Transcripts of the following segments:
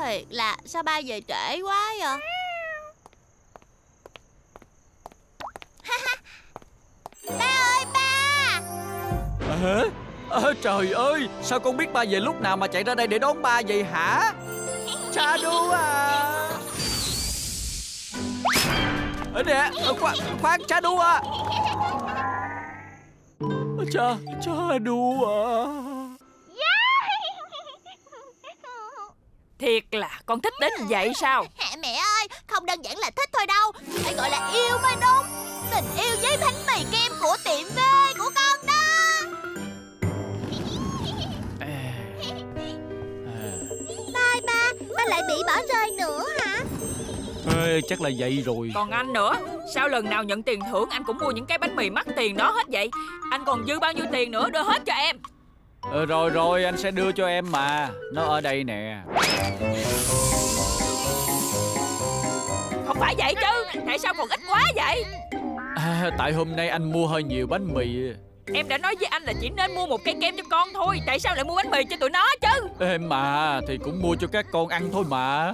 Thiệt là sao ba về trễ quá vậy? Ba ơi ba! Hả? Trời ơi, sao con biết ba về lúc nào mà chạy ra đây để đón ba vậy hả? Shadow à! Ở nè, khoan Shadow à! Shadow à! Thiệt là con thích đến vậy sao? Mẹ ơi, không đơn giản là thích thôi đâu, phải gọi là yêu mới đúng. Tình yêu với bánh mì kem của tiệm V của con đó. Ba lại bị bỏ rơi nữa hả? Chắc là vậy rồi. Còn anh nữa, sao lần nào nhận tiền thưởng anh cũng mua những cái bánh mì mắc tiền đó hết vậy? Anh còn dư bao nhiêu tiền nữa đưa hết cho em. Rồi anh sẽ đưa cho em mà. Nó ở đây nè. Không phải vậy chứ, tại sao còn ít quá vậy? Tại hôm nay anh mua hơi nhiều bánh mì. Em đã nói với anh là chỉ nên mua một cây kem cho con thôi. Tại sao lại mua bánh mì cho tụi nó chứ? Em mà, thì cũng mua cho các con ăn thôi mà.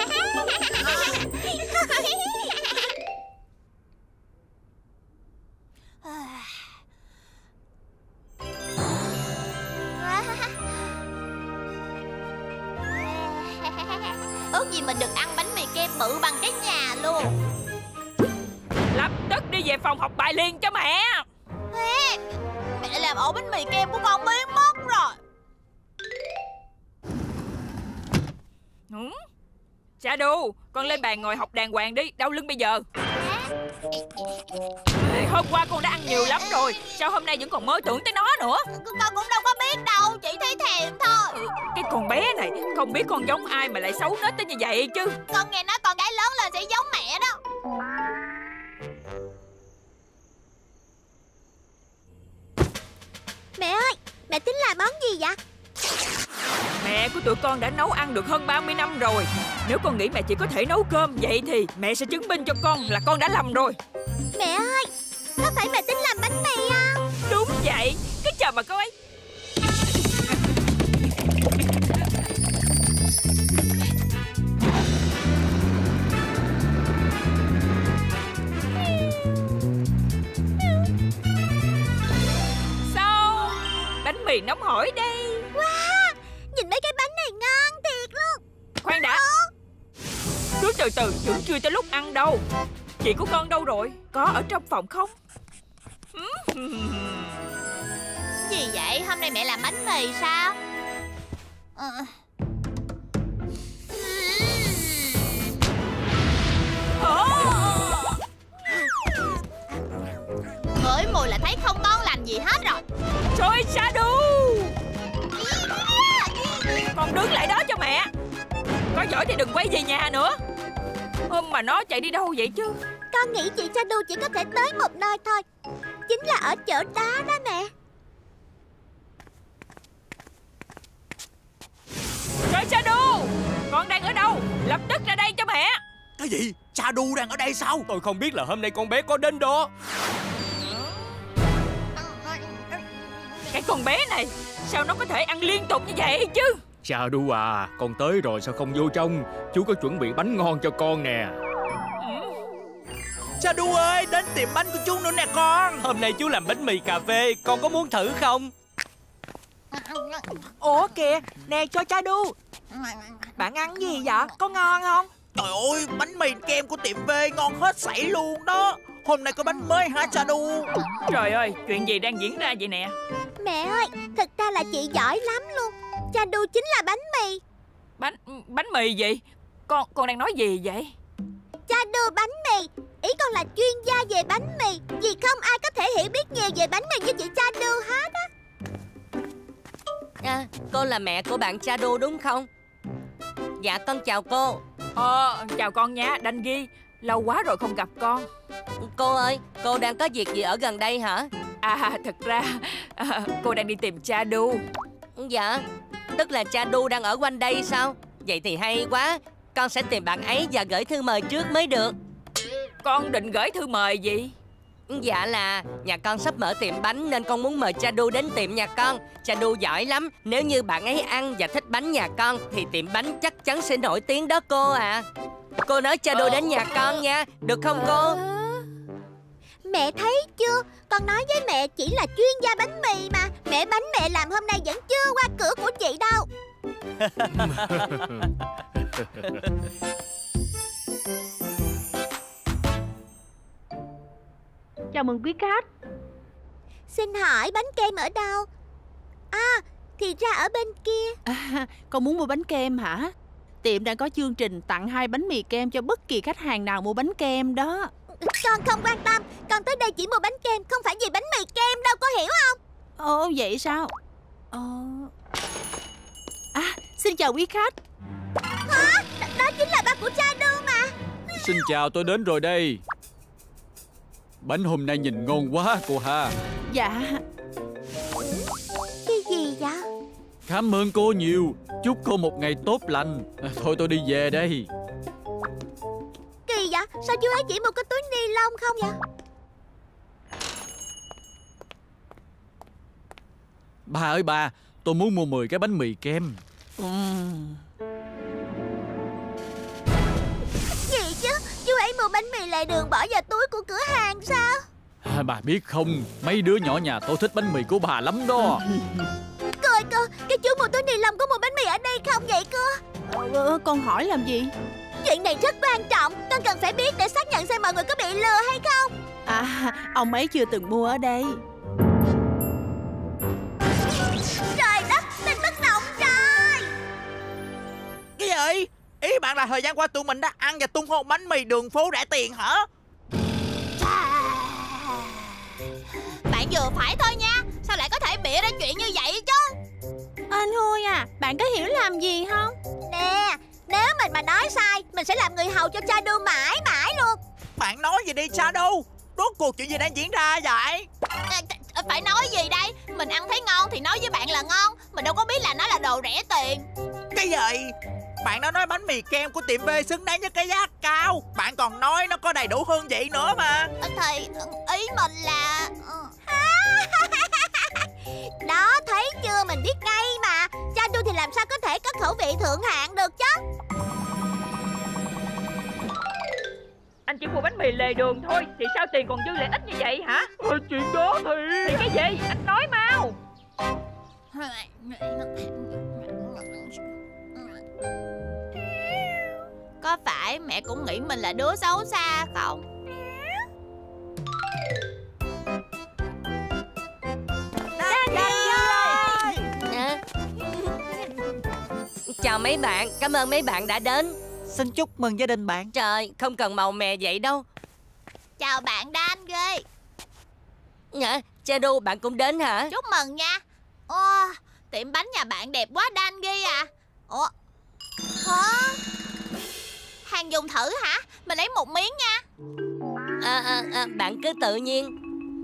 Ước gì mình được ăn bánh mì kem bự bằng cái nhà luôn. Lập tức đi về phòng học bài liền cho mẹ. Mẹ lại làm ổ bánh mì kem của con biến mất rồi. Shadow, con lên bàn ngồi học đàng hoàng đi. Đau lưng bây giờ. Hôm qua con đã ăn nhiều lắm rồi, sao hôm nay vẫn còn mơ tưởng tới nó nữa? Con cũng đâu có biết đâu, chỉ thấy thèm thôi. Cái con bé này không biết con giống ai mà lại xấu nết tới như vậy chứ. Con nghe nói con gái lớn lên sẽ giống mẹ đó. Mẹ ơi, mẹ tính làm món gì vậy? Mẹ của tụi con đã nấu ăn được hơn 30 năm rồi. Nếu con nghĩ mẹ chỉ có thể nấu cơm, vậy thì mẹ sẽ chứng minh cho con là con đã lầm rồi. Mẹ ơi, có phải mẹ tính làm bánh mì không? Đúng vậy, cái chờ mà coi. Sao? Bánh mì nóng hổi đây. Wow, nhìn mấy cái bánh này ngon thiệt luôn. Khoan đã. Cứ từ từ, vẫn chưa tới lúc ăn đâu. Chị của con đâu rồi? Có ở trong phòng không? Gì vậy? Hôm nay mẹ làm bánh mì sao? Ngửi mùi là thấy không ngon lành gì hết rồi. Trời, Shadow, con đứng lại đó cho mẹ. Có giỏi thì đừng quay về nhà nữa. Mà nó chạy đi đâu vậy chứ? Con nghĩ chị Shadow chỉ có thể tới một nơi thôi, chính là ở chỗ đó đó mẹ. Trời, Shadow, con đang ở đâu? Lập tức ra đây cho mẹ. Cái gì? Shadow đang ở đây sao? Tôi không biết là hôm nay con bé có đến đó. Cái con bé này, sao nó có thể ăn liên tục như vậy chứ? Shadow à, con tới rồi sao không vô trong? Chú có chuẩn bị bánh ngon cho con nè. Shadow ơi, đến tiệm bánh của chú nữa nè con. Hôm nay chú làm bánh mì cà phê, con có muốn thử không? Ủa kìa, nè cho Shadow. Bạn ăn gì vậy? Có ngon không? Trời ơi, bánh mì kem của tiệm V ngon hết sảy luôn đó. Hôm nay có bánh mới hả Shadow? Trời ơi, chuyện gì đang diễn ra vậy nè? Mẹ ơi, thật ra là chị giỏi lắm luôn. Shadow chính là bánh mì. Bánh mì gì? Con đang nói gì vậy? Shadow bánh mì. Ý con là chuyên gia về bánh mì. Vì không ai có thể hiểu biết nhiều về bánh mì như chị Shadow hết á. Cô là mẹ của bạn Shadow đúng không? Dạ con chào cô. Chào con nha, Đanh Ghi. Lâu quá rồi không gặp con. Cô ơi, cô đang có việc gì ở gần đây hả? Thật ra cô đang đi tìm Shadow. Dạ, tức là Shadow đang ở quanh đây sao? Vậy thì hay quá. Con sẽ tìm bạn ấy và gửi thư mời trước mới được. Con định gửi thư mời gì? Dạ là nhà con sắp mở tiệm bánh nên con muốn mời cha đu đến tiệm nhà con. Cha đu giỏi lắm. Nếu như bạn ấy ăn và thích bánh nhà con thì tiệm bánh chắc chắn sẽ nổi tiếng đó cô à. Cô nói cha đu đến nhà con nha, được không cô? Mẹ thấy chưa? Con nói với mẹ chỉ là chuyên gia bánh mì mà. Mẹ bánh mẹ làm hôm nay vẫn chưa qua cửa của chị đâu. Chào mừng quý khách. Xin hỏi bánh kem ở đâu? À, thì ra ở bên kia. Con muốn mua bánh kem hả? Tiệm đang có chương trình tặng 2 bánh mì kem cho bất kỳ khách hàng nào mua bánh kem đó. Con không quan tâm. Con tới đây chỉ mua bánh kem, không phải vì bánh mì kem đâu, có hiểu không? Ồ, vậy sao? Xin chào quý khách. Hả? Đó chính là ba của cha đu mà. Xin chào, tôi đến rồi đây. Bánh hôm nay nhìn ngon quá cô ha. Dạ. Cái gì vậy? Cảm ơn cô nhiều. Chúc cô một ngày tốt lành. Thôi tôi đi về đây. Kỳ vậy? Sao chú ấy chỉ một cái túi ni lông không vậy? Ba ơi ba, tôi muốn mua 10 cái bánh mì kem. Gì chứ? Chú ấy mua bánh mì lề đường bỏ vào túi của cửa hàng sao? Bà biết không, mấy đứa nhỏ nhà tôi thích bánh mì của bà lắm đó. Cô ơi cô, cái chú mua túi ni lông có mua bánh mì ở đây không vậy cô? Con hỏi làm gì? Chuyện này rất quan trọng, con cần phải biết để xác nhận xem mọi người có bị lừa hay không. Ông ấy chưa từng mua ở đây. Trời đất, tin tức động trời. Cái gì? Ý bạn là thời gian qua tụi mình đã ăn và tung hô bánh mì đường phố rẻ tiền hả? Bạn vừa phải thôi nha. Sao lại có thể bịa ra chuyện như vậy chứ? Anh Huy à, bạn có hiểu làm gì không? Nè, nếu mình mà nói sai, mình sẽ làm người hầu cho cha đu mãi mãi luôn. Bạn nói gì đi Shadow? Rốt cuộc chuyện gì đang diễn ra vậy? Phải nói gì đây? Mình ăn thấy ngon thì nói với bạn là ngon. Mình đâu có biết là nó là đồ rẻ tiền. Cái gì? Bạn đã nói bánh mì kem của tiệm V xứng đáng với cái giá cao. Bạn còn nói nó có đầy đủ hương vị nữa mà. Thì ý mình là... Đó, thấy chưa, mình biết ngay mà. Cha đu thì làm sao có thể có khẩu vị thượng hạng được chứ? Anh chỉ mua bánh mì lề đường thôi thì sao tiền còn dư lại ít như vậy hả? Chuyện đó thì cái gì? Anh nói mau. Có phải mẹ cũng nghĩ mình là đứa xấu xa không? Chào mấy bạn, cảm ơn mấy bạn đã đến. Xin chúc mừng gia đình bạn. Trời, không cần màu mè vậy đâu. Chào bạn Dan ghê. Cha đu bạn cũng đến hả? Chúc mừng nha. Tiệm bánh nhà bạn đẹp quá Dan ghê à. Hả? Hàng dùng thử hả? Mình lấy một miếng nha. Bạn cứ tự nhiên.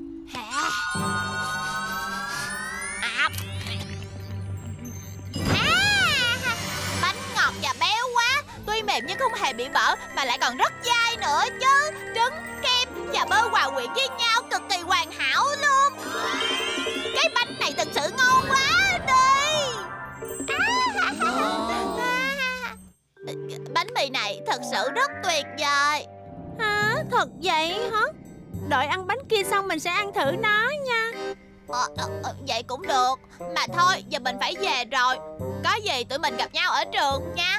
Bánh ngọt và béo quá. Tuy mềm nhưng không hề bị bở, mà lại còn rất dai nữa chứ. Trứng, kem và bơ hòa quyện với nhau cực kỳ hoàn hảo luôn. Cái bánh này thật sự ngon quá đi. Bánh mì này thật sự rất tuyệt vời. Hả? Thật vậy hả? Đợi ăn bánh kia xong mình sẽ ăn thử nó nha. Vậy cũng được. Mà thôi, giờ mình phải về rồi. Có gì tụi mình gặp nhau ở trường nha.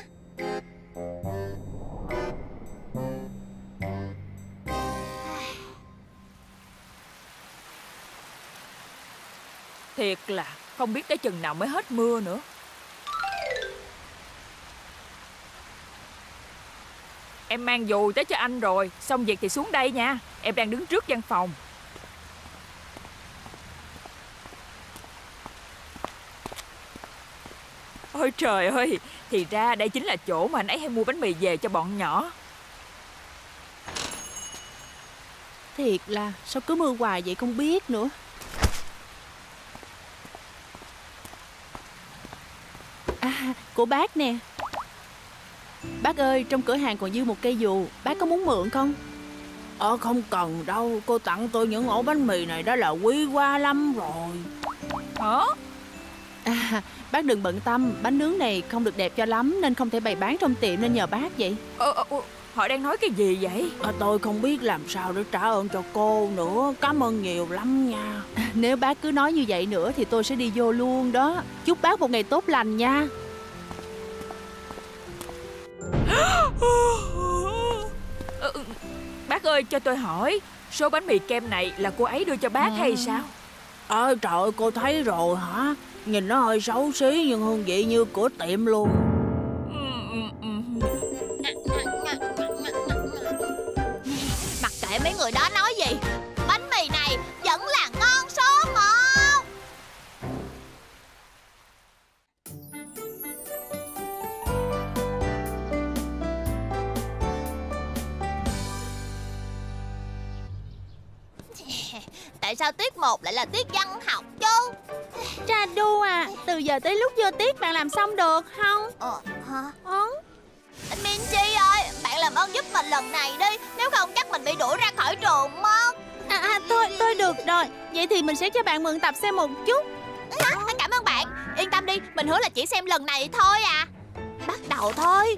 Thiệt là không biết tới chừng nào mới hết mưa nữa. Em mang dù tới cho anh rồi. Xong việc thì xuống đây nha. Em đang đứng trước văn phòng. Ôi trời ơi, thì ra đây chính là chỗ mà anh ấy hay mua bánh mì về cho bọn nhỏ. Thiệt là sao cứ mưa hoài vậy không biết nữa. Của bác nè. Bác ơi, trong cửa hàng còn dư một cây dù, bác có muốn mượn không? Không cần đâu. Cô tặng tôi những ổ bánh mì này đã là quý quá lắm rồi. Hả? Bác đừng bận tâm. Bánh nướng này không được đẹp cho lắm nên không thể bày bán trong tiệm, nên nhờ bác vậy. Họ đang nói cái gì vậy? Tôi không biết làm sao để trả ơn cho cô nữa. Cảm ơn nhiều lắm nha. Nếu bác cứ nói như vậy nữa thì tôi sẽ đi vô luôn đó. Chúc bác một ngày tốt lành nha. Bác ơi, cho tôi hỏi, số bánh mì kem này là cô ấy đưa cho bác hay sao? Trời ơi, cô thấy rồi hả? Nhìn nó hơi xấu xí nhưng hương vị như của tiệm luôn. Mặc kệ mấy người đó nói gì, bánh mì này vẫn là ngon số 1. Tại sao tiết 1 lại là tiết văn học chứ? Chadu à, từ giờ tới lúc vô tiết bạn làm xong được không? Hả? Anh Minchi ơi, bạn làm ơn giúp mình lần này đi, nếu không chắc mình bị đuổi ra khỏi trường mất. Tôi được rồi. Vậy thì mình sẽ cho bạn mượn tập xem một chút. Cảm ơn bạn, yên tâm đi, mình hứa là chỉ xem lần này thôi à. Bắt đầu thôi.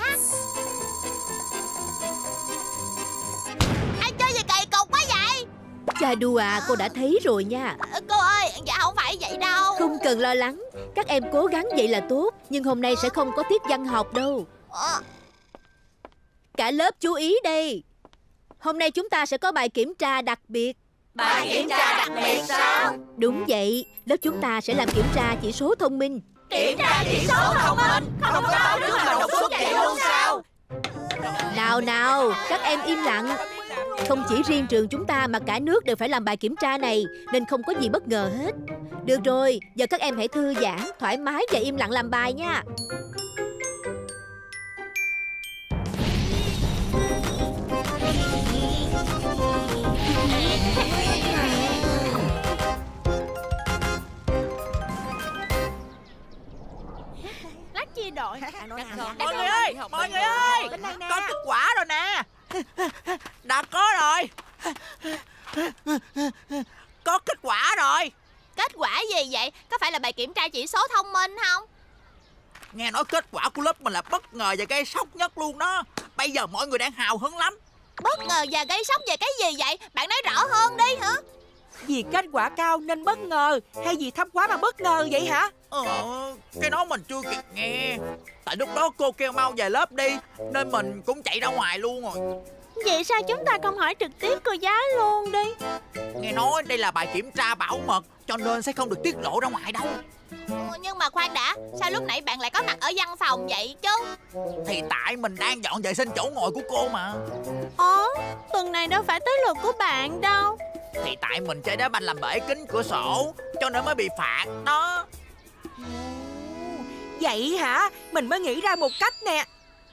Ai chơi gì kỳ cục quá vậy? Chadu à, cô đã thấy rồi nha. Cô ơi, dạ không phải vậy đâu. Không cần lo lắng, các em cố gắng vậy là tốt. Nhưng hôm nay sẽ không có tiết văn học đâu. Cả lớp chú ý đây. Hôm nay chúng ta sẽ có bài kiểm tra đặc biệt. Bài kiểm tra đặc biệt sao? Đúng vậy, lớp chúng ta sẽ làm kiểm tra chỉ số thông minh. Kiểm tra chỉ số thông minh? Không có bao đứa nào đột xuất vậy luôn sao? Nào, các em im lặng. Không chỉ riêng trường chúng ta mà cả nước đều phải làm bài kiểm tra này, nên không có gì bất ngờ hết. Được rồi, giờ các em hãy thư giãn, thoải mái và im lặng làm bài nha. Lát chia đội. Mọi người ơi, có kết quả rồi nè. Đã có rồi. Có kết quả rồi. Kết quả gì vậy? Có phải là bài kiểm tra chỉ số thông minh không? Nghe nói kết quả của lớp mình là bất ngờ và gây sốc nhất luôn đó. Bây giờ mọi người đang hào hứng lắm. Bất ngờ và gây sốc về cái gì vậy? Bạn nói rõ hơn đi hả? Vì kết quả cao nên bất ngờ, hay vì thấp quá mà bất ngờ vậy hả? Cái đó mình chưa kịp nghe. Tại lúc đó cô kêu mau về lớp đi, nên mình cũng chạy ra ngoài luôn rồi. Vậy sao chúng ta không hỏi trực tiếp cô giáo luôn đi? Nghe nói đây là bài kiểm tra bảo mật, cho nên sẽ không được tiết lộ ra ngoài đâu. Nhưng mà khoan đã, sao lúc nãy bạn lại có mặt ở văn phòng vậy chứ? Thì tại mình đang dọn vệ sinh chỗ ngồi của cô mà. Tuần này đâu phải tới lượt của bạn đâu. Thì tại mình chơi đá banh làm bể kính cửa sổ, cho nên mới bị phạt đó. Vậy hả? Mình mới nghĩ ra một cách nè.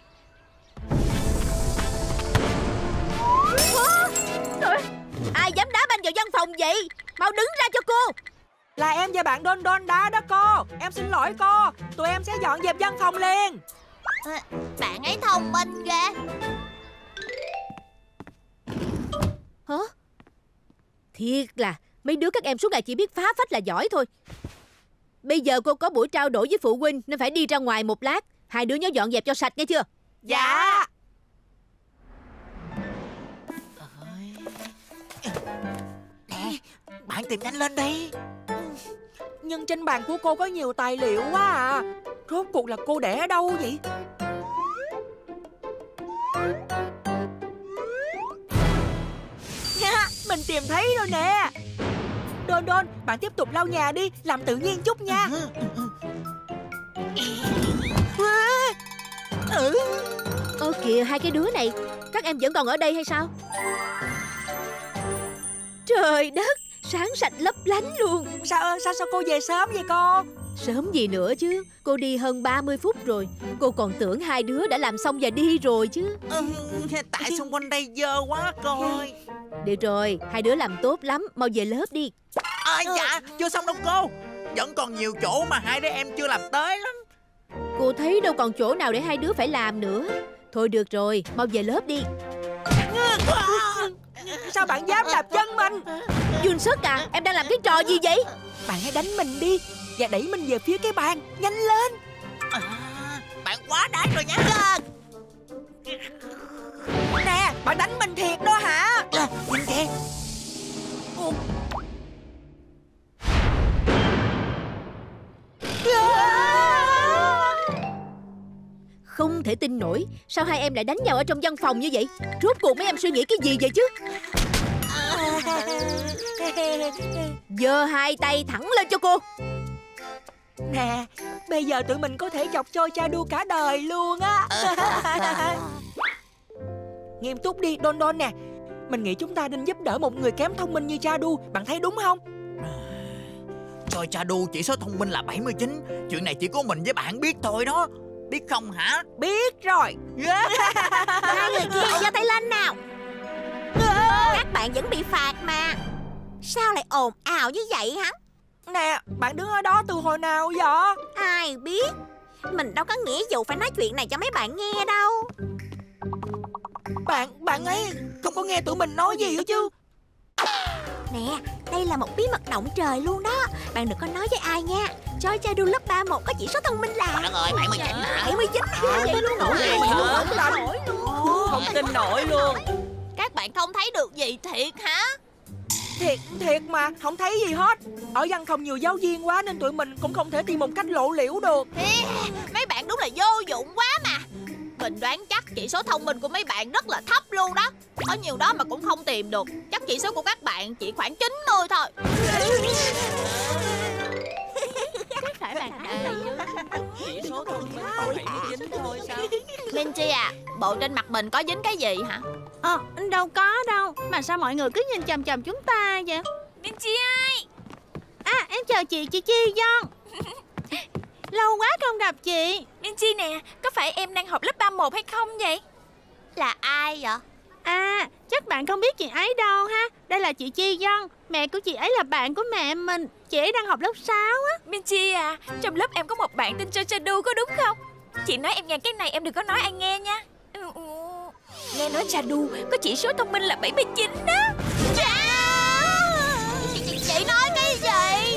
Ai dám đá banh vào văn phòng vậy? Mau đứng ra cho cô. Là em và bạn Don Don đá đó cô. Em xin lỗi cô. Tụi em sẽ dọn dẹp văn phòng liền. Bạn ấy thông minh ghê. Hả? Thiệt là mấy đứa các em suốt ngày chỉ biết phá phách là giỏi thôi. Bây giờ cô có buổi trao đổi với phụ huynh nên phải đi ra ngoài một lát. Hai đứa nhớ dọn dẹp cho sạch nghe chưa? Dạ. Nè, bạn tìm nhanh lên đi. Nhưng trên bàn của cô có nhiều tài liệu quá à. Rốt cuộc là cô để ở đâu vậy? Nha, mình tìm thấy rồi nè. Don Don, bạn tiếp tục lau nhà đi, làm tự nhiên chút nha. Ơ kìa, hai cái đứa này, các em vẫn còn ở đây hay sao? Trời đất, sáng sạch lấp lánh luôn. Sao cô về sớm vậy cô? Sớm gì nữa chứ, cô đi hơn 30 phút rồi. Cô còn tưởng hai đứa đã làm xong và đi rồi chứ. Tại xung quanh đây dơ quá cô ơi. Được rồi, hai đứa làm tốt lắm, mau về lớp đi. Dạ, chưa xong đâu cô. Vẫn còn nhiều chỗ mà hai đứa em chưa làm tới lắm. Cô thấy đâu còn chỗ nào để hai đứa phải làm nữa. Thôi được rồi, mau về lớp đi. Sao bạn dám đạp chân mình? Junsuck à, em đang làm cái trò gì vậy? Bạn hãy đánh mình đi và đẩy mình về phía cái bàn. Nhanh lên. Bạn quá đáng rồi nhá. Nè, bạn đánh mình thiệt đó hả? Nhìn kìa. Không thể tin nổi, sao hai em lại đánh nhau ở trong văn phòng như vậy? Rốt cuộc mấy em suy nghĩ cái gì vậy chứ? Giơ hai tay thẳng lên cho cô. Nè, bây giờ tụi mình có thể chọc cho Chadu cả đời luôn á. Nghiêm túc đi, Don Don nè. Mình nghĩ chúng ta nên giúp đỡ một người kém thông minh như Chadu. Bạn thấy đúng không? Trời, Chadu chỉ số thông minh là 79. Chuyện này chỉ có mình với bạn biết thôi đó. Biết không hả? Biết rồi. Hai người kia giơ tay lên nào. Các bạn vẫn bị phạt mà. Sao lại ồn ào như vậy hả? Nè, bạn đứng ở đó từ hồi nào vậy? Ai biết. Mình đâu có nghĩa vụ phải nói chuyện này cho mấy bạn nghe đâu. Bạn ấy không có nghe tụi mình nói gì hết chứ. Nè, đây là một bí mật động trời luôn đó. Bạn đừng có nói với ai nha. Cho Chadu lớp 31 có chỉ số thông minh là Đất ơi, 79 hả? 79 vậy luôn. Không tin nổi luôn. Các bạn không thấy được gì thiệt hả? Thiệt mà, không thấy gì hết. Ở văn phòng nhiều giáo viên quá nên tụi mình cũng không thể tìm một cách lộ liễu được. Mấy bạn đúng là vô dụng quá mà. Mình đoán chắc chỉ số thông minh của mấy bạn rất là thấp luôn đó. Có nhiều đó mà cũng không tìm được. Chắc chỉ số của các bạn chỉ khoảng 90 thôi. Phải bạn Chỉ số thông minh 79 thôi sao? Minchi à, bộ trên mặt mình có dính cái gì hả? đâu có đâu. Mà sao mọi người cứ nhìn chằm chằm chúng ta vậy? Minchi ơi. Em chào chị Chi Don. Lâu quá không gặp chị. Minchi nè, có phải em đang học lớp 31 hay không vậy? Là ai vậy? Chắc bạn không biết chị ấy đâu ha. Đây là chị Chi Don. Mẹ của chị ấy là bạn của mẹ mình. Chị ấy đang học lớp 6 á. Minchi à, trong lớp em có một bạn tên Chadu có đúng không? Chị nói em nghe cái này, em đừng có nói ai nghe nha. Nghe nói Chadu có chỉ số thông minh là 79 đó. Chị nói cái gì?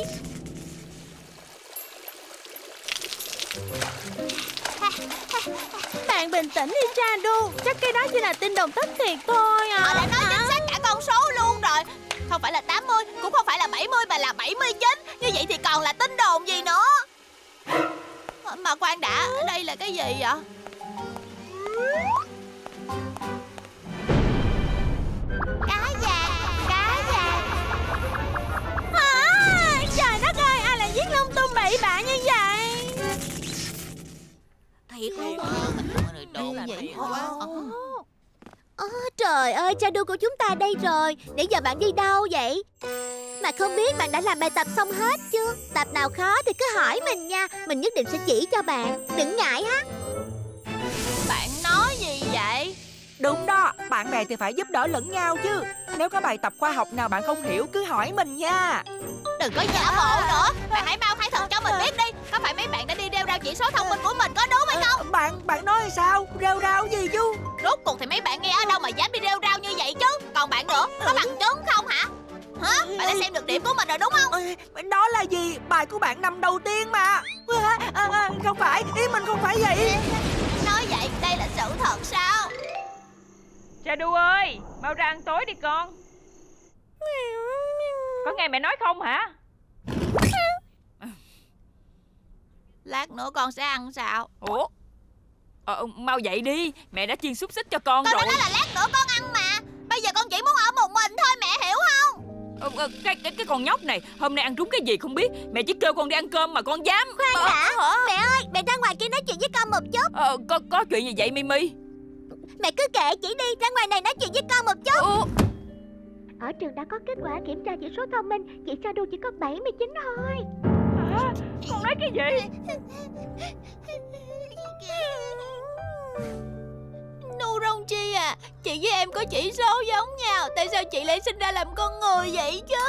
Bạn bình tĩnh đi Chadu. Chắc cái đó chỉ là tin đồn thất thiệt thôi à. Họ đã nói chính xác cả con số luôn rồi. Không phải là 80, cũng không phải là 70 mà là 79. Như vậy thì còn là tin đồn gì nữa? Mà khoan đã, đây là cái gì vậy? Cá vàng. Trời đất ơi, ai lại viết lung tung bậy bạ như vậy? Thiệt luôn. Vậy Trời ơi, Chadu của chúng ta đây rồi. Nãy giờ bạn đi đâu vậy? Mà không biết bạn đã làm bài tập xong hết chưa? Tập nào khó thì cứ hỏi mình nha. Mình nhất định sẽ chỉ cho bạn. Đừng ngại ha. Bạn nói gì vậy? Đúng đó, bạn bè thì phải giúp đỡ lẫn nhau chứ. Nếu có bài tập khoa học nào bạn không hiểu cứ hỏi mình nha. Đừng có giả bộ nữa. Bạn hãy mau khai thật cho mình biết đi. Có phải mấy bạn đã đi rêu rao chỉ số thông minh của mình có đúng hay không? Bạn nói sao? Rêu rao gì chứ? Rốt cuộc thì mấy bạn nghe ở đâu mà dám đi rêu rao như vậy chứ? Còn bạn nữa, có bằng chứng không hả? Hả? Bạn đã xem được điểm của mình rồi đúng không? Đó là gì? Bài của bạn nằm đầu tiên mà. Không phải, ý mình không phải vậy. Nói vậy đây là sự thật sao? Chadu ơi, mau ra ăn tối đi con. Có nghe mẹ nói không hả? Lát nữa con sẽ ăn sao? Ủa? Mau dậy đi, mẹ đã chiên xúc xích cho con Con rồi. đã nói là lát nữa con ăn mà. Bây giờ con chỉ muốn ở một mình thôi, mẹ hiểu không? Cái con nhóc này hôm nay ăn trúng cái gì không biết. Mẹ chỉ kêu con đi ăn cơm mà con dám. Khoan đã. Mẹ ơi, mẹ ra ngoài kia nói chuyện với con một chút. Có chuyện gì vậy Mimi? Mẹ cứ kệ chị đi, ra ngoài này nói chuyện với con một chút. Ở trường đã có kết quả kiểm tra chỉ số thông minh. Chị Chadu chỉ có 79 thôi. Hả? Con nói cái gì? Nuronchi à, chị với em có chỉ số giống nhau. Tại sao chị lại sinh ra làm con người vậy chứ?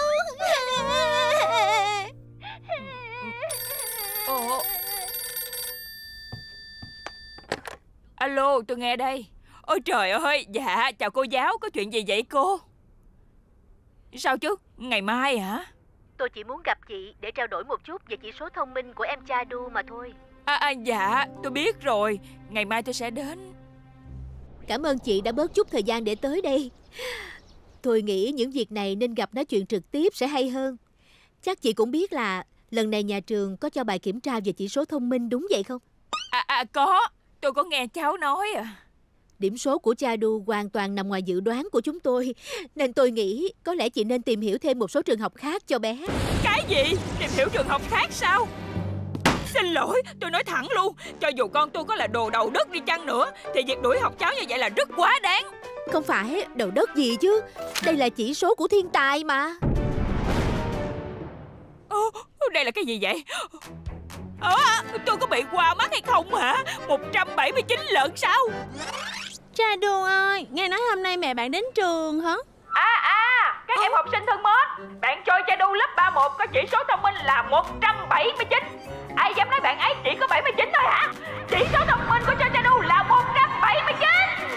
Alo, tôi nghe đây. Ôi trời ơi, dạ, chào cô giáo, có chuyện gì vậy cô? Sao chứ? Ngày mai hả? Tôi chỉ muốn gặp chị để trao đổi một chút về chỉ số thông minh của em Chadu mà thôi. Dạ, tôi biết rồi. Ngày mai tôi sẽ đến. Cảm ơn chị đã bớt chút thời gian để tới đây. Tôi nghĩ những việc này nên gặp nói chuyện trực tiếp sẽ hay hơn. Chắc chị cũng biết là lần này nhà trường có cho bài kiểm tra về chỉ số thông minh đúng vậy không? Có. Tôi có nghe cháu nói à. Điểm số của Chadu hoàn toàn nằm ngoài dự đoán của chúng tôi. Nên tôi nghĩ có lẽ chị nên tìm hiểu thêm một số trường học khác cho bé. Cái gì? Tìm hiểu trường học khác sao? Xin lỗi, tôi nói thẳng luôn. Cho dù con tôi có là đồ đầu đất đi chăng nữa thì việc đuổi học cháu như vậy là rất quá đáng. Không phải đầu đất gì chứ. Đây là chỉ số của thiên tài mà. Đây là cái gì vậy? Tôi có bị qua mắt hay không hả? 179 lận sao? Chadu ơi, nghe nói hôm nay mẹ bạn đến trường hả? Các em học sinh thân mến, bạn Choi Chadu lớp 31 có chỉ số thông minh là 179. Ai dám nói bạn ấy chỉ có 79 thôi hả? Chỉ số thông minh của Choi Chadu là 179.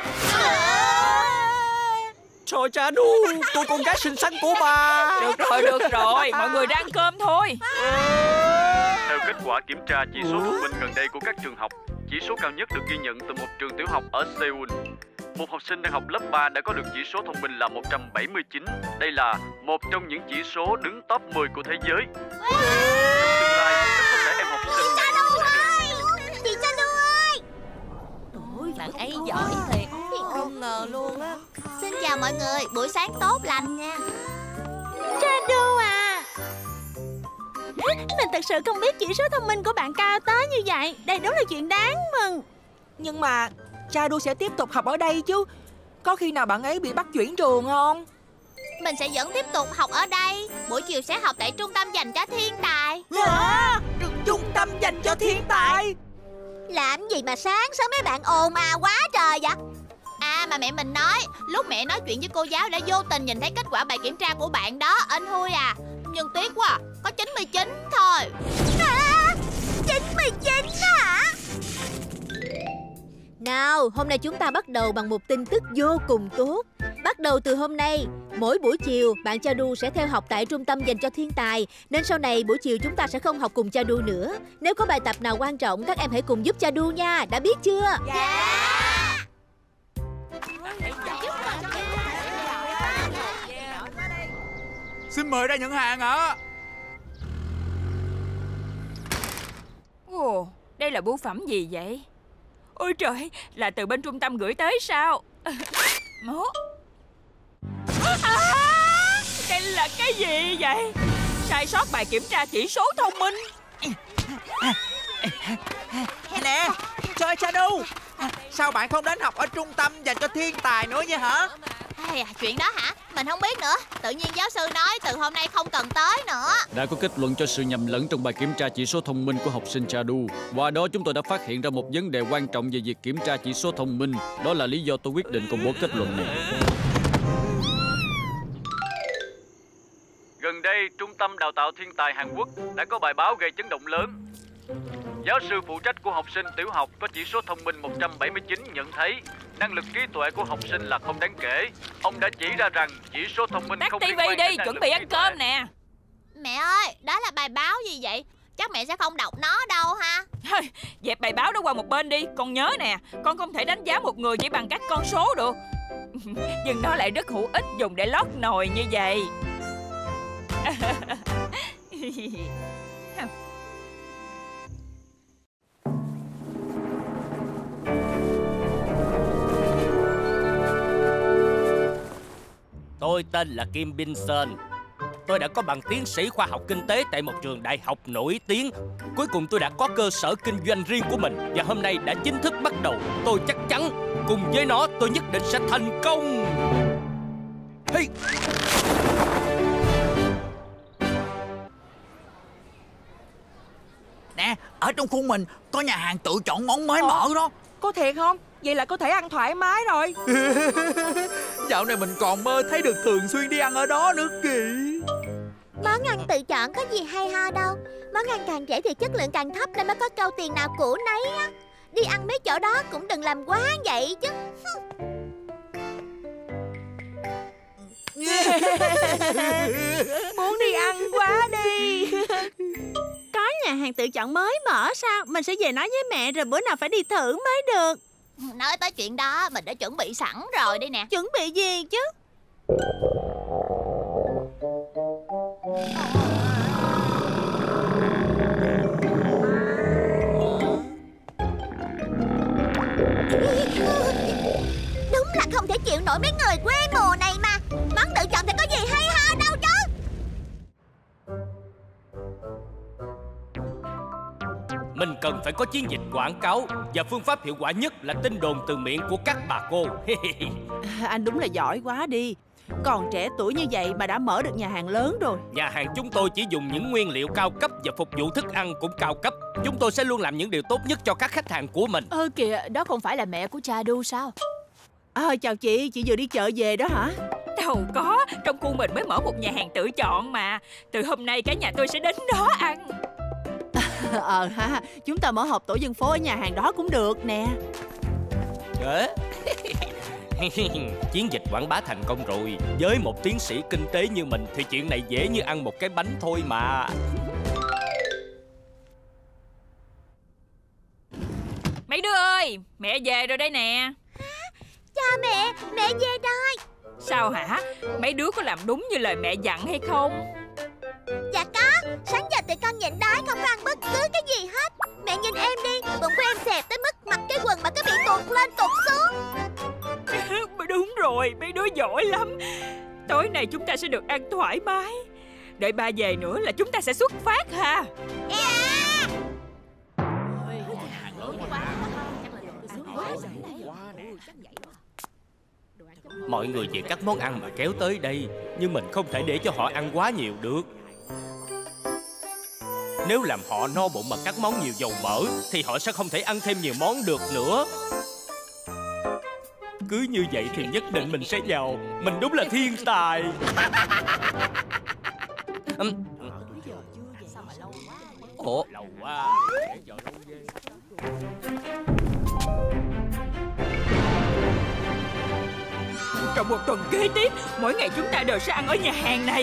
Choi Chadu, cô con gái xinh xắn của bà. Được rồi, mọi người ra ăn cơm thôi. Theo kết quả kiểm tra chỉ số thông minh gần đây của các trường học, chỉ số cao nhất được ghi nhận từ một trường tiểu học ở Seoul. Một học sinh đang học lớp 3 đã có được chỉ số thông minh là 179. Đây là một trong những chỉ số đứng top 10 của thế giới. Trong tương lai, rất có thể em học sinh này Chị Chadu ơi! Bạn ấy giỏi thiệt, không ngờ luôn á. Xin chào mọi người, buổi sáng tốt lành nha. Chadu à, mình thật sự không biết chỉ số thông minh của bạn cao tới như vậy. Đây đúng là chuyện đáng mừng. Nhưng mà Chadu sẽ tiếp tục học ở đây chứ. Có khi nào bạn ấy bị bắt chuyển trường không? Mình sẽ vẫn tiếp tục học ở đây. Buổi chiều sẽ học tại trung tâm dành cho thiên tài. Trung tâm dành cho thiên tài? Làm gì mà sáng sớm mấy bạn ồn ào quá trời vậy? Mà mẹ mình nói, lúc mẹ nói chuyện với cô giáo đã vô tình nhìn thấy kết quả bài kiểm tra của bạn đó, anh Huy à. Nhưng tiếc quá, có 99 thôi. 99 hả? Nào, hôm nay chúng ta bắt đầu bằng một tin tức vô cùng tốt. Bắt đầu từ hôm nay, mỗi buổi chiều bạn Chadu sẽ theo học tại trung tâm dành cho thiên tài. Nên sau này buổi chiều chúng ta sẽ không học cùng Chadu nữa. Nếu có bài tập nào quan trọng, các em hãy cùng giúp Chadu nha, đã biết chưa? Dạ. Xin mời ra nhận hàng ạ. Ồ, đây là bưu phẩm gì vậy? Ôi trời, là từ bên trung tâm gửi tới sao? Đây là cái gì vậy? Sai sót bài kiểm tra chỉ số thông minh. Nè, Choi Chadu, sao bạn không đến học ở trung tâm dành cho thiên tài nữa vậy hả? Chuyện đó hả? Mình không biết nữa. Tự nhiên giáo sư nói từ hôm nay không cần tới nữa. Đã có kết luận cho sự nhầm lẫn trong bài kiểm tra chỉ số thông minh của học sinh Chadu. Qua đó chúng tôi đã phát hiện ra một vấn đề quan trọng về việc kiểm tra chỉ số thông minh. Đó là lý do tôi quyết định công bố kết luận này. Gần đây, Trung tâm Đào tạo Thiên tài Hàn Quốc đã có bài báo gây chấn động lớn. Giáo sư phụ trách của học sinh tiểu học có chỉ số thông minh 179 nhận thấy năng lực trí tuệ của học sinh là không đáng kể. Ông đã chỉ ra rằng chỉ số thông minh tắt không tivi đi, chuẩn bị ăn cơm nè. Mẹ ơi, đó là bài báo gì vậy? Chắc mẹ sẽ không đọc nó đâu ha. Dẹp bài báo đó qua một bên đi. Con nhớ nè, con không thể đánh giá một người chỉ bằng các con số được. Nhưng nó lại rất hữu ích dùng để lót nồi như vậy. Tôi tên là Kim Bin Sơn. Tôi đã có bằng tiến sĩ khoa học kinh tế tại một trường đại học nổi tiếng. Cuối cùng tôi đã có cơ sở kinh doanh riêng của mình và hôm nay đã chính thức bắt đầu. Tôi chắc chắn cùng với nó tôi nhất định sẽ thành công. Hey. Nè, ở trong khu mình có nhà hàng tự chọn món mới mở đó. Có thiệt không? Vậy là có thể ăn thoải mái rồi. Dạo này mình còn mơ thấy được thường xuyên đi ăn ở đó nữa kìa. Món ăn tự chọn có gì hay ho đâu. Món ăn càng rẻ thì chất lượng càng thấp nên mới có câu tiền nào của nấy á. Đi ăn mấy chỗ đó cũng đừng làm quá vậy chứ. Muốn đi ăn quá đi. Có nhà hàng tự chọn mới mở sao? Mình sẽ về nói với mẹ rồi bữa nào phải đi thử mới được. Nói tới chuyện đó, mình đã chuẩn bị sẵn rồi đây nè. Chuẩn bị gì chứ? Đúng là không thể chịu nổi mấy người quê mùa này mà. Món tự chọn thì có gì hay ho đâu chứ. Mình cần phải có chiến dịch quảng cáo, và phương pháp hiệu quả nhất là tin đồn từ miệng của các bà cô. Anh đúng là giỏi quá đi. Còn trẻ tuổi như vậy mà đã mở được nhà hàng lớn rồi. Nhà hàng chúng tôi chỉ dùng những nguyên liệu cao cấp và phục vụ thức ăn cũng cao cấp. Chúng tôi sẽ luôn làm những điều tốt nhất cho các khách hàng của mình. Kìa, đó không phải là mẹ của Chadu sao? Chào chị vừa đi chợ về đó hả? Đâu có, trong khu mình mới mở một nhà hàng tự chọn mà. Từ hôm nay cả nhà tôi sẽ đến đó ăn. Ha, chúng ta mở họp tổ dân phố ở nhà hàng đó cũng được nè. Chiến dịch quảng bá thành công rồi. Với một tiến sĩ kinh tế như mình thì chuyện này dễ như ăn một cái bánh thôi mà. Mấy đứa ơi, mẹ về rồi đây nè. Cha mẹ về rồi. Sao hả? Mấy đứa có làm đúng như lời mẹ dặn hay không? Dạ có. Sáng giờ tụi con nhịn đói không có ăn bất cứ cái gì hết. Mẹ nhìn em đi, bụng của em xẹp tới mức mặc cái quần mà cái bị tuột lên tuột xuống. Đúng rồi, mấy đứa giỏi lắm. Tối nay chúng ta sẽ được ăn thoải mái. Đợi ba về nữa là chúng ta sẽ xuất phát ha. Mọi người về các món ăn mà kéo tới đây, nhưng mình không thể để cho họ ăn quá nhiều được. Nếu làm họ no bụng bằng các món nhiều dầu mỡ thì họ sẽ không thể ăn thêm nhiều món được nữa. Cứ như vậy thì nhất định mình sẽ giàu. Mình đúng là thiên tài. Ủa? Trong một tuần kế tiếp, mỗi ngày chúng ta đều sẽ ăn ở nhà hàng này.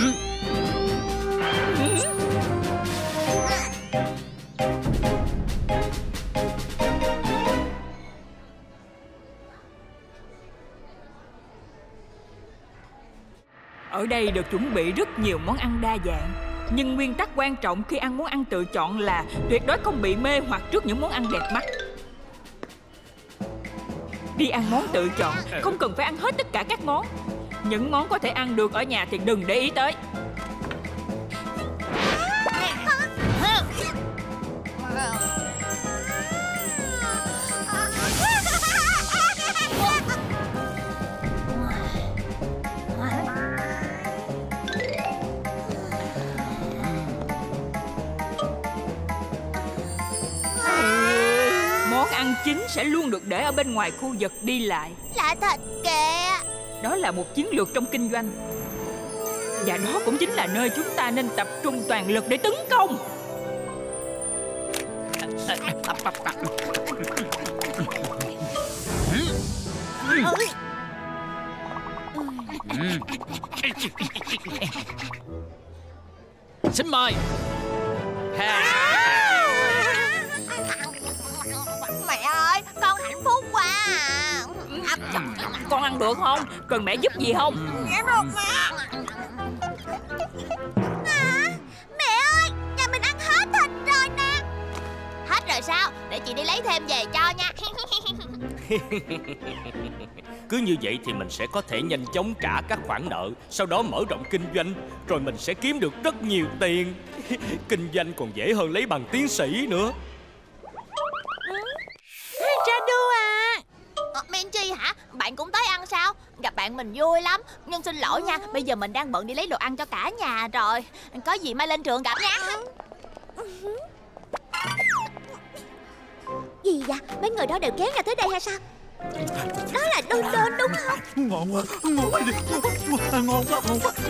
Ở đây được chuẩn bị rất nhiều món ăn đa dạng. Nhưng nguyên tắc quan trọng khi ăn món ăn tự chọn là tuyệt đối không bị mê hoặc trước những món ăn đẹp mắt. Đi ăn món tự chọn, không cần phải ăn hết tất cả các món. Những món có thể ăn được ở nhà thì đừng để ý tới. Món ăn chính sẽ luôn được để ở bên ngoài khu vực đi lại. Lạ thật kìa. Đó là một chiến lược trong kinh doanh. Và đó cũng chính là nơi chúng ta nên tập trung toàn lực để tấn công. Xin mời. Mẹ ơi, con hạnh phúc quá à. Con ăn được không? Cần mẹ giúp gì không? Dạ được mà. Mẹ ơi, nhà mình ăn hết thịt rồi nè. Hết rồi sao? Để chị đi lấy thêm về cho nha. Cứ như vậy thì mình sẽ có thể nhanh chóng trả các khoản nợ, sau đó mở rộng kinh doanh, rồi mình sẽ kiếm được rất nhiều tiền. Kinh doanh còn dễ hơn lấy bằng tiến sĩ nữa. Chadu à. Minchi hả? Bạn cũng tới ăn sao? Gặp bạn mình vui lắm. Nhưng xin lỗi nha, bây giờ mình đang bận đi lấy đồ ăn cho cả nhà rồi. Có gì mai lên trường gặp nha. Gì vậy? Mấy người đó đều kéo nhau tới đây hay sao? Đó là Đôn Đôn đúng không? Ngon quá, ngon quá đi. Ngon quá, ngon quá.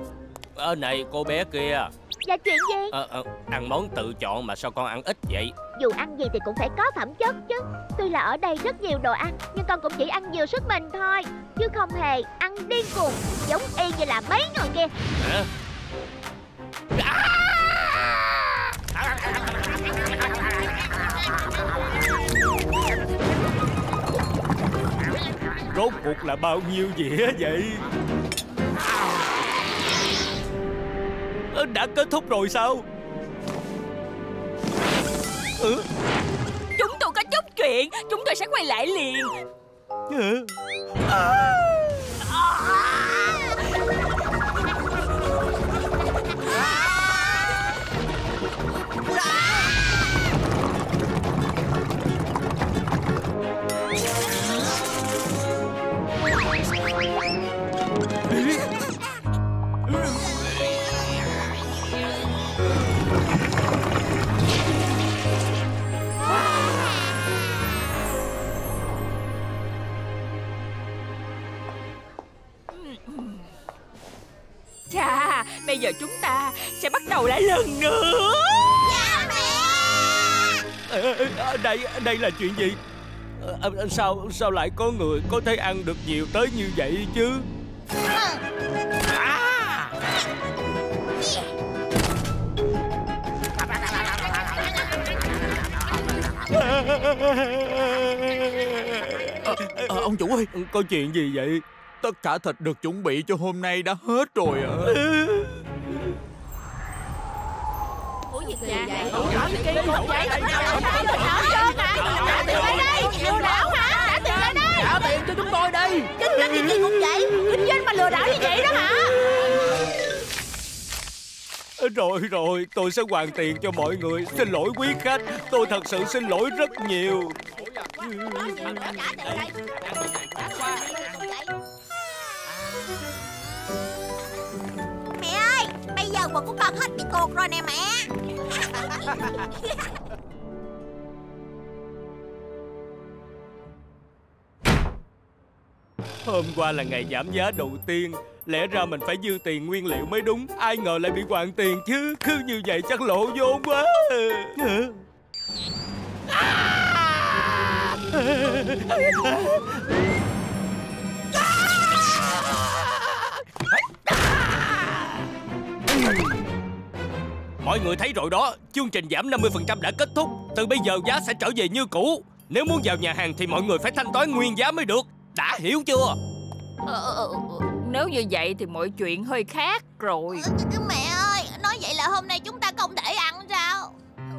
Này cô bé kia. Dạ chuyện gì? Ăn món tự chọn mà sao con ăn ít vậy? Dù ăn gì thì cũng phải có phẩm chất chứ. Tuy là ở đây rất nhiều đồ ăn, nhưng con cũng chỉ ăn vừa sức mình thôi, chứ không hề ăn điên cuồng giống y như là mấy người kia. Rốt cuộc là bao nhiêu dĩa vậy? Đã kết thúc rồi sao? Chúng tôi có chút chuyện, chúng tôi sẽ quay lại liền. Chà, bây giờ chúng ta sẽ bắt đầu lại lần nữa. Đây là chuyện gì? Sao lại có người có thể ăn được nhiều tới như vậy chứ? Ông chủ ơi, có chuyện gì vậy? tất cả thịt được chuẩn bị cho hôm nay đã hết rồi ạ. Trả tiền cho chúng tôi đi. Kinh doanh gì kỳ cục vậy? Kinh doanh mà lừa đảo như vậy đó hả? Rồi, tôi sẽ hoàn tiền cho mọi người. Xin lỗi quý khách, tôi thật sự xin lỗi rất nhiều. Mẹ ơi, bây giờ quần của con hết bị tuột rồi nè mẹ. Hôm qua là ngày giảm giá đầu tiên, lẽ ra mình phải dư tiền nguyên liệu mới đúng. Ai ngờ lại bị hoàn tiền chứ. Cứ như vậy chắc lộ vốn quá. Mọi người thấy rồi đó, chương trình giảm 50% đã kết thúc. Từ bây giờ giá sẽ trở về như cũ. Nếu muốn vào nhà hàng thì mọi người phải thanh toán nguyên giá mới được. Đã hiểu chưa? Nếu như vậy thì mọi chuyện hơi khác rồi. Mẹ ơi, nói vậy là hôm nay chúng ta không thể ăn sao?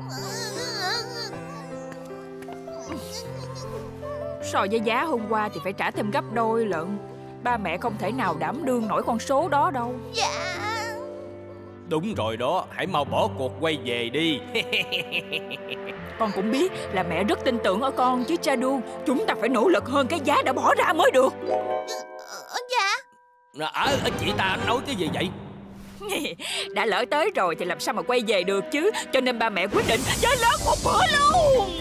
So với giá hôm qua thì phải trả thêm gấp đôi lận. Ba mẹ không thể nào đảm đương nổi con số đó đâu. Dạ. Đúng rồi đó, hãy mau bỏ cuộc quay về đi. Con cũng biết là mẹ rất tin tưởng ở con chứ Chadu. Chúng ta phải nỗ lực hơn cái giá đã bỏ ra mới được. Dạ. Chị ta nói cái gì vậy? Đã lỡ tới rồi thì làm sao mà quay về được chứ. Cho nên ba mẹ quyết định chơi lớn một bữa luôn.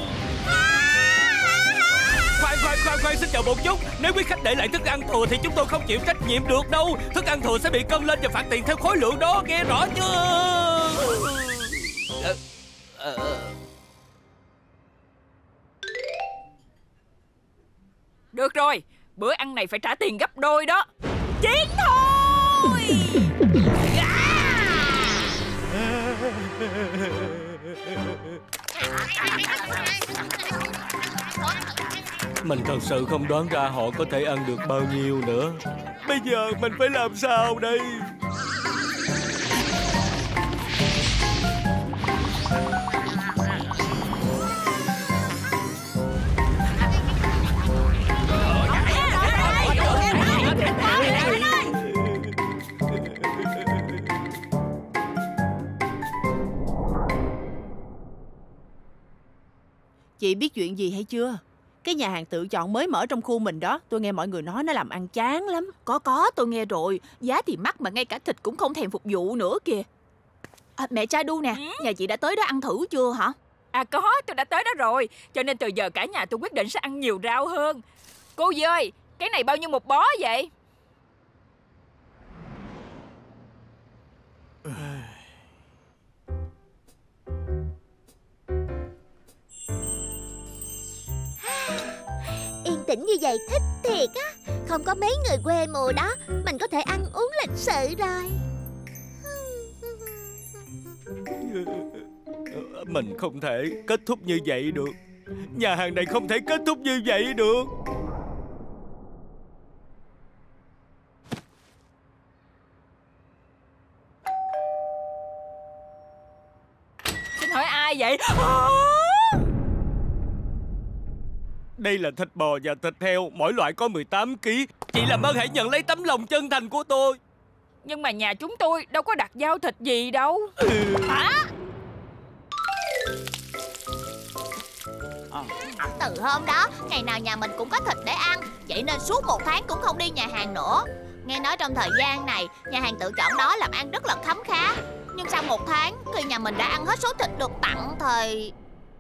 Khoan, xin chờ một chút. Nếu quý khách để lại thức ăn thừa thì chúng tôi không chịu trách nhiệm được đâu. Thức ăn thừa sẽ bị cân lên và phạt tiền theo khối lượng đó, nghe rõ chưa? Được rồi, bữa ăn này phải trả tiền gấp đôi đó. Chiến thôi. Mình thật sự không đoán ra họ có thể ăn được bao nhiêu nữa. Bây giờ mình phải làm sao đây? Chị biết chuyện gì hay chưa? Cái nhà hàng tự chọn mới mở trong khu mình đó. Tôi nghe mọi người nói nó làm ăn chán lắm. Có, tôi nghe rồi. Giá thì mắc mà ngay cả thịt cũng không thèm phục vụ nữa kìa. Mẹ Chadu nè, nhà chị đã tới đó ăn thử chưa hả? Có, tôi đã tới đó rồi. Cho nên từ giờ cả nhà tôi quyết định sẽ ăn nhiều rau hơn. Cô dì ơi, cái này bao nhiêu một bó vậy? tĩnh như vậy thích thiệt á. Không có mấy người quê mùa đó, mình có thể ăn uống lịch sự rồi. Mình không thể kết thúc như vậy được. Nhà hàng này không thể kết thúc như vậy được. Xin hỏi ai vậy? Đây là thịt bò và thịt heo, mỗi loại có 18 kg. Chị làm ơn hãy nhận lấy tấm lòng chân thành của tôi. Nhưng mà nhà chúng tôi đâu có đặt giao thịt gì đâu. Hả? Từ hôm đó, ngày nào nhà mình cũng có thịt để ăn. Vậy nên suốt 1 tháng cũng không đi nhà hàng nữa. Nghe nói trong thời gian này, nhà hàng tự chọn đó làm ăn rất là khấm khá. Nhưng sau 1 tháng, khi nhà mình đã ăn hết số thịt được tặng thì...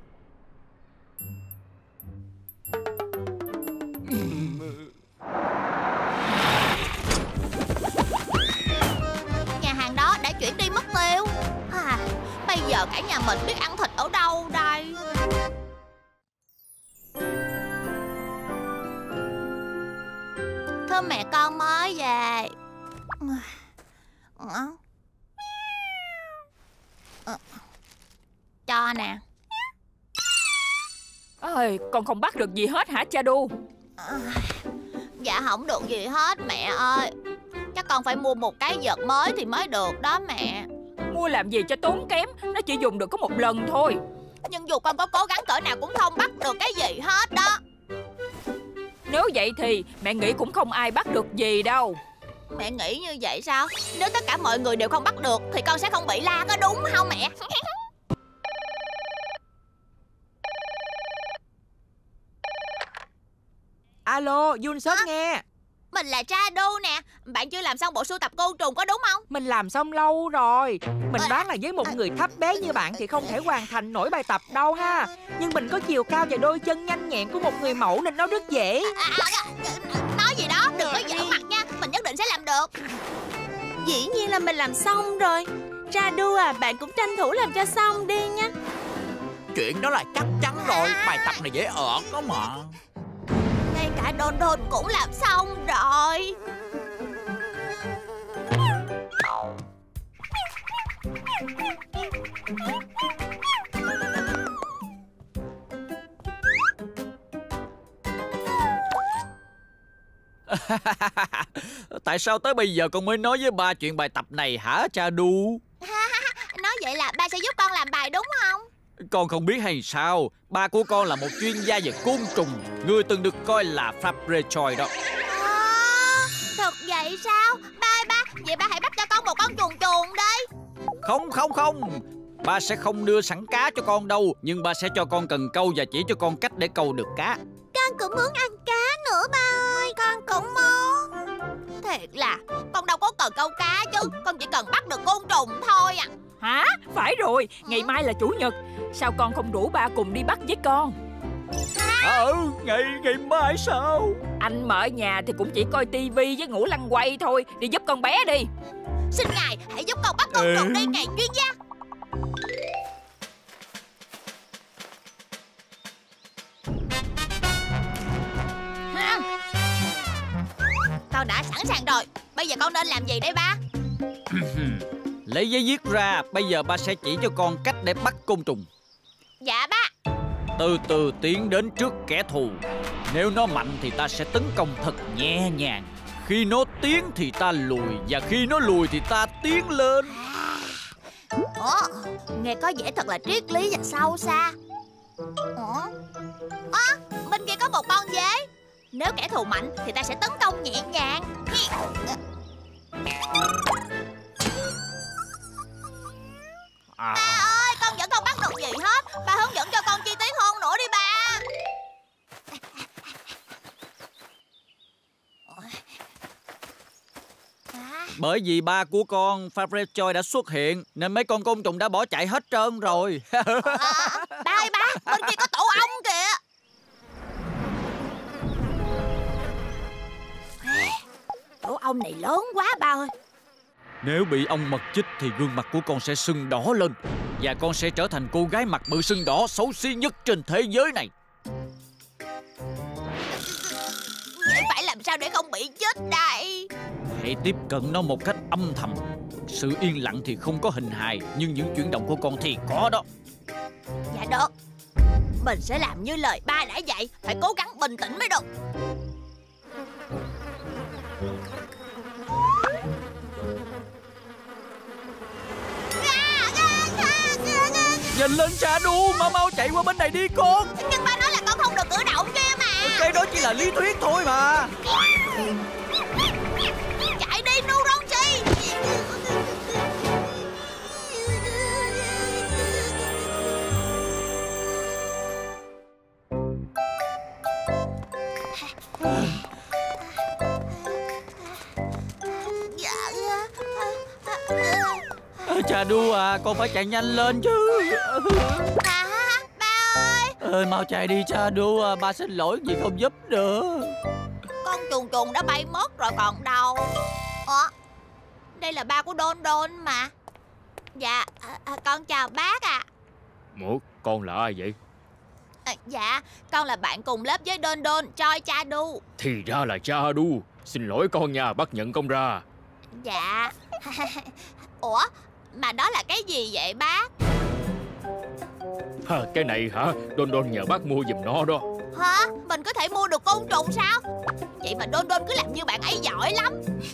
nhà hàng đó đã chuyển đi mất tiêu. Bây giờ cả nhà mình biết ăn thịt ở đâu đây? Thưa mẹ, con mới về. Cho nè. Ơi, con không bắt được gì hết hả cha Đu? Dạ không được gì hết mẹ ơi. Chắc con phải mua một cái vợt mới thì mới được đó mẹ. Mua làm gì cho tốn kém, nó chỉ dùng được có 1 lần thôi. Nhưng dù con có cố gắng cỡ nào cũng không bắt được cái gì hết đó. Nếu vậy thì mẹ nghĩ cũng không ai bắt được gì đâu. Mẹ nghĩ như vậy sao? Nếu tất cả mọi người đều không bắt được thì con sẽ không bị la, có đúng không mẹ? Alo, Jun Sớt nghe. Mình là Tradu nè. Bạn chưa làm xong bộ sưu tập côn trùng có đúng không? Mình làm xong lâu rồi. Mình đoán là với một người thấp bé như bạn thì không thể hoàn thành nổi bài tập đâu ha. Nhưng mình có chiều cao và đôi chân nhanh nhẹn của một người mẫu nên nó rất dễ. Nói gì đó, đừng có giỡn mặt nha. Mình nhất định sẽ làm được. Dĩ nhiên là mình làm xong rồi. Tradu à, bạn cũng tranh thủ làm cho xong đi nha. Chuyện đó là chắc chắn rồi. Bài tập này dễ ợt đó mà. Ngay cả Đôn Đôn cũng làm xong rồi. Tại sao tới bây giờ con mới nói với ba chuyện bài tập này hả cha Đu? Nói vậy là ba sẽ giúp con làm bài đúng không? Con không biết hay sao, ba của con là một chuyên gia về côn trùng, người từng được coi là Fabre đó. Thật vậy sao? Ba, vậy ba hãy bắt cho con một con chuồn chuồn đi. Không, ba sẽ không đưa sẵn cá cho con đâu, nhưng ba sẽ cho con cần câu và chỉ cho con cách để câu được cá. Con cũng muốn ăn cá nữa ba ơi, con cũng muốn. Thiệt là con đâu có cần câu cá chứ, con chỉ cần bắt được côn trùng thôi à. Hả? Phải rồi, ngày mai là chủ nhật. Sao con không rủ ba cùng đi bắt với con? Ngày mai sao? Anh mà ở nhà thì cũng chỉ coi tivi với ngủ lăn quay thôi. Đi giúp con bé đi. Xin ngài hãy giúp con bắt côn trùng đi ngài chuyên gia. Con đã sẵn sàng rồi. Bây giờ con nên làm gì đây ba? Lấy giấy viết ra. Bây giờ ba sẽ chỉ cho con cách để bắt côn trùng. Dạ ba. Từ từ tiến đến trước kẻ thù. Nếu nó mạnh thì ta sẽ tấn công thật nhẹ nhàng. Khi nó tiến thì ta lùi. Và khi nó lùi thì ta tiến lên. Nghe có vẻ thật là triết lý và sâu xa. Bên kia có một con dế. Nếu kẻ thù mạnh thì ta sẽ tấn công nhẹ nhàng. Ba ơi, con vẫn không bắt được gì hết. Ba hướng dẫn cho con chi tiết hơn nữa đi ba. Bởi vì ba của con Fabre đã xuất hiện nên mấy con côn trùng đã bỏ chạy hết trơn rồi. Ba ơi ba, bên kia có tổ ong kìa. Tổ ong này lớn quá ba ơi. Nếu bị ong mật chích thì gương mặt của con sẽ sưng đỏ lên. Và con sẽ trở thành cô gái mặt bự sưng đỏ xấu xí nhất trên thế giới này. để không bị chết đây? Hãy tiếp cận nó một cách âm thầm. Sự yên lặng thì không có hình hài, nhưng những chuyển động của con thì có đó. Dạ được. Mình sẽ làm như lời ba đã dạy. Phải cố gắng bình tĩnh mới được. Nhìn lên Shadow, mau chạy qua bên này đi con. Nhưng ba nói là con không được cử động kia mà. Cái đó chỉ là lý thuyết thôi mà. Chạy đi Nuronchi. Shadow à, con phải chạy nhanh lên chứ. Ba ơi. Mau chạy đi Shadow à, ba xin lỗi vì không giúp nữa. Con chuồn chuồn đã bay mất rồi còn đâu. Đây là ba của Đôn Đôn mà. Dạ, con chào bác ạ. Ủa, con là ai vậy? Dạ, con là bạn cùng lớp với Đôn Đôn, Choi Chadu. Thì ra là Chadu. Xin lỗi con nha, bác nhận công ra. Dạ. Ủa, mà đó là cái gì vậy bác? Cái này hả? Đôn Đôn nhờ bác mua giùm nó đó. Hả? Mình có thể mua được côn trùng sao? Vậy mà Đôn Đôn cứ làm như bạn ấy giỏi lắm.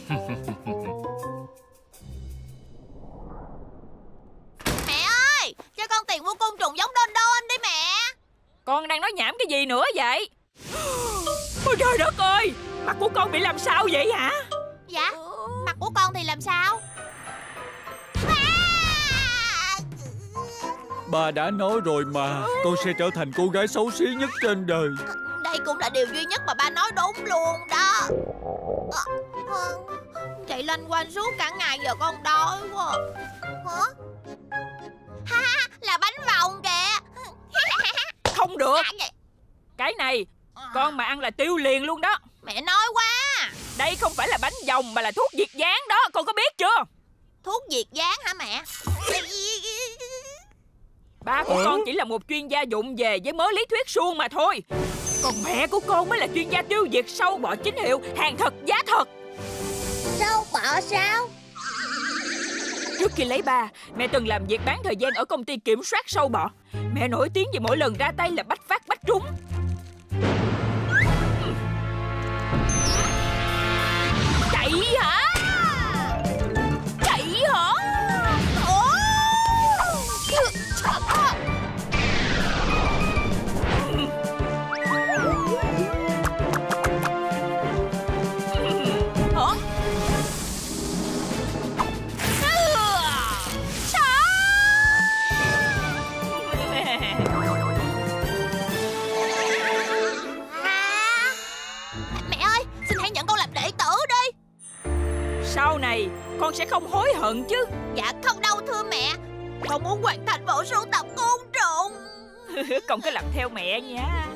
Mẹ ơi, cho con tiền mua côn trùng giống Đôn Đôn đi mẹ. Con đang nói nhảm cái gì nữa vậy? Ôi trời đất ơi, mặt của con bị làm sao vậy hả? Dạ, mặt của con thì làm sao? Bà đã nói rồi mà, con sẽ trở thành cô gái xấu xí nhất trên đời. Đây cũng là điều duy nhất mà ba nói đúng luôn đó. Chạy loanh quanh suốt cả ngày giờ con đói quá. Hả? Ha, là bánh vòng kìa. Không được. Cái này con mà ăn là tiêu liền luôn đó. Mẹ nói quá. Đây không phải là bánh vòng mà là thuốc diệt dán đó, con có biết chưa? Thuốc diệt dán hả mẹ? Ba của con chỉ là một chuyên gia vụng về với mớ lý thuyết suông mà thôi. Còn mẹ của con mới là chuyên gia tiêu diệt sâu bọ chính hiệu, hàng thật giá thật. Sâu bọ sao? Trước khi lấy ba, mẹ từng làm việc bán thời gian ở công ty kiểm soát sâu bọ. Mẹ nổi tiếng vì mỗi lần ra tay là bách phát bách trúng. Chạy hả? Chạy hả? Sau này con sẽ không hối hận chứ? Dạ không đâu thưa mẹ. Con muốn hoàn thành bộ sưu tập côn trùng. Con cứ làm theo mẹ nha.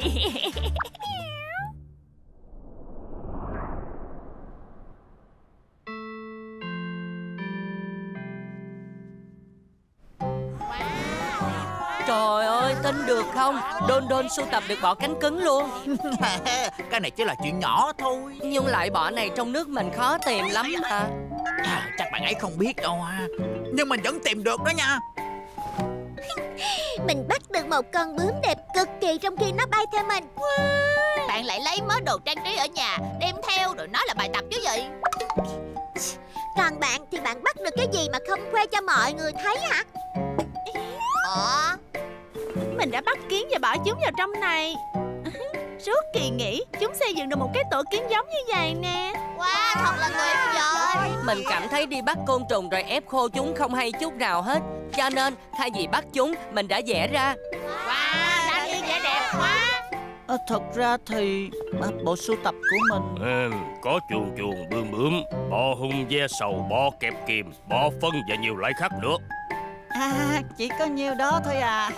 Trời ơi, tin được không? Đôn Đôn sưu tập được bọ cánh cứng luôn. Cái này chỉ là chuyện nhỏ thôi. Nhưng loại bọ này trong nước mình khó tìm lắm mà. Chắc bạn ấy không biết đâu ha. Nhưng mình vẫn tìm được đó nha. Mình bắt được một con bướm đẹp cực kỳ trong khi nó bay theo mình. Bạn lại lấy mớ đồ trang trí ở nhà đem theo rồi nói là bài tập chứ gì? Còn bạn thì bạn bắt được cái gì mà không khoe cho mọi người thấy hả? Mình đã bắt kiến và bỏ chúng vào trong này. Suốt kỳ nghỉ chúng xây dựng được một cái tổ kiến giống như vậy nè. Wow, thật là tuyệt vời. Mình cảm thấy đi bắt côn trùng rồi ép khô chúng không hay chút nào hết. Cho nên thay vì bắt chúng, mình đã vẽ ra. Wow, Daniel vẽ đẹp quá. Thật ra thì bộ sưu tập của mình có chuồn chuồn, bướm bướm, bò hung, ve sầu, bò kẹp kìm, bò phân và nhiều loại khác nữa. Chỉ có nhiêu đó thôi à.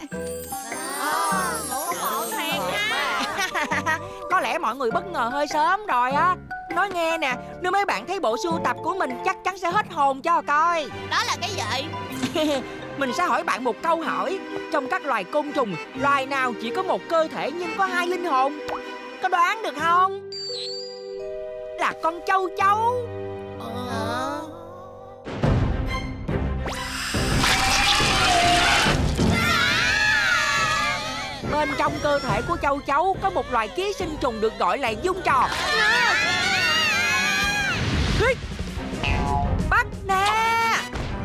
Có lẽ mọi người bất ngờ hơi sớm rồi á. Nói nghe nè, nếu mấy bạn thấy bộ sưu tập của mình chắc chắn sẽ hết hồn cho coi. Đó là cái gì? Mình sẽ hỏi bạn một câu hỏi. Trong các loài côn trùng, loài nào chỉ có một cơ thể nhưng có hai linh hồn? Có đoán được không? là con châu chấu. Bên trong cơ thể của châu chấu có một loài ký sinh trùng được gọi là dung tròn. Bắt nè.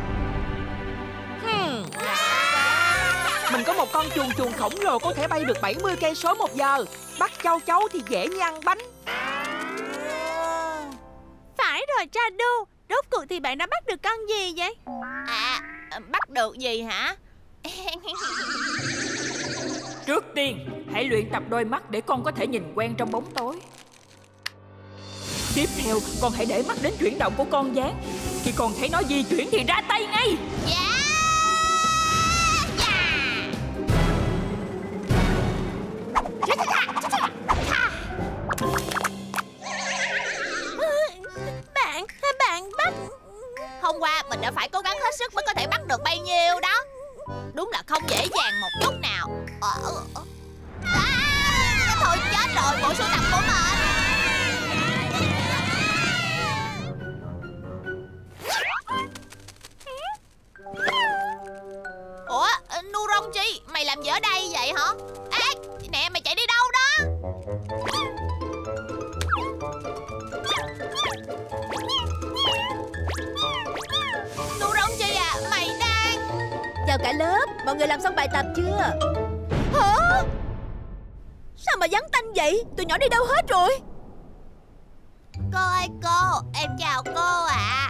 Mình có một con chuồn khổng lồ có thể bay được 70 cây số một giờ. Bắt châu chấu thì dễ như ăn bánh. Phải rồi Chadu, rốt cuộc thì bạn đã bắt được con gì vậy? Bắt được gì hả? Trước tiên, hãy luyện tập đôi mắt để con có thể nhìn quen trong bóng tối. Tiếp theo, con hãy để mắt đến chuyển động của con gián. Khi con thấy nó di chuyển thì ra tay ngay. Bạn bắt. Hôm qua mình đã phải cố gắng hết sức mới có thể bắt được bấy nhiêu đó. Đúng là không dễ dàng một chút nào. Thôi chết rồi, bộ sưu tập của mình. Ủa, Nuronchi, mày làm gì ở đây vậy hả? Ê, nè, mày chạy đi đâu đó? Nuronchi à, mày đang... Chào cả lớp, mọi người làm xong bài tập chưa? Hả? Sao mà vắng tanh vậy? Tụi nhỏ đi đâu hết rồi? Cô ơi cô, em chào cô ạ.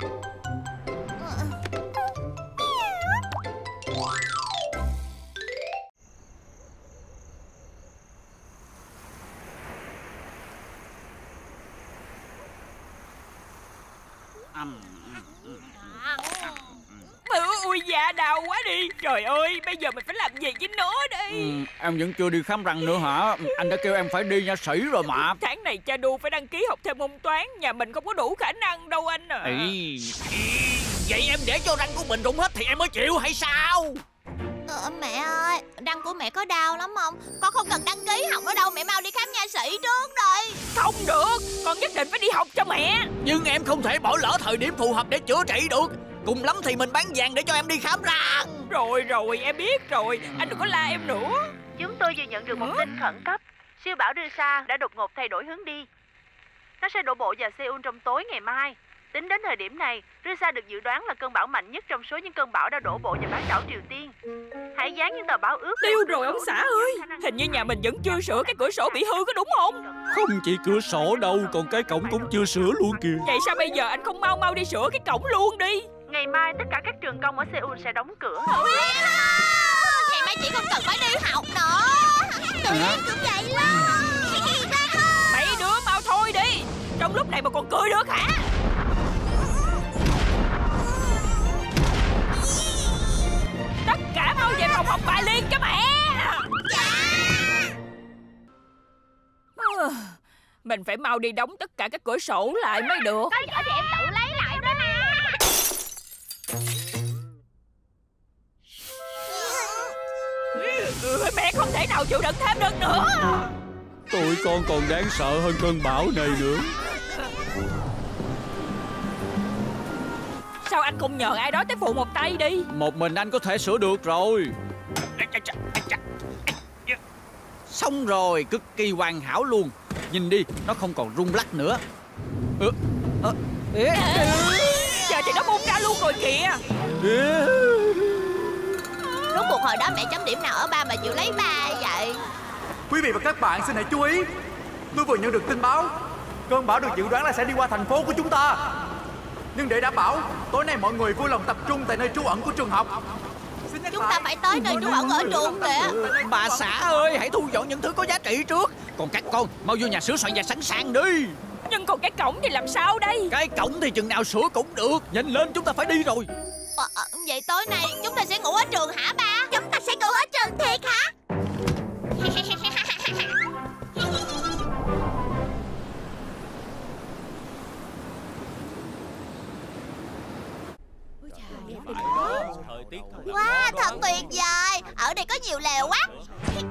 Ui da, đau quá đi. Trời ơi, bây giờ mình phải làm gì với nó đây? Em vẫn chưa đi khám răng nữa hả? Anh đã kêu em phải đi nha sĩ rồi mà. Tháng này Chadu phải đăng ký học thêm môn toán. Nhà mình không có đủ khả năng đâu anh à. Vậy em để cho răng của mình rụng hết thì em mới chịu hay sao? Mẹ ơi, răng của mẹ có đau lắm không? Con không cần đăng ký học nữa đâu. Mẹ mau đi khám nha sĩ trước đi. Không được, con nhất định phải đi học cho mẹ. Nhưng em không thể bỏ lỡ thời điểm phù hợp để chữa trị được. Cùng lắm thì mình bán vàng để cho em đi khám răng. Rồi, em biết rồi. Anh đừng có la em nữa. Chúng tôi vừa nhận được một tin khẩn cấp. Siêu bão Rusa đã đột ngột thay đổi hướng đi. Nó sẽ đổ bộ vào Seoul trong tối ngày mai. Tính đến thời điểm này, Rusa được dự đoán là cơn bão mạnh nhất trong số những cơn bão đã đổ bộ vào bán đảo Triều Tiên. Hãy dán những tờ báo ướt. Tiêu rồi ông xã ơi. Hình như nhà mình vẫn chưa sửa cái cửa sổ bị hư, có đúng không? Không chỉ cửa sổ đâu, còn cái cổng cũng chưa sửa luôn kìa. Vậy sao bây giờ anh không mau đi sửa cái cổng luôn đi? Ngày mai tất cả các trường công ở Seoul sẽ đóng cửa. Ngày mai chị không cần phải đi học nữa. Tụi em cũng vậy lắm. Mấy đứa mau thôi đi. Trong lúc này mà còn cười được hả? Tất cả mau về phòng học bài liên cho mẹ. Mình phải mau đi đóng tất cả các cửa sổ lại mới được. Có giỏi thì em tự lấy lại đó nè. Mẹ không thể nào chịu đựng thêm được nữa. Tụi con còn đáng sợ hơn cơn bão này nữa. Sao anh không nhờ ai đó tới phụ một tay đi? Một mình anh có thể sửa được rồi. Xong rồi, cực kỳ hoàn hảo luôn. Nhìn đi, nó không còn rung lắc nữa. Giờ thì nó bung ra luôn rồi kìa. Rốt cuộc hồi đó mẹ chấm điểm nào ở 3 mà chịu lấy 3 vậy? Quý vị và các bạn xin hãy chú ý. Tôi vừa nhận được tin báo cơn bão được dự đoán là sẽ đi qua thành phố của chúng ta. Nhưng để đảm bảo, tối nay mọi người vui lòng tập trung tại nơi trú ẩn của trường học. Chúng ta phải tới nơi trú ẩn ở trường kìa. Bà xã ơi, hãy thu dọn những thứ có giá trị trước. Còn các con, mau vô nhà sửa soạn và sẵn sàng đi. Nhưng còn cái cổng thì làm sao đây? Cái cổng thì chừng nào sửa cũng được. Nhanh lên, chúng ta phải đi rồi. Vậy tối nay chúng ta sẽ ngủ ở trường hả ba? Chúng ta sẽ ngủ ở trường thiệt hả? Wow, thật tuyệt vời. Ở đây có nhiều lều quá.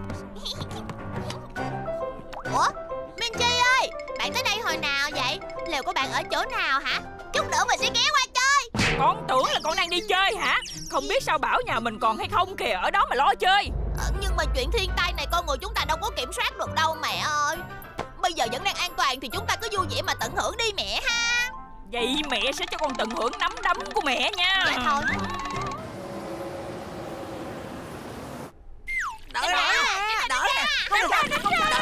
Ủa, Minchi ơi, bạn tới đây hồi nào vậy? lều của bạn ở chỗ nào hả? Chút nữa mình sẽ ghé qua chơi. Con tưởng là con đang đi chơi hả? Không biết sao bảo nhà mình còn hay không kìa, ở đó mà lo chơi. Nhưng mà chuyện thiên tai này con người chúng ta đâu có kiểm soát được đâu mẹ ơi. Bây giờ vẫn đang an toàn thì chúng ta cứ vui vẻ mà tận hưởng đi mẹ ha. Vậy mẹ sẽ cho con tận hưởng nắm đấm của mẹ nha. Dạ thôi. Đỡ nè. Không được.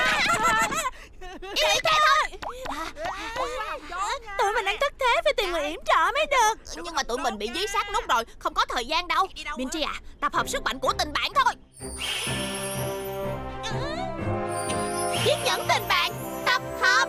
Tụi mình đang thất thế phải tìm người yểm trợ mới được. Nhưng mà tụi mình bị dí sát nút rồi, không có thời gian đâu. Minty à, tập hợp sức mạnh của tình bạn thôi. Chiếc nhẫn tình bạn tập hợp.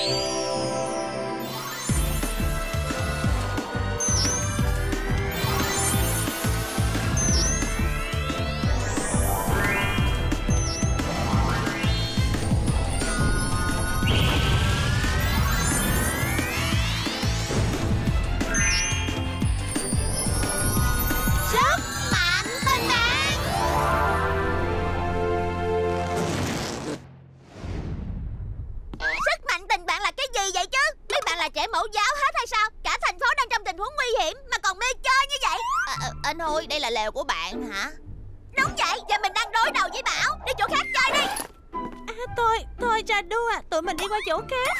Trẻ mẫu giáo hết hay sao? Cả thành phố đang trong tình huống nguy hiểm mà còn mê chơi như vậy. Anh ơi, đây là lều của bạn hả? Đúng vậy, và mình đang đối đầu với Bảo. Đi chỗ khác chơi đi. Thôi Chadu à, tụi mình đi qua chỗ khác.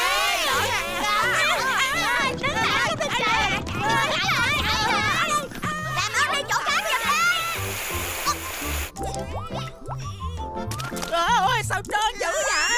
Đứng lại, làm ơn đi chỗ khác giùm đi. Ôi sao trơn dữ vậy?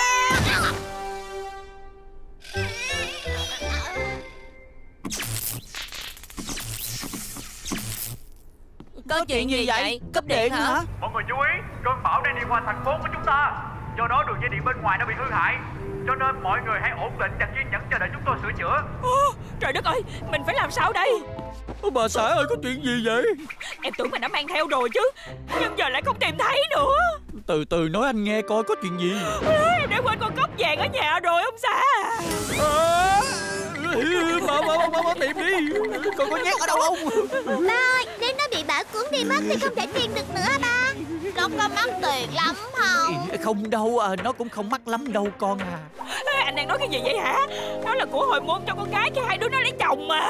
Có chuyện gì vậy? Cấp điện hả? Mọi người chú ý, cơn bão đang đi qua thành phố của chúng ta. Do đó đường dây điện bên ngoài nó bị hư hại. Cho nên mọi người hãy ổn định và kiên nhẫn chờ đợi chúng tôi sửa chữa. Trời đất ơi, mình phải làm sao đây? Bà xã ơi, có chuyện gì vậy? Em tưởng mình đã mang theo rồi chứ, nhưng giờ lại không tìm thấy nữa. Từ từ nói anh nghe coi có chuyện gì. Em đã quên con cốc vàng ở nhà rồi ông xã. Bà tìm đi. Con có nhét ở đâu không? Ba ơi, nếu nó bị bão cuốn đi mất thì không thể tìm được nữa ba. Nó có mắc tiền lắm không? Không đâu, nó cũng không mắc lắm đâu con à. Anh đang nói cái gì vậy hả? Đó là của hồi môn cho con gái cho hai đứa nó lấy chồng mà.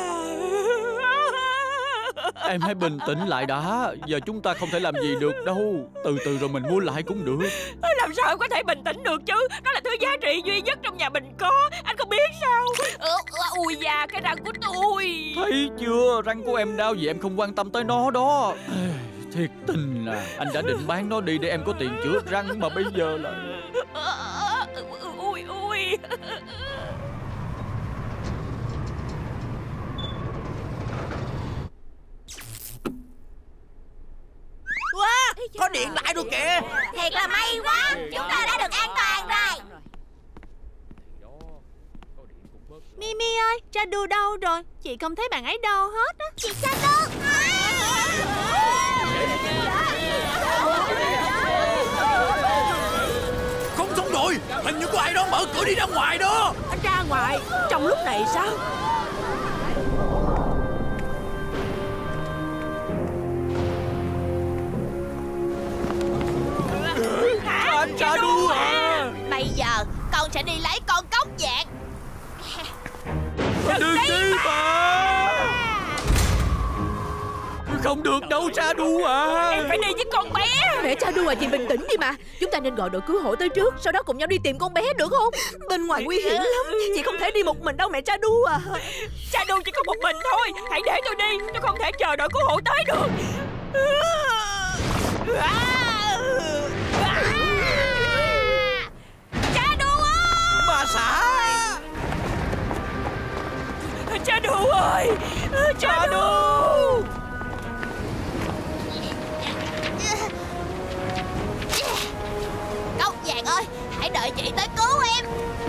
Em hãy bình tĩnh lại đã. Giờ chúng ta không thể làm gì được đâu. Từ từ rồi mình mua lại cũng được. Làm sao em có thể bình tĩnh được chứ? Đó là thứ giá trị duy nhất trong nhà mình có. Anh không biết sao? Ui da, cái răng của tôi. Thấy chưa, răng của em đau vì em không quan tâm tới nó đó. Thiệt tình là anh đã định bán nó đi để em có tiền chữa răng mà bây giờ lại. Ui. Wow, có điện lại rồi kìa. Thiệt là may quá, chúng ta đã được an toàn rồi. Mimi ơi, Chadu đâu rồi? Chị không thấy bạn ấy đâu hết á. Chị Chadu. Không xong rồi, hình như có ai đó mở cửa đi ra ngoài đó. Ra ngoài, trong lúc này sao? Anh Chadu à. Bây giờ con sẽ đi lấy con cốc vàng. Đừng đi mà. Không được đâu Chadu à. Em phải đi với con bé. Mẹ Chadu à, chị bình tĩnh đi mà. Chúng ta nên gọi đội cứu hộ tới trước, sau đó cùng nhau đi tìm con bé được không? Bên ngoài nguy hiểm lắm, chị không thể đi một mình đâu mẹ Chadu à. Chadu chỉ có một mình thôi. Hãy để tôi đi, tôi không thể chờ đội cứu hộ tới được. Chadu ơi! Bà xã. Chadu ơi! Chadu! Cốc vàng ơi, hãy đợi chị tới cứu em.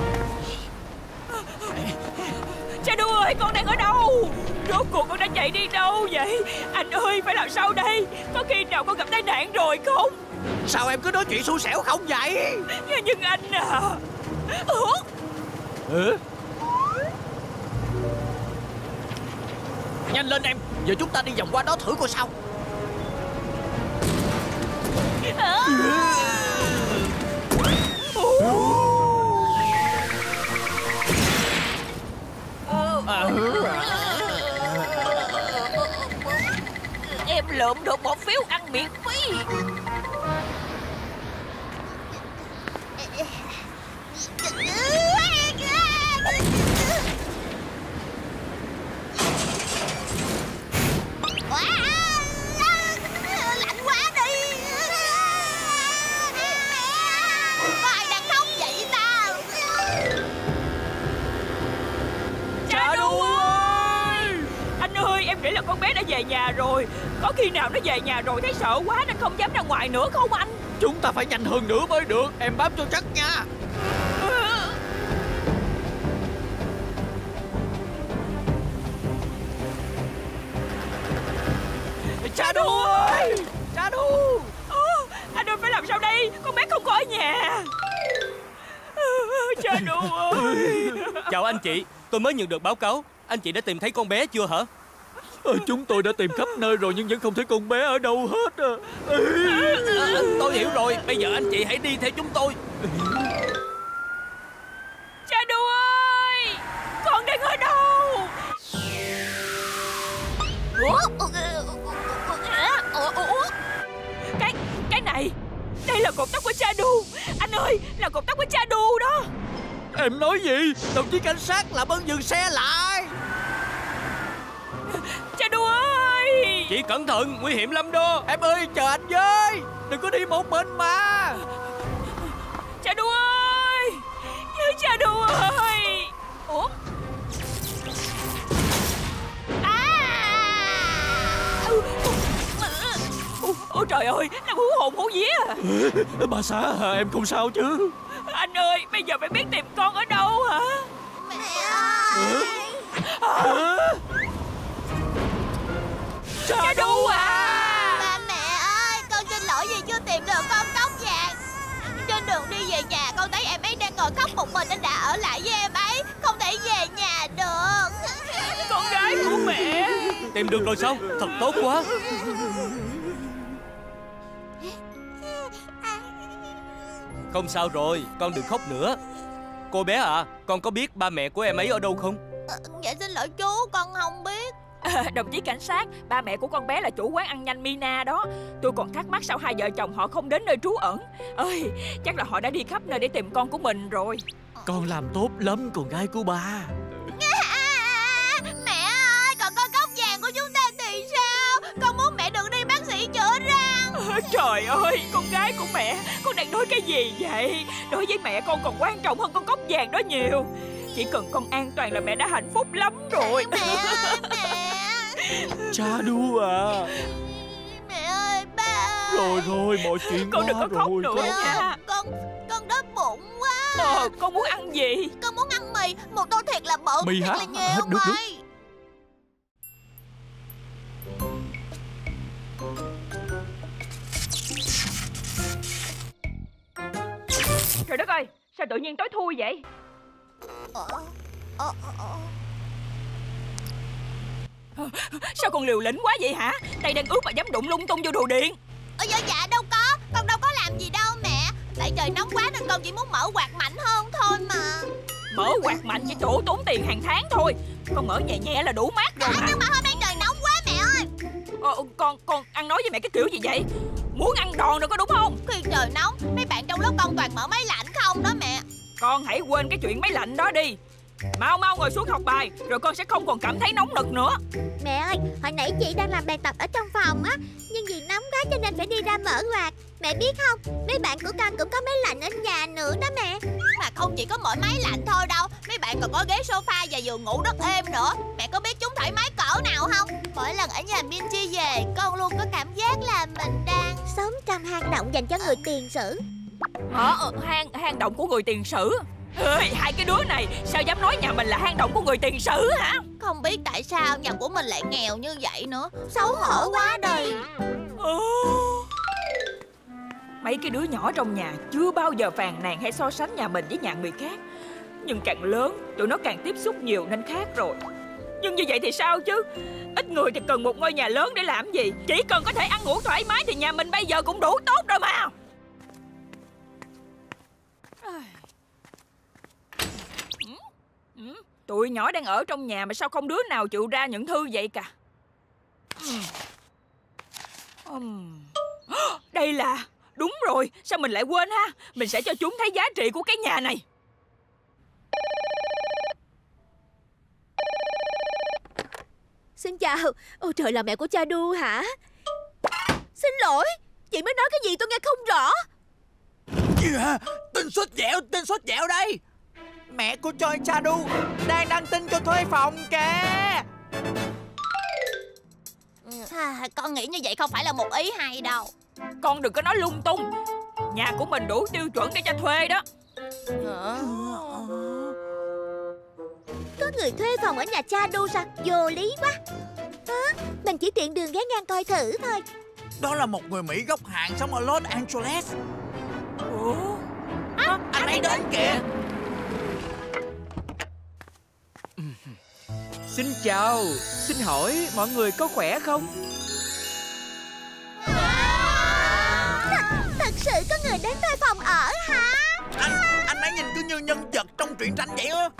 Chadu ơi, con đang ở đâu? Rốt cuộc con đã chạy đi đâu vậy? Anh ơi, phải làm sao đây? Có khi nào con gặp tai nạn rồi không? Sao em cứ nói chuyện xui xẻo không vậy? Nhưng anh à. Nhanh lên em, giờ chúng ta đi vòng qua đó thử coi sao. Em lượm được một phiếu ăn miễn phí. Lạnh quá đi. Có ai đang khóc vậy ta? Cha Đu ơi! Anh ơi, em nghĩ là con bé đã về nhà rồi. Có khi nào nó về nhà rồi thấy sợ quá nên không dám ra ngoài nữa không anh? Chúng ta phải nhanh hơn nữa mới được. Em bám cho chắc nha. Cha Đu ơi! Cha Đu! Anh ơi, phải làm sao đây? Con bé không có ở nhà. Cha Đu ơi! Chào anh chị, tôi mới nhận được báo cáo. Anh chị đã tìm thấy con bé chưa hả? Chúng tôi đã tìm khắp nơi rồi nhưng vẫn không thấy con bé ở đâu hết. Tôi hiểu rồi, bây giờ anh chị hãy đi theo chúng tôi. Cha Đu ơi! Con đang ở đâu? Cái này, đây là cột tóc của cha Đu. Anh ơi, là cột tóc của cha Đu đó. Em nói gì? Đồng chí cảnh sát làm ơn dừng xe lại. Cha Đu ơi! Chị cẩn thận, nguy hiểm lắm đó. Em ơi, chờ anh với. Đừng có đi một mình mà. Cha Đu ơi! Nhớ cha Đu ơi! Ủa? Ôi trời ơi, nó hú hồn hú vía à. Bà xã, em không sao chứ? Anh ơi, bây giờ phải biết tìm con ở đâu hả? Mẹ ơi! Cha Đu à! Ba mẹ ơi, con xin lỗi vì chưa tìm được con tóc vàng. Trên đường đi về nhà, con thấy em ấy đang ngồi khóc một mình nên đã ở lại với em ấy. Không thể về nhà được. Con gái của mẹ. Tìm được rồi sao? Thật tốt quá. Không sao rồi, con đừng khóc nữa. Cô bé à, con có biết ba mẹ của em ấy ở đâu không? Dạ xin lỗi chú, con không biết. Đồng chí cảnh sát, ba mẹ của con bé là chủ quán ăn nhanh Mina đó. Tôi còn thắc mắc sao hai vợ chồng họ không đến nơi trú ẩn. Ơi, chắc là họ đã đi khắp nơi để tìm con của mình rồi. Con làm tốt lắm, con gái của ba. Mẹ ơi, còn con tóc vàng của chúng ta thì sao? Con muốn mẹ đừng đi bác sĩ chữa răng. Trời ơi, con gái của mẹ, con đang nói cái gì vậy? Đối với mẹ con còn quan trọng hơn con cốc vàng đó nhiều. Chỉ cần con an toàn là mẹ đã hạnh phúc lắm rồi. Mẹ ơi, mẹ. Cha Đu à. Mẹ ơi, ba ơi. Rồi, mọi chuyện con đừng có khóc rồi, nữa nha. Con đói bụng quá. Con muốn ăn gì? Con muốn ăn mì, một tô thiệt là bự, mì thiệt hả? là nhiều Được. mì. Trời đất ơi, sao tự nhiên tối thui vậy? Sao con liều lĩnh quá vậy hả? Tay đang ướt mà dám đụng lung tung vô đồ điện. Dạ đâu có, con đâu có làm gì đâu mẹ. Tại trời nóng quá nên con chỉ muốn mở quạt mạnh hơn thôi mà. Mở quạt mạnh chỉ chỗ tốn tiền hàng tháng thôi. Con mở nhẹ nhẹ là đủ mát rồi mà. Nhưng mà hôm nay trời nóng quá mẹ ơi. Con ăn nói với mẹ cái kiểu gì vậy? Muốn ăn đòn rồi có đúng không? Khi trời nóng, mấy bạn trong lớp con toàn mở máy lạnh không đó mẹ. Con hãy quên cái chuyện máy lạnh đó đi. Mau ngồi xuống học bài, rồi con sẽ không còn cảm thấy nóng nực nữa. Mẹ ơi, hồi nãy chị đang làm bài tập ở trong phòng á, nhưng vì nóng quá cho nên phải đi ra mở quạt. Mẹ biết không, mấy bạn của con cũng có máy lạnh ở nhà nữa đó mẹ. Mà không chỉ có mỗi máy lạnh thôi đâu, mấy bạn còn có ghế sofa và giường ngủ rất êm nữa. Mẹ có biết chúng thoải mái cỡ nào không? Mỗi lần ở nhà Minchi về, con luôn có cảm giác là mình đang sống trong hang động dành cho người tiền sử. Hang động của người tiền sử? Ơi, hai cái đứa này sao dám nói nhà mình là hang động của người tiền sử hả? Không biết tại sao nhà của mình lại nghèo như vậy nữa. Xấu hổ quá đi. Mấy cái đứa nhỏ trong nhà chưa bao giờ phàn nàn hay so sánh nhà mình với nhà người khác. Nhưng càng lớn, tụi nó càng tiếp xúc nhiều nên khác rồi. Nhưng như vậy thì sao chứ? Ít người thì cần một ngôi nhà lớn để làm gì? Chỉ cần có thể ăn ngủ thoải mái thì nhà mình bây giờ cũng đủ tốt rồi mà. Tụi nhỏ đang ở trong nhà mà sao không đứa nào chịu ra nhận thư vậy cả. Đây là... Đúng rồi, sao mình lại quên ha. Mình sẽ cho chúng thấy giá trị của cái nhà này. Xin chào. Ôi trời, là mẹ của cha Đu hả? Xin lỗi, chị mới nói cái gì tôi nghe không rõ. Tin sốt dẻo đây. Mẹ của Choi Cha Đu đang đăng tin cho thuê phòng kìa. Con nghĩ như vậy không phải là một ý hay đâu. Con đừng có nói lung tung. Nhà của mình đủ tiêu chuẩn để cho thuê đó. Có người thuê phòng ở nhà cha Đu sao? Vô lý quá. Mình chỉ tiện đường ghé ngang coi thử thôi. Đó là một người Mỹ gốc Hàn sống ở Los Angeles. Anh ấy đến kìa. Xin chào, xin hỏi mọi người có khỏe không? Thật sự có người đến thuê phòng ở hả? Anh ấy nhìn cứ như nhân vật trong truyện tranh vậy á.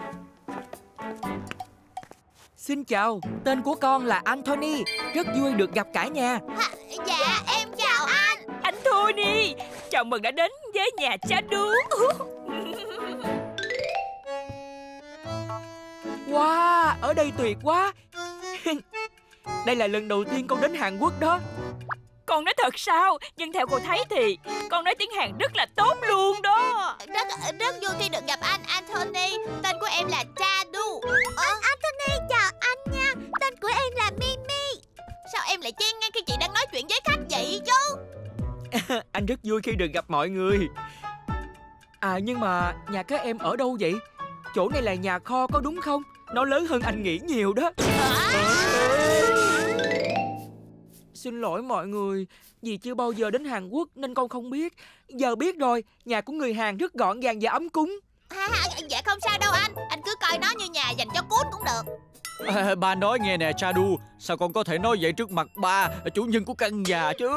Xin chào, tên của con là Anthony. Rất vui được gặp cả nhà. Dạ, em chào anh. Anh Tony, chào mừng đã đến với nhà cha Đu. Wow, ở đây tuyệt quá. Đây là lần đầu tiên con đến Hàn Quốc đó. Con nói thật sao? Nhưng theo cô thấy thì con nói tiếng Hàn rất là tốt luôn đó. Rất vui khi được gặp anh Anthony. Tên của em là Cha Đu. Anthony chào anh nha. Tên của em là Mimi. Sao em lại chen ngang khi chị đang nói chuyện với khách vậy chứ? Anh rất vui khi được gặp mọi người. Nhưng mà nhà các em ở đâu vậy? Chỗ này là nhà kho có đúng không? Nó lớn hơn anh nghĩ nhiều đó. Xin lỗi mọi người, vì chưa bao giờ đến Hàn Quốc nên con không biết. Giờ biết rồi, nhà của người Hàn rất gọn gàng và ấm cúng. Dạ không sao đâu anh cứ coi nó như nhà dành cho cún cũng được. Ba nói nghe nè Cha Đu, sao con có thể nói vậy trước mặt ba, chủ nhân của căn nhà chứ?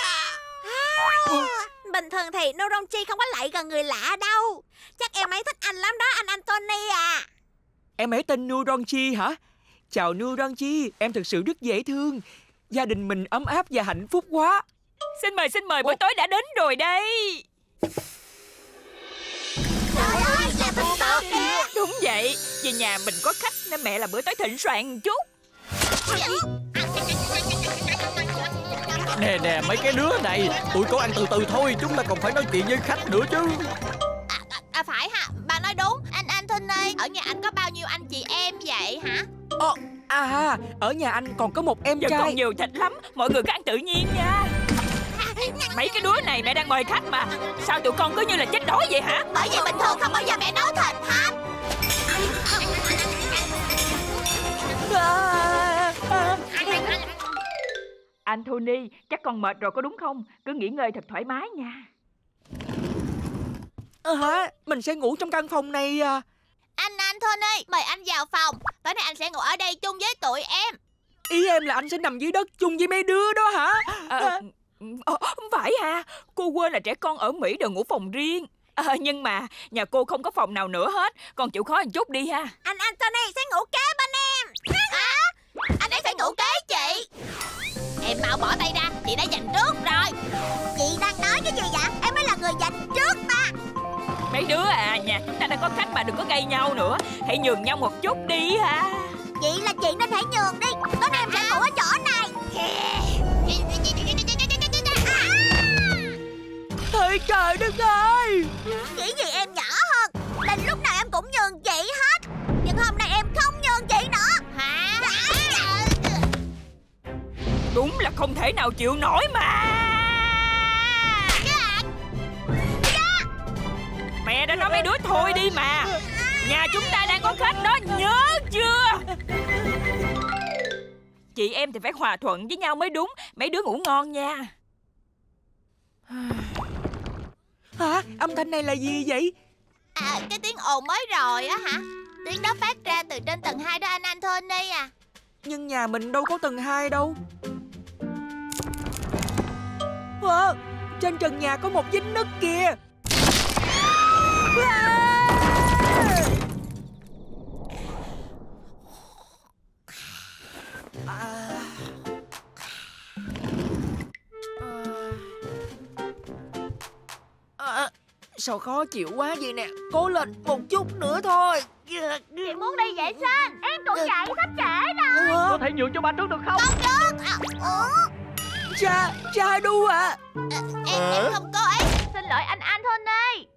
Bình thường thì Noronchi không có lại gần người lạ đâu. Chắc em ấy thích anh lắm đó anh Anthony à. Em ấy tên Noronchi hả? Chào Noronchi, em thực sự rất dễ thương. Gia đình mình ấm áp và hạnh phúc quá. Xin mời, bữa tối đã đến rồi đây. Trời ơi, là mình tốt kìa. Đúng vậy, vì nhà mình có khách nên mẹ làm bữa tối thịnh soạn một chút. Nè, mấy cái đứa này, tụi con ăn từ từ thôi, chúng ta còn phải nói chuyện với khách nữa chứ. Phải hả, bà nói đúng. Anh Anthony, ở nhà anh có bao nhiêu anh chị em vậy hả? Ở nhà anh còn có một em trai. Còn nhiều thịt lắm, mọi người cứ ăn tự nhiên nha. Mấy cái đứa này mẹ đang mời khách mà. Sao tụi con cứ như là chết đói vậy hả? Bởi vì bình thường không bao giờ mẹ nấu thịt hết. Anthony, chắc con mệt rồi có đúng không? Cứ nghỉ ngơi thật thoải mái nha. Mình sẽ ngủ trong căn phòng này à. Anh Anthony, mời anh vào phòng. Tối nay anh sẽ ngủ ở đây chung với tụi em. Ý em là anh sẽ nằm dưới đất chung với mấy đứa đó hả? Không phải ha. Cô quên là trẻ con ở Mỹ đều ngủ phòng riêng. Nhưng mà nhà cô không có phòng nào nữa hết. Con chịu khó một chút đi ha. Anh Anthony sẽ ngủ kế bên em. Anh ấy phải ngủ kế chị. Em mau bỏ tay ra, chị đã dành trước rồi. Chị đang nói cái gì vậy? Em mới là người dành trước mà. Mấy đứa à, nhà chúng ta đã có khách mà đừng có gây nhau nữa. Hãy nhường nhau một chút đi ha. Chị là chị nên hãy nhường đi. Tối nay em sẽ ngủ ở chỗ này. Ôi trời đất ơi. Nghĩ gì em nhỏ hơn. Đến lúc nào em cũng nhường chị hết. Nhưng hôm nay em không nhường chị nữa. Hả? Đúng là không thể nào chịu nổi mà. Mẹ đã nói mấy đứa thôi đi mà. Nhà chúng ta đang có khách đó, nhớ chưa? Chị em thì phải hòa thuận với nhau mới đúng. Mấy đứa ngủ ngon nha. Âm thanh này là gì vậy? Cái tiếng ồn mới rồi á hả? Tiếng đó phát ra từ trên tầng 2 đó anh Anthony à. Nhưng nhà mình đâu có tầng 2 đâu. Trên trần nhà có một vết nứt kìa. Sao khó chịu quá vậy nè. Cố lên một chút nữa thôi. Chị muốn đi vệ sinh. Em cũng chạy sắp trễ rồi. Có thể nhường cho ba trước được không? Chadu à. Em không có ấy. Xin lỗi anh Anthony.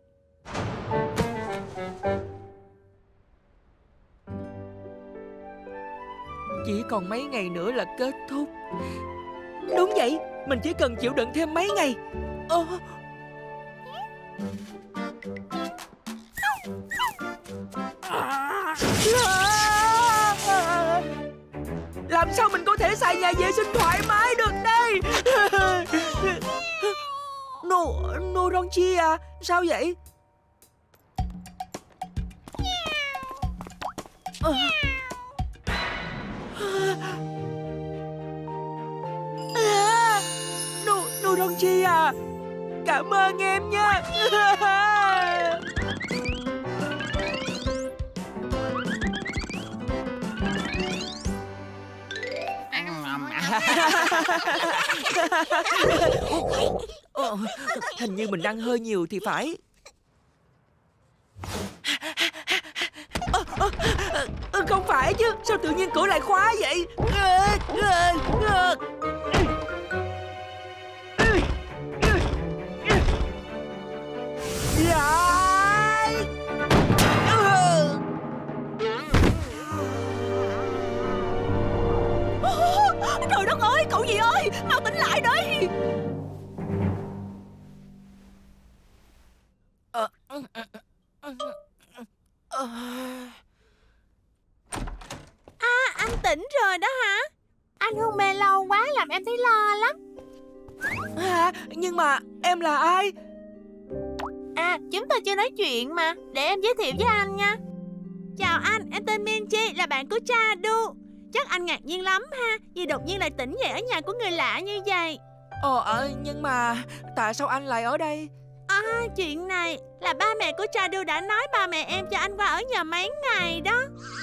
Chỉ còn mấy ngày nữa là kết thúc. Đúng vậy, mình chỉ cần chịu đựng thêm mấy ngày. Làm sao mình có thể xài nhà vệ sinh thoải mái được đây? Noronchi à, sao vậy? Noronchi à, cảm ơn em nha. Hình như mình ăn hơi nhiều thì phải. Không phải chứ, sao tự nhiên cửa lại khóa vậy? Trời đất ơi, cậu gì ơi, mau tỉnh lại đi. Anh tỉnh rồi đó hả? Anh hôn mê lâu quá làm em thấy lo lắm. Nhưng mà em là ai? Chúng ta chưa nói chuyện mà. Để em giới thiệu với anh nha. Chào anh, em tên Minchi, là bạn của Chadu. Chắc anh ngạc nhiên lắm ha, vì đột nhiên lại tỉnh dậy ở nhà của người lạ như vậy. Nhưng mà tại sao anh lại ở đây? Chuyện này là ba mẹ của Chadu đã nói ba mẹ em cho anh qua ở nhà mấy ngày đó.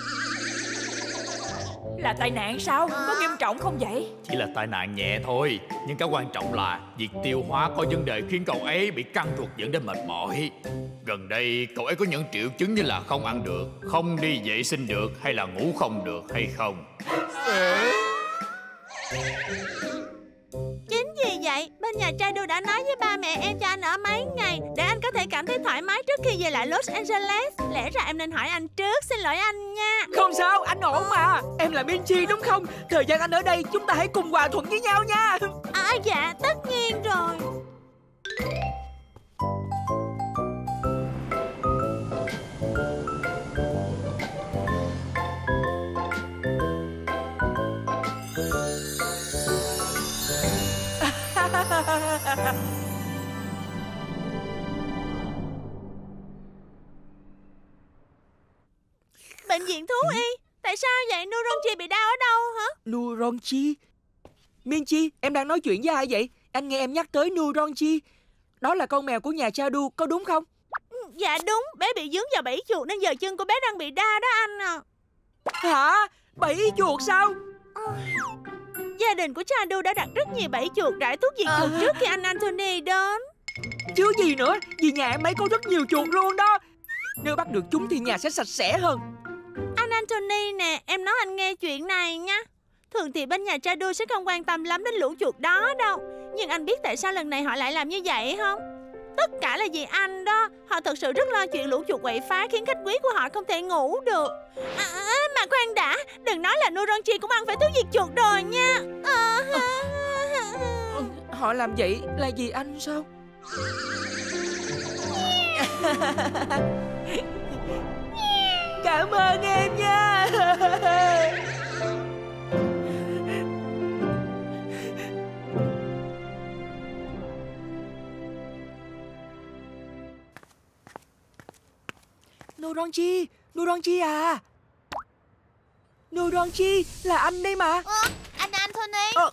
Là tai nạn sao? Có nghiêm trọng không vậy? Chỉ là tai nạn nhẹ thôi. Nhưng cái quan trọng là việc tiêu hóa có vấn đề khiến cậu ấy bị căng ruột dẫn đến mệt mỏi. Gần đây cậu ấy có những triệu chứng như là không ăn được, không đi vệ sinh được, hay là ngủ không được hay không. Chính vì vậy bên nhà Chadu đã nói với ba mẹ em cho anh ở mấy ngày để anh có thể cảm thấy thoải mái trước khi về lại Los Angeles. Lẽ ra em nên hỏi anh trước, xin lỗi anh nha. Không sao, anh ổn mà. Em là Minchi đúng không? Thời gian anh ở đây chúng ta hãy cùng hòa thuận với nhau nha. Dạ, tất nhiên rồi. Bệnh viện thú y. Tại sao vậy? Noronchi bị đau ở đâu hả? Noronchi? Minchi, em đang nói chuyện với ai vậy? Anh nghe em nhắc tới Noronchi. Đó là con mèo của nhà Chadu, có đúng không? Dạ đúng, bé bị dướng vào bẫy chuột nên giờ chân của bé đang bị đau đó anh à. Hả? Bẫy chuột sao? Gia đình của Chadu đã đặt rất nhiều bẫy chuột rải thuốc diệt chuột trước khi anh Anthony đến. Chứ gì nữa, vì nhà em ấy có rất nhiều chuột luôn đó. Nếu bắt được chúng thì nhà sẽ sạch sẽ hơn. Anh Anthony nè, em nói anh nghe chuyện này nha. Thường thì bên nhà Chadu sẽ không quan tâm lắm đến lũ chuột đó đâu. Nhưng anh biết tại sao lần này họ lại làm như vậy không? Tất cả là vì anh đó. Họ thật sự rất lo chuyện lũ chuột quậy phá khiến khách quý của họ không thể ngủ được. Mà khoan đã, đừng nói là Noronchi cũng ăn phải thuốc diệt chuột rồi nha. Họ làm vậy là vì anh sao? Cảm ơn em nha. Noronchi, Noronchi à. Noronchi, là anh đây mà. Anh Anthony.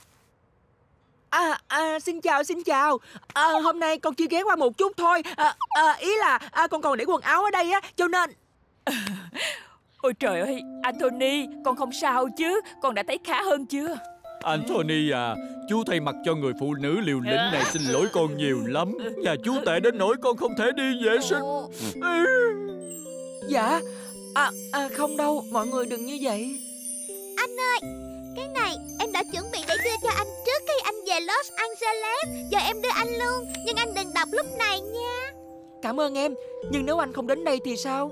Xin chào. Hôm nay con chỉ ghé qua một chút thôi. Ý là con còn để quần áo ở đây á, cho nên. Ôi trời ơi, Anthony, con không sao chứ? Con đã thấy khá hơn chưa? Anthony à, chú thay mặt cho người phụ nữ liều lĩnh này xin lỗi con nhiều lắm. Và chú tệ đến nỗi con không thể đi vệ sinh. Dạ. Không đâu, mọi người đừng như vậy. Anh ơi, cái này em đã chuẩn bị để đưa cho anh trước khi anh về Los Angeles. Giờ em đưa anh luôn, nhưng anh đừng đọc lúc này nha. Cảm ơn em, nhưng nếu anh không đến đây thì sao?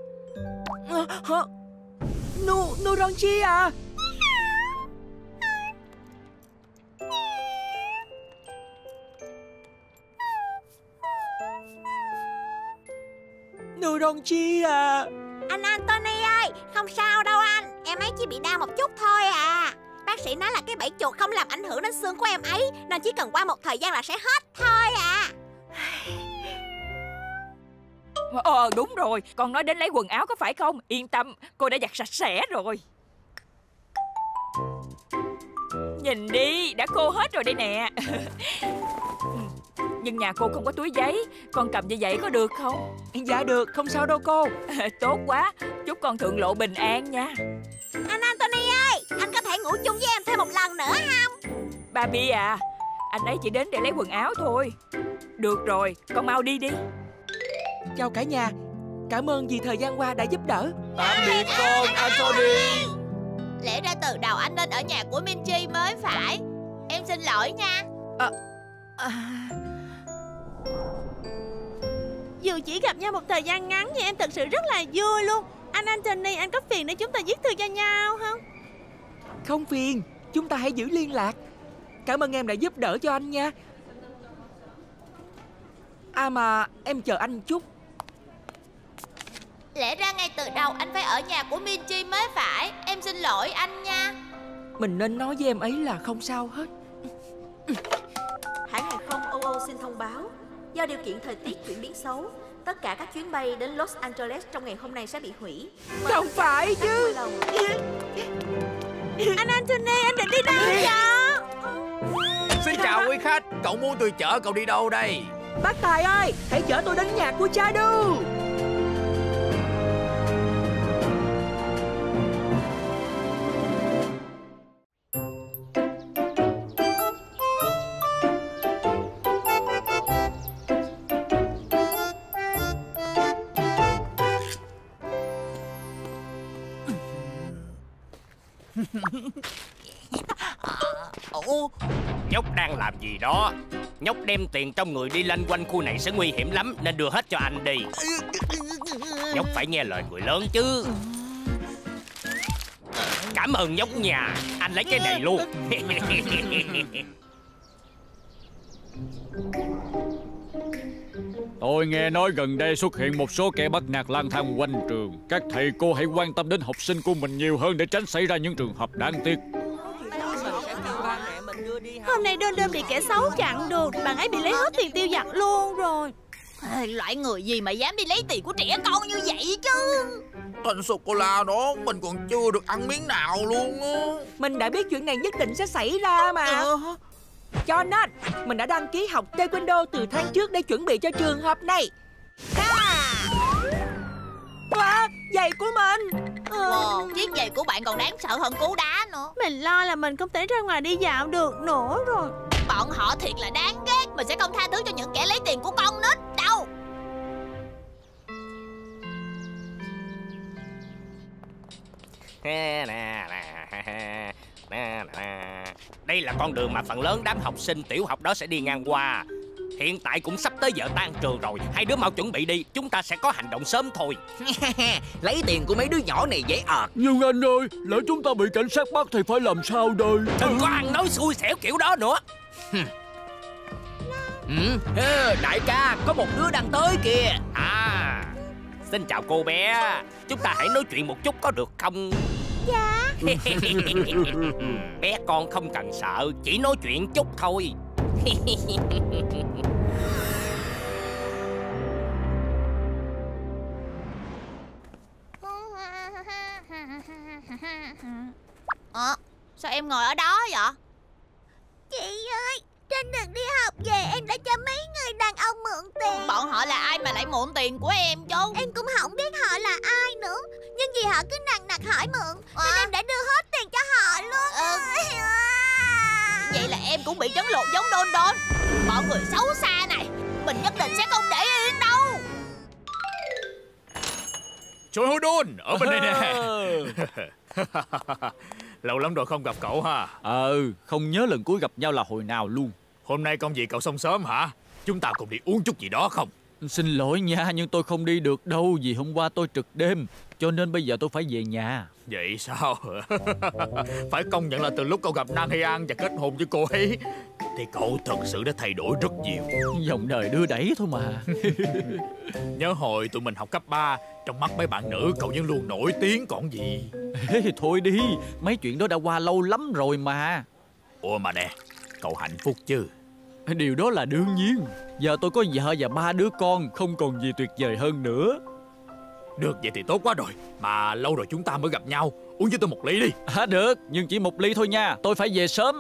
Nuronchi à? Nuronchi à? Anh Anthony ơi, không sao đâu anh. Em ấy chỉ bị đau một chút thôi à. Bác sĩ nói là cái bẫy chuột không làm ảnh hưởng đến xương của em ấy, nên chỉ cần qua một thời gian là sẽ hết thôi à. Đúng rồi, con nói đến lấy quần áo có phải không? Yên tâm, cô đã giặt sạch sẽ rồi. Nhìn đi, đã khô hết rồi đây nè. Nhưng nhà cô không có túi giấy, con cầm như vậy có được không? Dạ được, không sao đâu cô. Tốt quá, chúc con thượng lộ bình an nha. Anh Anthony ơi, anh có thể ngủ chung với em thêm một lần nữa không? Barbie à, anh ấy chỉ đến để lấy quần áo thôi. Được rồi, con mau đi đi. Chào cả nhà, cảm ơn vì thời gian qua đã giúp đỡ. Tạm biệt con Anthony. Lẽ ra từ đầu anh nên ở nhà của Minji mới phải. Em xin lỗi nha. Dù chỉ gặp nhau một thời gian ngắn nhưng em thật sự rất là vui luôn. Anh Anthony, anh có phiền để chúng ta viết thư cho nhau không? Không phiền, chúng ta hãy giữ liên lạc. Cảm ơn em đã giúp đỡ cho anh nha. Mà em chờ anh chút. Lẽ ra ngay từ đầu anh phải ở nhà của Minji mới phải. Em xin lỗi anh nha. Mình nên nói với em ấy là không sao hết. Hãng hàng không OO xin thông báo, do điều kiện thời tiết chuyển biến xấu, tất cả các chuyến bay đến Los Angeles trong ngày hôm nay sẽ bị hủy. Không phải chứ. Anh Anthony, anh định đi đâu vậy? Xin chào quý khách, cậu muốn tôi chở cậu đi đâu đây? Bác Tài ơi, hãy chở tôi đến nhà của Chadu. Nhóc đang làm gì đó? Nhóc đem tiền trong người đi lanh quanh khu này sẽ nguy hiểm lắm, nên đưa hết cho anh đi. Nhóc phải nghe lời người lớn chứ. Cảm ơn nhóc nhà. Anh lấy cái này luôn. Tôi nghe nói gần đây xuất hiện một số kẻ bắt nạt lang thang quanh trường. Các thầy cô hãy quan tâm đến học sinh của mình nhiều hơn để tránh xảy ra những trường hợp đáng tiếc. Hôm nay Đôn Đôn bị kẻ xấu chặn được. Bạn ấy bị lấy hết tiền tiêu vặt luôn rồi. Loại người gì mà dám đi lấy tiền của trẻ con như vậy chứ? Tên sô-cô-la đó mình còn chưa được ăn miếng nào luôn á. Mình đã biết chuyện này nhất định sẽ xảy ra mà. Cho nên mình đã đăng ký học taekwondo từ tháng trước để chuẩn bị cho trường hợp này. Giày của mình. Chiếc giày của bạn còn đáng sợ hơn cú đá nữa. Mình lo là mình không thể ra ngoài đi dạo được nữa rồi. Bọn họ thiệt là đáng ghét. Mình sẽ không tha thứ cho những kẻ lấy tiền của con nít đâu. Đây là con đường mà phần lớn đám học sinh tiểu học đó sẽ đi ngang qua. Hiện tại cũng sắp tới giờ tan trường rồi. Hai đứa mau chuẩn bị đi, chúng ta sẽ có hành động sớm thôi. Lấy tiền của mấy đứa nhỏ này dễ ợt. Nhưng anh ơi, lỡ chúng ta bị cảnh sát bắt thì phải làm sao đây? Đừng có ăn nói xui xẻo kiểu đó nữa. Đại ca, có một đứa đang tới kìa. Xin chào cô bé. Chúng ta hãy nói chuyện một chút có được không? Dạ. Bé con không cần sợ, chỉ nói chuyện chút thôi. Sao em ngồi ở đó vậy? Chị ơi, trên đường đi học về em đã cho mấy người đàn ông mượn tiền. Bọn họ là ai mà lại mượn tiền của em chứ? Em cũng không biết họ là ai nữa, nhưng vì họ cứ nằng nặc hỏi mượn nên em đã đưa hết tiền cho họ luôn. cũng bị trấn lột giống Đôn Đôn. Bọn người xấu xa này, mình nhất định sẽ không để yên đâu. Trời ơi Đôn, ở bên đây nè. Lâu lắm rồi không gặp cậu ha. Không nhớ lần cuối gặp nhau là hồi nào luôn. Hôm nay công việc cậu xong sớm hả? Chúng ta cùng đi uống chút gì đó không? Xin lỗi nha, nhưng tôi không đi được đâu. Vì hôm qua tôi trực đêm, cho nên bây giờ tôi phải về nhà. Vậy sao? Phải công nhận là từ lúc cậu gặp Nang Hy An và kết hôn với cô ấy thì cậu thật sự đã thay đổi rất nhiều. Dòng đời đưa đẩy thôi mà. Nhớ hồi tụi mình học cấp 3, trong mắt mấy bạn nữ cậu vẫn luôn nổi tiếng còn gì. Thôi đi, mấy chuyện đó đã qua lâu lắm rồi mà. Ủa mà nè, cậu hạnh phúc chứ? Điều đó là đương nhiên. Giờ tôi có vợ và 3 đứa con, không còn gì tuyệt vời hơn nữa. Được, vậy thì tốt quá rồi. Mà lâu rồi chúng ta mới gặp nhau. Uống với tôi một ly đi. Được, nhưng chỉ một ly thôi nha. Tôi phải về sớm.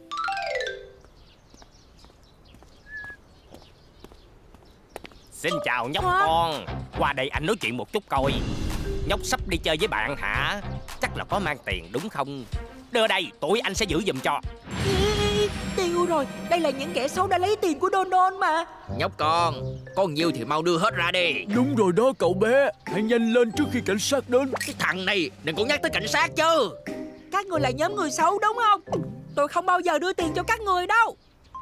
Xin chào nhóc con. Qua đây anh nói chuyện một chút coi. Nhóc sắp đi chơi với bạn hả? Chắc là có mang tiền đúng không? Đưa đây, tụi anh sẽ giữ giùm cho. Tiêu rồi, đây là những kẻ xấu đã lấy tiền của Đôn Đôn mà. Nhóc con, có nhiêu thì mau đưa hết ra đi. Đúng rồi đó cậu bé, hãy nhanh lên trước khi cảnh sát đến. Cái thằng này đừng có nhắc tới cảnh sát chứ. Các người là nhóm người xấu đúng không? Tôi không bao giờ đưa tiền cho các người đâu.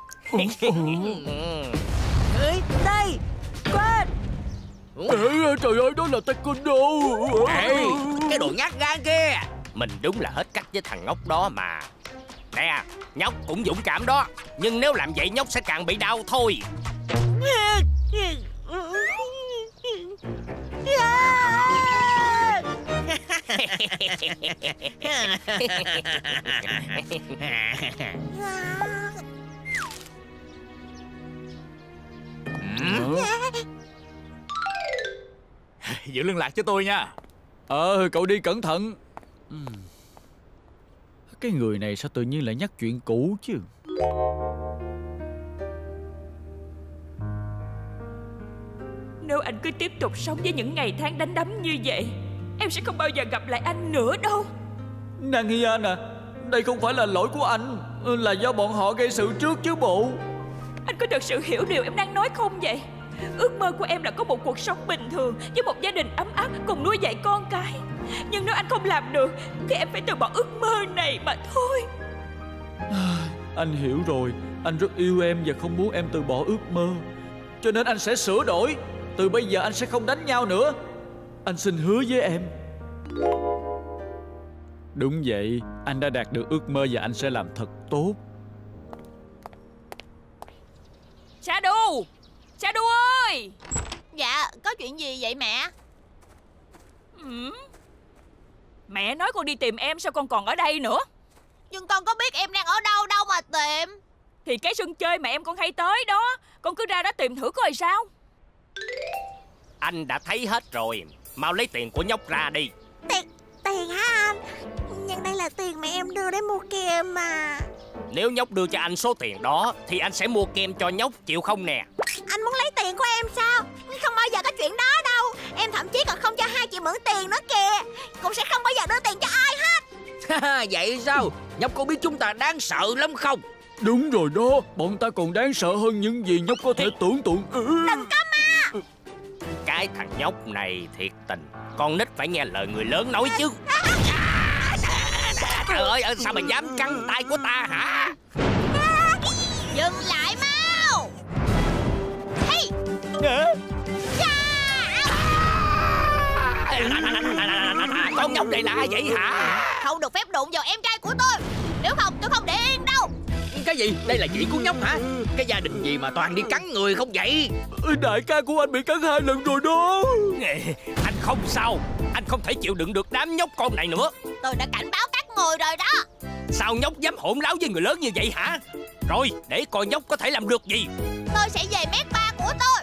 Đây, quên. Trời ơi, đó là taekwondo. Ê, cái đồ nhát gan kia. Mình đúng là hết cách với thằng nhóc đó mà. Nè, nhóc cũng dũng cảm đó. Nhưng nếu làm vậy nhóc sẽ càng bị đau thôi. Giữ liên lạc cho tôi nha. Cậu đi cẩn thận. Cái người này sao tự nhiên lại nhắc chuyện cũ chứ? Nếu anh cứ tiếp tục sống với những ngày tháng đánh đấm như vậy, em sẽ không bao giờ gặp lại anh nữa đâu. Nang Hy An à, đây không phải là lỗi của anh, là do bọn họ gây sự trước chứ bộ. Anh có thực sự hiểu điều em đang nói không vậy? Ước mơ của em là có một cuộc sống bình thường với một gia đình ấm áp cùng nuôi dạy con cái. Nhưng nếu anh không làm được thì em phải từ bỏ ước mơ này mà thôi. Anh hiểu rồi, anh rất yêu em và không muốn em từ bỏ ước mơ. Cho nên anh sẽ sửa đổi. Từ bây giờ anh sẽ không đánh nhau nữa. Anh xin hứa với em. Đúng vậy, anh đã đạt được ước mơ và anh sẽ làm thật tốt. Shadow! Shadow ơi! Dạ, có chuyện gì vậy mẹ? Mẹ nói con đi tìm em, sao con còn ở đây nữa? Nhưng con có biết em đang ở đâu đâu mà tìm. Thì cái sân chơi mà em con hay tới đó, con cứ ra đó tìm thử coi sao. Anh đã thấy hết rồi. Mau lấy tiền của nhóc ra đi. Tiền hả anh? Nhưng đây là tiền mà em đưa để mua kem mà. Nếu nhóc đưa cho anh số tiền đó thì anh sẽ mua kem cho nhóc, chịu không nè? Anh muốn lấy tiền của em sao? Không bao giờ có chuyện đó đâu. Em thậm chí còn không cho hai chị mượn tiền nữa kìa. Cũng sẽ không bao giờ đưa tiền cho ai hết. Vậy sao? Nhóc có biết chúng ta đáng sợ lắm không? Đúng rồi đó, bọn ta còn đáng sợ hơn những gì nhóc có thể tưởng tượng. Đừng có mà. Cái thằng nhóc này thiệt tình. Con nít phải nghe lời người lớn nói chứ. Trời ơi, sao mà dám cắn tay của ta hả? Dừng lại mau. Hey. Con nhóc này là vậy hả? Không được phép đụng vào em trai của tôi. Nếu không tôi không để yên đâu. Cái gì? Đây là chị của nhóc hả? Cái gia đình gì mà toàn đi cắn người không vậy? Đại ca của anh bị cắn 2 lần rồi đó. Anh không sao. Anh không thể chịu đựng được đám nhóc con này nữa. Tôi đã cảnh báo các người rồi đó. Sao nhóc dám hỗn láo với người lớn như vậy hả? Rồi, để coi nhóc có thể làm được gì. Tôi sẽ về mét ba của tôi.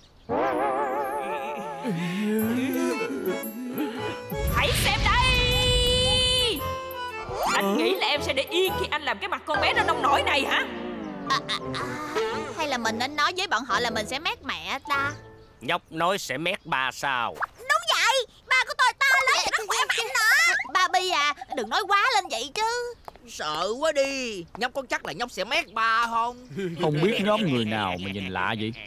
Hãy xem đây. Anh nghĩ là em sẽ để yên khi anh làm cái mặt con bé nó nông nổi này hả? Hay là mình nên nói với bọn họ là mình sẽ mét mẹ ta? Nhóc nói sẽ mét ba sao? Đúng vậy. Ba của tôi to lớn và rất khỏe mạnh nữa. Ba Barbie à, đừng nói quá lên vậy chứ. Sợ quá đi. Nhóc con chắc là nhóc sẽ mét ba không? Không biết nhóm người nào mà nhìn lạ vậy.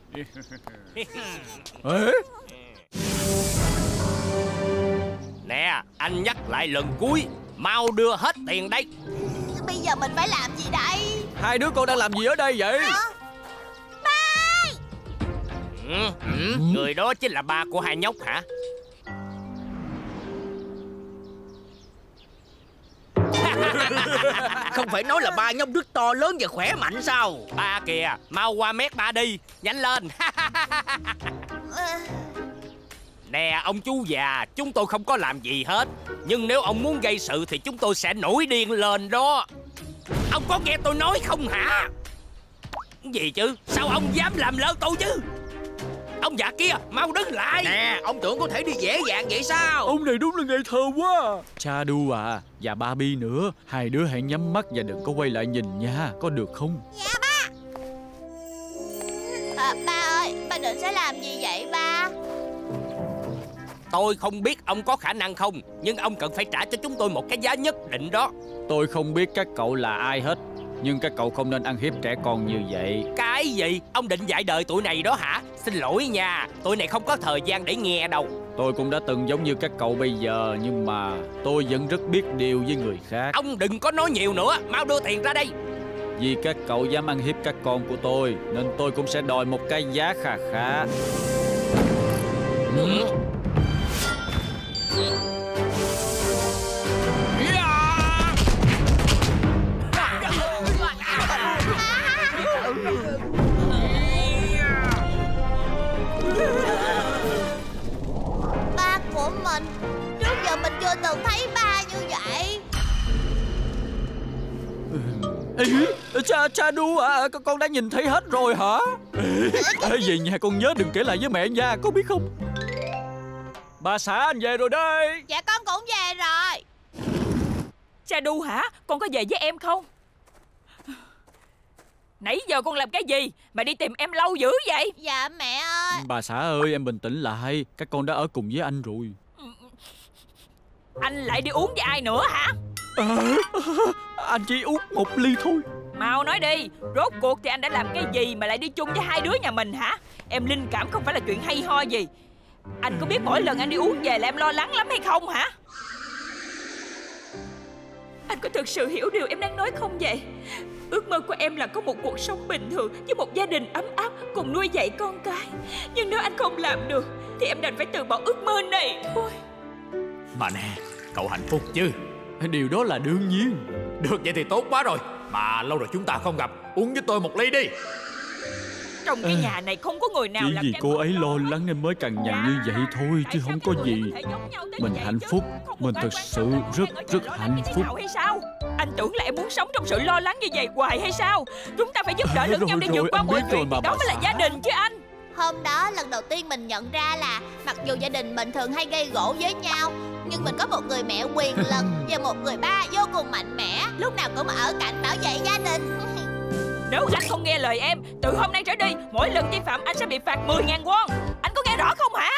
Ê? Nè, anh nhắc lại lần cuối, mau đưa hết tiền đây. Bây giờ mình phải làm gì đây? Hai đứa con đang làm gì ở đây vậy? Người đó chính là ba của hai nhóc hả? Không phải nói là ba nhóc rất to lớn và khỏe mạnh sao? Ba kìa, mau qua mét ba đi, nhanh lên. Nè ông chú già, chúng tôi không có làm gì hết. Nhưng nếu ông muốn gây sự thì chúng tôi sẽ nổi điên lên đó. Ông có nghe tôi nói không hả? Gì chứ, sao ông dám làm lỡ tôi chứ? Ông già kia, mau đứng lại. Nè, ông tưởng có thể đi dễ dàng vậy sao? Ông này đúng là ngây thơ quá. Shadow à, và Barbie nữa, hai đứa hãy nhắm mắt và đừng có quay lại nhìn nha, có được không? Dạ ba. Ba ơi, ba định sẽ làm gì vậy ba? Tôi không biết ông có khả năng không, nhưng ông cần phải trả cho chúng tôi một cái giá nhất định đó. Tôi không biết các cậu là ai hết, nhưng các cậu không nên ăn hiếp trẻ con như vậy. Cái gì? Ông định dạy đời tụi này đó hả? Xin lỗi nha, tụi này không có thời gian để nghe đâu. Tôi cũng đã từng giống như các cậu bây giờ, nhưng mà tôi vẫn rất biết điều với người khác. Ông đừng có nói nhiều nữa, mau đưa tiền ra đây. Vì các cậu dám ăn hiếp các con của tôi, nên tôi cũng sẽ đòi một cái giá kha khá. Ba của mình, trước giờ mình chưa từng thấy ba như vậy. Shadow à, con đã nhìn thấy hết rồi hả? Về nhà con nhớ đừng kể lại với mẹ nha, có biết không? Bà xã anh về rồi đây. Dạ con cũng về rồi. Shadow hả? Con có về với em không? Nãy giờ con làm cái gì mà đi tìm em lâu dữ vậy? Dạ mẹ ơi. Bà xã ơi, em bình tĩnh lại, các con đã ở cùng với anh rồi. Anh lại đi uống với ai nữa hả? Anh chỉ uống một ly thôi. Mau nói đi, rốt cuộc thì anh đã làm cái gì mà lại đi chung với hai đứa nhà mình hả? Em linh cảm không phải là chuyện hay ho gì. Anh có biết mỗi lần anh đi uống về là em lo lắng lắm hay không hả? Anh có thực sự hiểu điều em đang nói không vậy? Ước mơ của em là có một cuộc sống bình thường với một gia đình ấm áp cùng nuôi dạy con cái. Nhưng nếu anh không làm được thì em đành phải từ bỏ ước mơ này thôi. Mà nè, cậu hạnh phúc chứ? Điều đó là đương nhiên. Được vậy thì tốt quá rồi. Mà lâu rồi chúng ta không gặp, uống với tôi một ly đi. Trong cái nhà này không có người nào chỉ làm vì cô ấy lo lắng nên mới cằn nhằn như vậy thôi, chứ không có gì. Mình hạnh phúc, mình thực sự rất hạnh phúc. Hay sao? Anh tưởng là em muốn sống trong sự lo lắng như vậy hoài hay sao? Chúng ta phải giúp đỡ lẫn nhau để vượt qua mọi chuyện. Đó mới là gia đình chứ anh. Hôm đó lần đầu tiên mình nhận ra là mặc dù gia đình mình thường hay gây gổ với nhau, nhưng mình có một người mẹ quyền lực và một người ba vô cùng mạnh mẽ, lúc nào cũng ở cạnh bảo vệ gia đình. Nếu anh không nghe lời em, từ hôm nay trở đi, mỗi lần vi phạm anh sẽ bị phạt 10.000 won. Anh có nghe rõ không hả?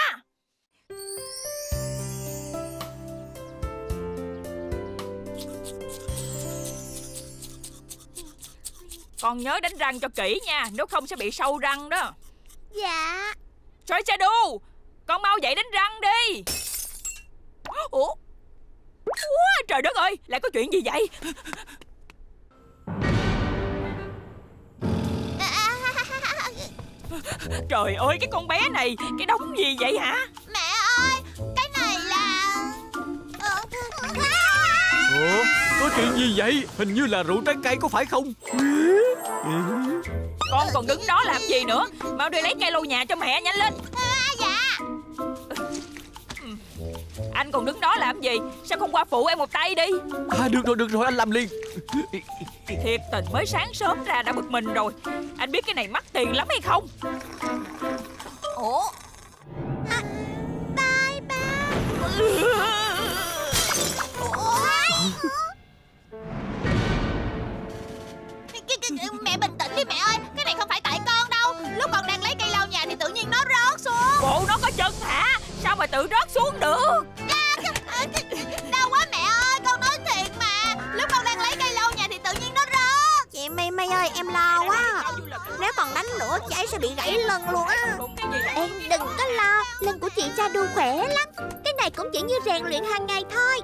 Con nhớ đánh răng cho kỹ nha, nếu không sẽ bị sâu răng đó. Dạ. Rồi Shadow, con mau dậy đánh răng đi. Ủa? Trời đất ơi, lại có chuyện gì vậy? Trời ơi, cái con bé này, cái đống gì vậy hả? Mẹ ơi, cái này là... Ủa, có chuyện gì vậy? Hình như là rượu trái cây có phải không? Con còn đứng đó làm gì nữa? Mau đi lấy cây lau nhà cho mẹ nhanh lên. Dạ. Anh còn đứng đó làm gì? Sao không qua phụ em một tay đi? Được rồi, anh làm liền. Thiệt tình, mới sáng sớm ra đã bực mình rồi. Anh biết cái này mắc tiền lắm hay không? Ủa? Bye ba. Mẹ bình tĩnh đi mẹ ơi, cái này không phải tại con đâu. Lúc con đang lấy cây lau nhà thì tự nhiên nó rớt xuống. Bộ nó có chân hả? Sao mà tự rớt xuống được? Đau quá mẹ chị ấy sẽ bị gãy lưng luôn á. Em đừng có lo, lưng của chị Chadu khỏe lắm. Cái này cũng chỉ như rèn luyện hàng ngày thôi.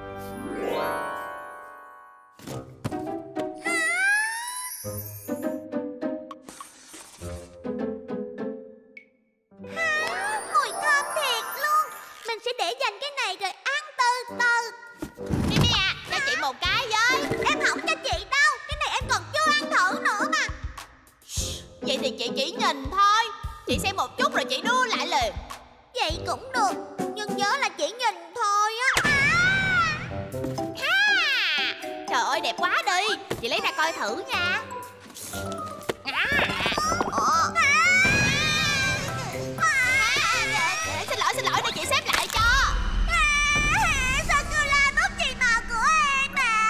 Mùi thơm thiệt luôn. Mình sẽ để dành cái này rồi ăn từ từ. Mimi à, cho chị một cái với. Em không cho chị đâu, cái này em còn chưa ăn thử nữa mà. Vậy thì chị chỉ nhìn thôi. Chị xem một chút rồi chị đưa lại liền. Vậy cũng được, nhưng nhớ là chỉ nhìn thôi á. Trời ơi đẹp quá đi. Chị lấy ra coi thử nha. Xin lỗi để chị xếp lại cho. Sao cứ la mất chị màu của em à?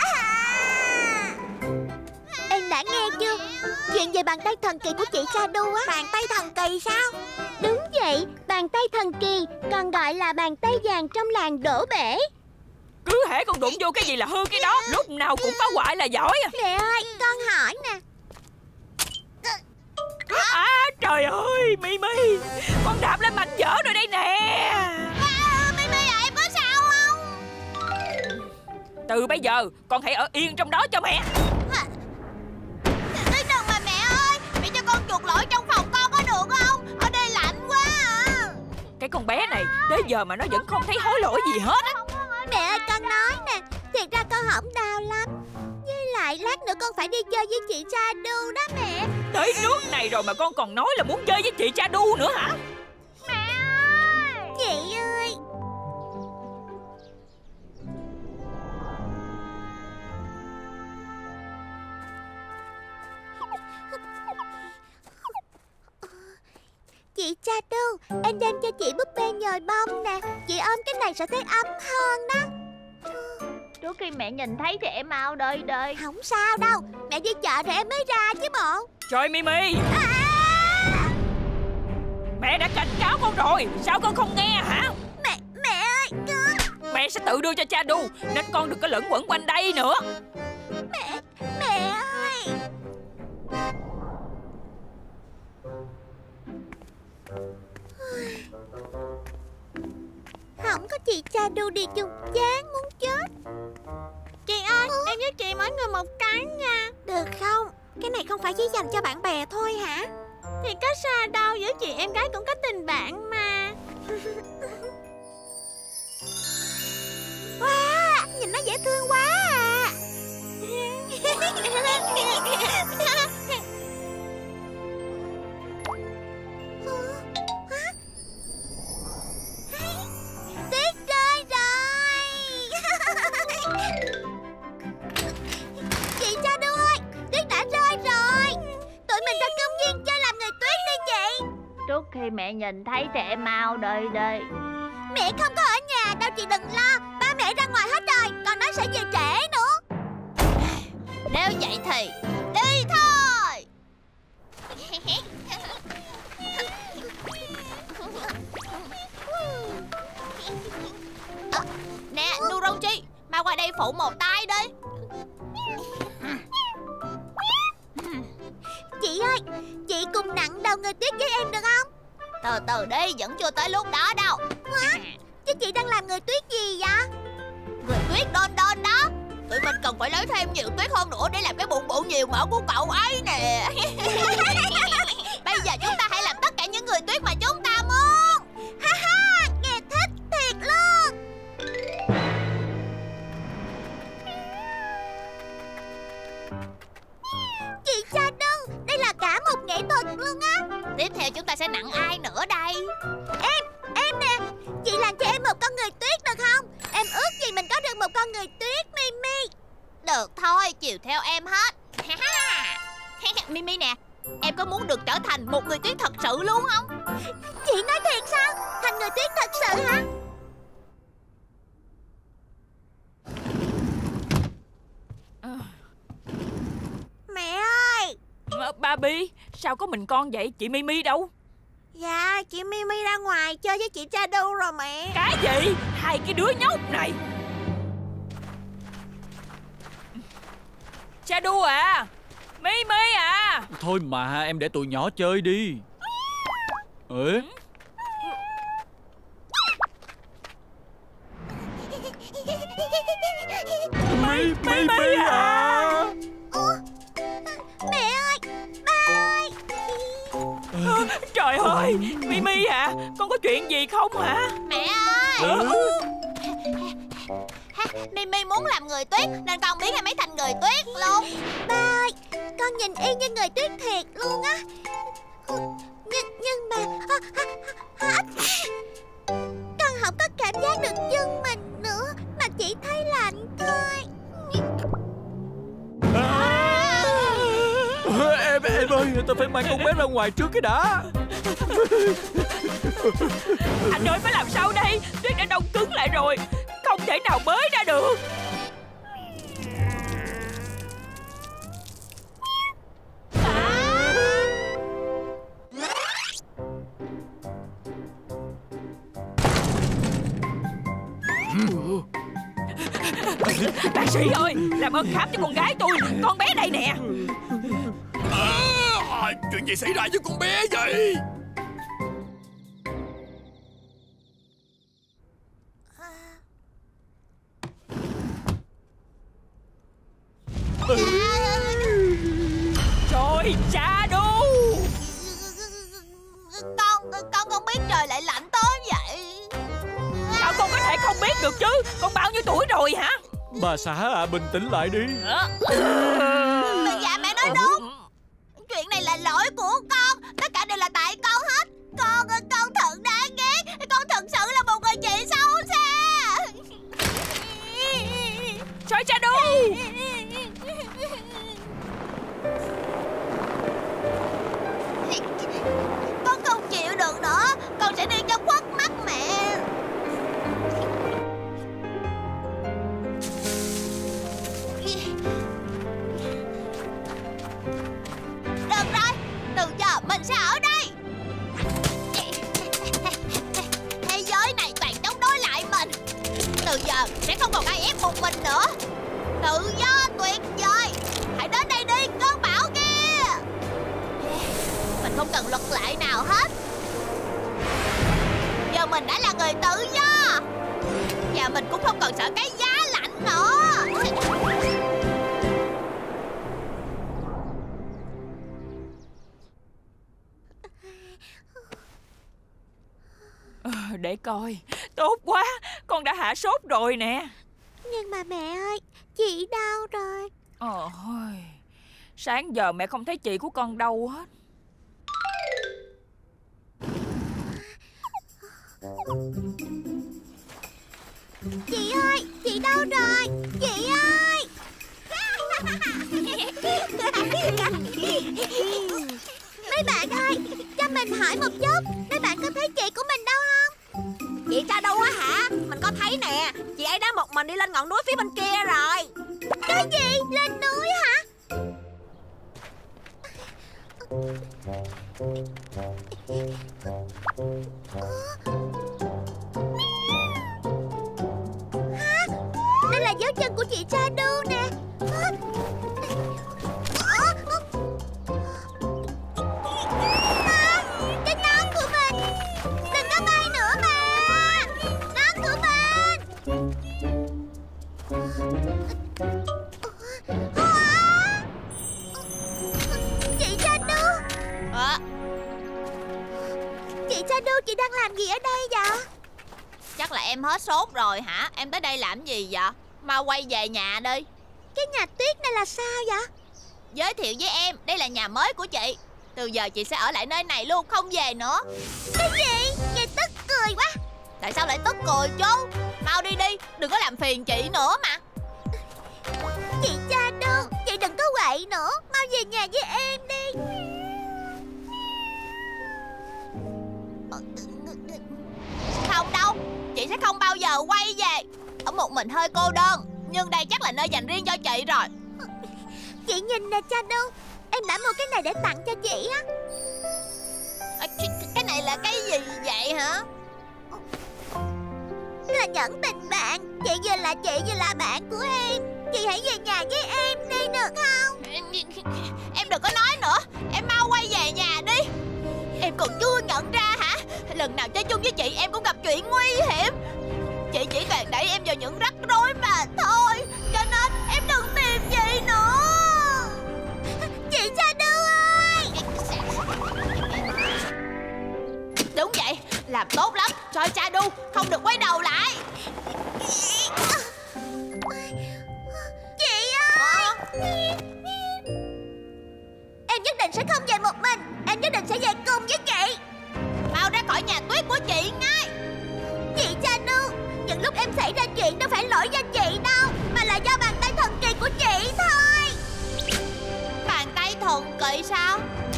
Em đã nghe chưa? Chuyện về bàn tay thần kỳ của chị Chadu á. Bàn tay thần kỳ sao? Đúng vậy, bàn tay thần kỳ, còn gọi là bàn tay vàng trong làng đổ bể. Cứ hễ con đụng vô cái gì là hư cái đó. Lúc nào cũng phá hoại là giỏi à. Mẹ ơi, con hỏi nè. Trời ơi Mimi, con đạp lên mảnh vỡ rồi đây nè. Mimi à, em có sao không? Từ bây giờ con hãy ở yên trong đó cho mẹ. Đừng mà mẹ ơi. Mẹ cho con chuột lỗi trong phòng con có được không? Ở đây lạnh quá à. Cái con bé này tới giờ mà nó vẫn không thấy hối lỗi gì hết á. Mẹ ơi, con nói nè, thiệt ra con hổng đau lắm. Với lại lát nữa con phải đi chơi với chị Chadu đó mẹ. Tới nước này rồi mà con còn nói là muốn chơi với chị Chadu nữa hả? Mẹ ơi! Chị ơi! Chị Chadu, em đem cho chị búp bê nhồi bông nè. Chị ôm cái này sẽ thấy ấm hơn đó. Trước khi mẹ nhìn thấy thì em mau đời đời. Không sao đâu, mẹ đi chợ rồi em mới ra chứ bộ. Trời Mimi, mẹ đã cảnh cáo con rồi, sao con không nghe hả? Mẹ ơi, con. Mẹ sẽ tự đưa cho Chadu, nên con đừng có lẫn quẩn quanh đây nữa. Mẹ ơi. Không có chị Chadu đi chung chán muốn chết. Chị ơi, em với chị mỗi người một cái nha. Được không? Cái này không phải chỉ dành cho bạn bè thôi hả? Thì có sao đâu, giữa chị em gái cũng có tình bạn mà. Wow, nhìn nó dễ thương quá à. Tuyết rơi rồi. Chị Chadu ơi, tuyết đã rơi rồi. Tụi mình ra công viên chơi làm người tuyết đi chị. Trước khi mẹ nhìn thấy thì em mau đời đời. Mẹ không có ở nhà đâu chị đừng lo. Ba mẹ ra ngoài hết rồi, còn nó sẽ về trễ nữa. Nếu vậy thì đi thôi. Nè Nuronchi, mau qua đây phụ một tay đi. Chị ơi, chị cùng nặng đầu người tuyết với em được không? Từ từ đi, vẫn chưa tới lúc đó đâu. Hả? Chứ chị đang làm người tuyết gì vậy? Người tuyết đôn đôn đó. Tụi mình cần phải lấy thêm nhiều tuyết hơn nữa để làm cái bụng bụng nhiều mỡ của cậu ấy nè. Bây giờ chúng ta hãy làm tất cả những người tuyết mà chúng ta muốn. Ha ha, nghe thích thiệt luôn. Chị Chadu, đây là cả một nghệ thuật luôn á. Tiếp theo chúng ta sẽ nặng ai nữa đây? Em nè, chị làm cho em một con người tuyết được không? Em ước gì mình có được một con người tuyết, Mimi. Được thôi, chiều theo em hết. Mimi nè, em có muốn được trở thành một người tuyết thật sự luôn không? Chị nói thiệt sao? Thành người tuyết thật sự hả? Mẹ ơi! Barbie, sao có mình con vậy? Chị Mimi đâu? Dạ, chị Mimi ra ngoài chơi với chị Chadu rồi mẹ. Cái gì? Hai cái đứa nhóc này. Chadu à, Mimi à. Thôi mà em để tụi nhỏ chơi đi. Ê? Mi à? Mẹ ơi, ba ơi. Trời ơi, Mimi à, con có chuyện gì không hả? Mẹ ơi. Mimi muốn làm người tuyết nên con biến em ấy thành người tuyết luôn. Ba ơi, con nhìn y như người tuyết thiệt luôn á. Nhưng mà con không có cảm giác được chân mình nữa, mà chỉ thấy lạnh thôi. Em ơi, tôi phải mang con bé ra ngoài trước cái đã. Anh ơi, phải làm sao đây? Tuyết đã đông cứng lại rồi, không thể nào bới ra được. Bác sĩ ơi, làm ơn khám cho con gái tôi, con bé đây nè. Chuyện gì xảy ra với con bé vậy? Trời, Shadow. Con không biết trời lại lạnh tới vậy. Sao con có thể không biết được chứ? Con bao nhiêu tuổi rồi hả? Bà xã à, bình tĩnh lại đi. Dạ mẹ nói đúng. Chuyện này là lỗi của con. Tất cả đều là tại con hết. Con thật đáng ghét. Con thật sự là một người chị xấu xa. Trời, Shadow. Con không chịu được nữa. Con sẽ đi cho khuất mắt mẹ. Được rồi, từ giờ mình sẽ ở đây. Thế giới này toàn chống đối lại mình. Từ giờ sẽ không còn ai ép buộc mình nữa. Tự do tuyệt vời. Hãy đến đây đi, cơn bão kia. Mình không cần luật lệ nào hết. Giờ mình đã là người tự do. Và mình cũng không còn sợ cái giá lạnh nữa. Để coi. Tốt quá, con đã hạ sốt rồi nè. Nhưng mà mẹ ơi, chị đau rồi. Ôi, sáng giờ mẹ không thấy chị của con đâu hết. Chị ơi, chị đâu rồi? Chị ơi. Mấy bạn ơi, cho mình hỏi một chút. Mấy bạn có thấy chị của mình đâu không? Chị cha đâu á hả? Mình có thấy nè. Chị ấy đã một mình đi lên ngọn núi phía bên kia rồi. Cái gì? Lên núi hả? Hả? Đây là dấu chân của chị Shadow nè. Cái nón của mình. Đừng có bay nữa mà. Nón của mình. Chị Shadow. Chị Shadow, chị đang làm gì ở đây vậy? Chắc là em hết sốt rồi hả? Em tới đây làm gì vậy? Mau quay về nhà đi. Cái nhà tuyết này là sao vậy? Giới thiệu với em, đây là nhà mới của chị. Từ giờ chị sẽ ở lại nơi này luôn, không về nữa. Cái gì? Nghe tức cười quá. Tại sao lại tức cười chứ? Mau đi đi, đừng có làm phiền chị nữa mà. Chị Shadow, chị đừng có quậy nữa. Mau về nhà với em đi. Không đâu, chị sẽ không bao giờ quay về. Ở một mình hơi cô đơn, nhưng đây chắc là nơi dành riêng cho chị rồi. Chị nhìn nè Shadow, em đã mua cái này để tặng cho chị á. Cái này là cái gì vậy hả? Là nhẫn tình bạn. Chị vừa là chị vừa là bạn của em. Chị hãy về nhà với em đi được không? Em đừng có nói nữa. Em mau quay về nhà đi. Em còn chưa nhận ra hả? Em nhất định sẽ không về một mình. Em nhất định sẽ về cùng với chị. Mau ra khỏi nhà tuyết của chị ngay. Chị Chanu, những lúc em xảy ra chuyện đâu phải lỗi do chị đâu, mà là do bàn tay thần kỳ của chị thôi. Bàn tay thần kỳ sao?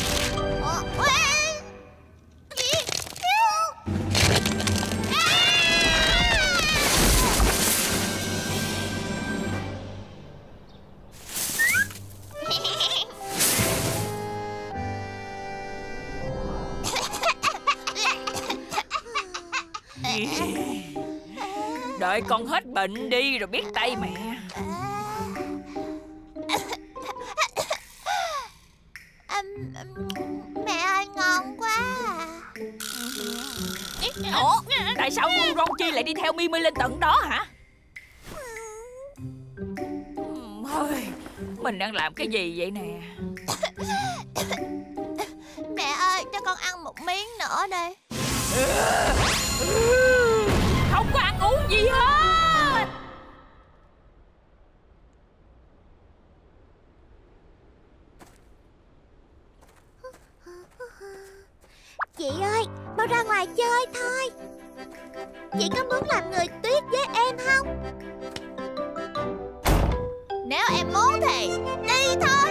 Đợi con hết bệnh đi rồi biết tay mẹ. Mẹ ơi, ngon quá. Ủa, tại sao con Ronchi lại đi theo Mimi lên tận đó hả? Mình đang làm cái gì vậy nè? Mẹ ơi, cho con ăn một miếng nữa đi. Không có ăn uống gì hết. Chị ơi, mau ra ngoài chơi thôi. Chị có muốn làm người tuyết với em không? Nếu em muốn thì đi thôi.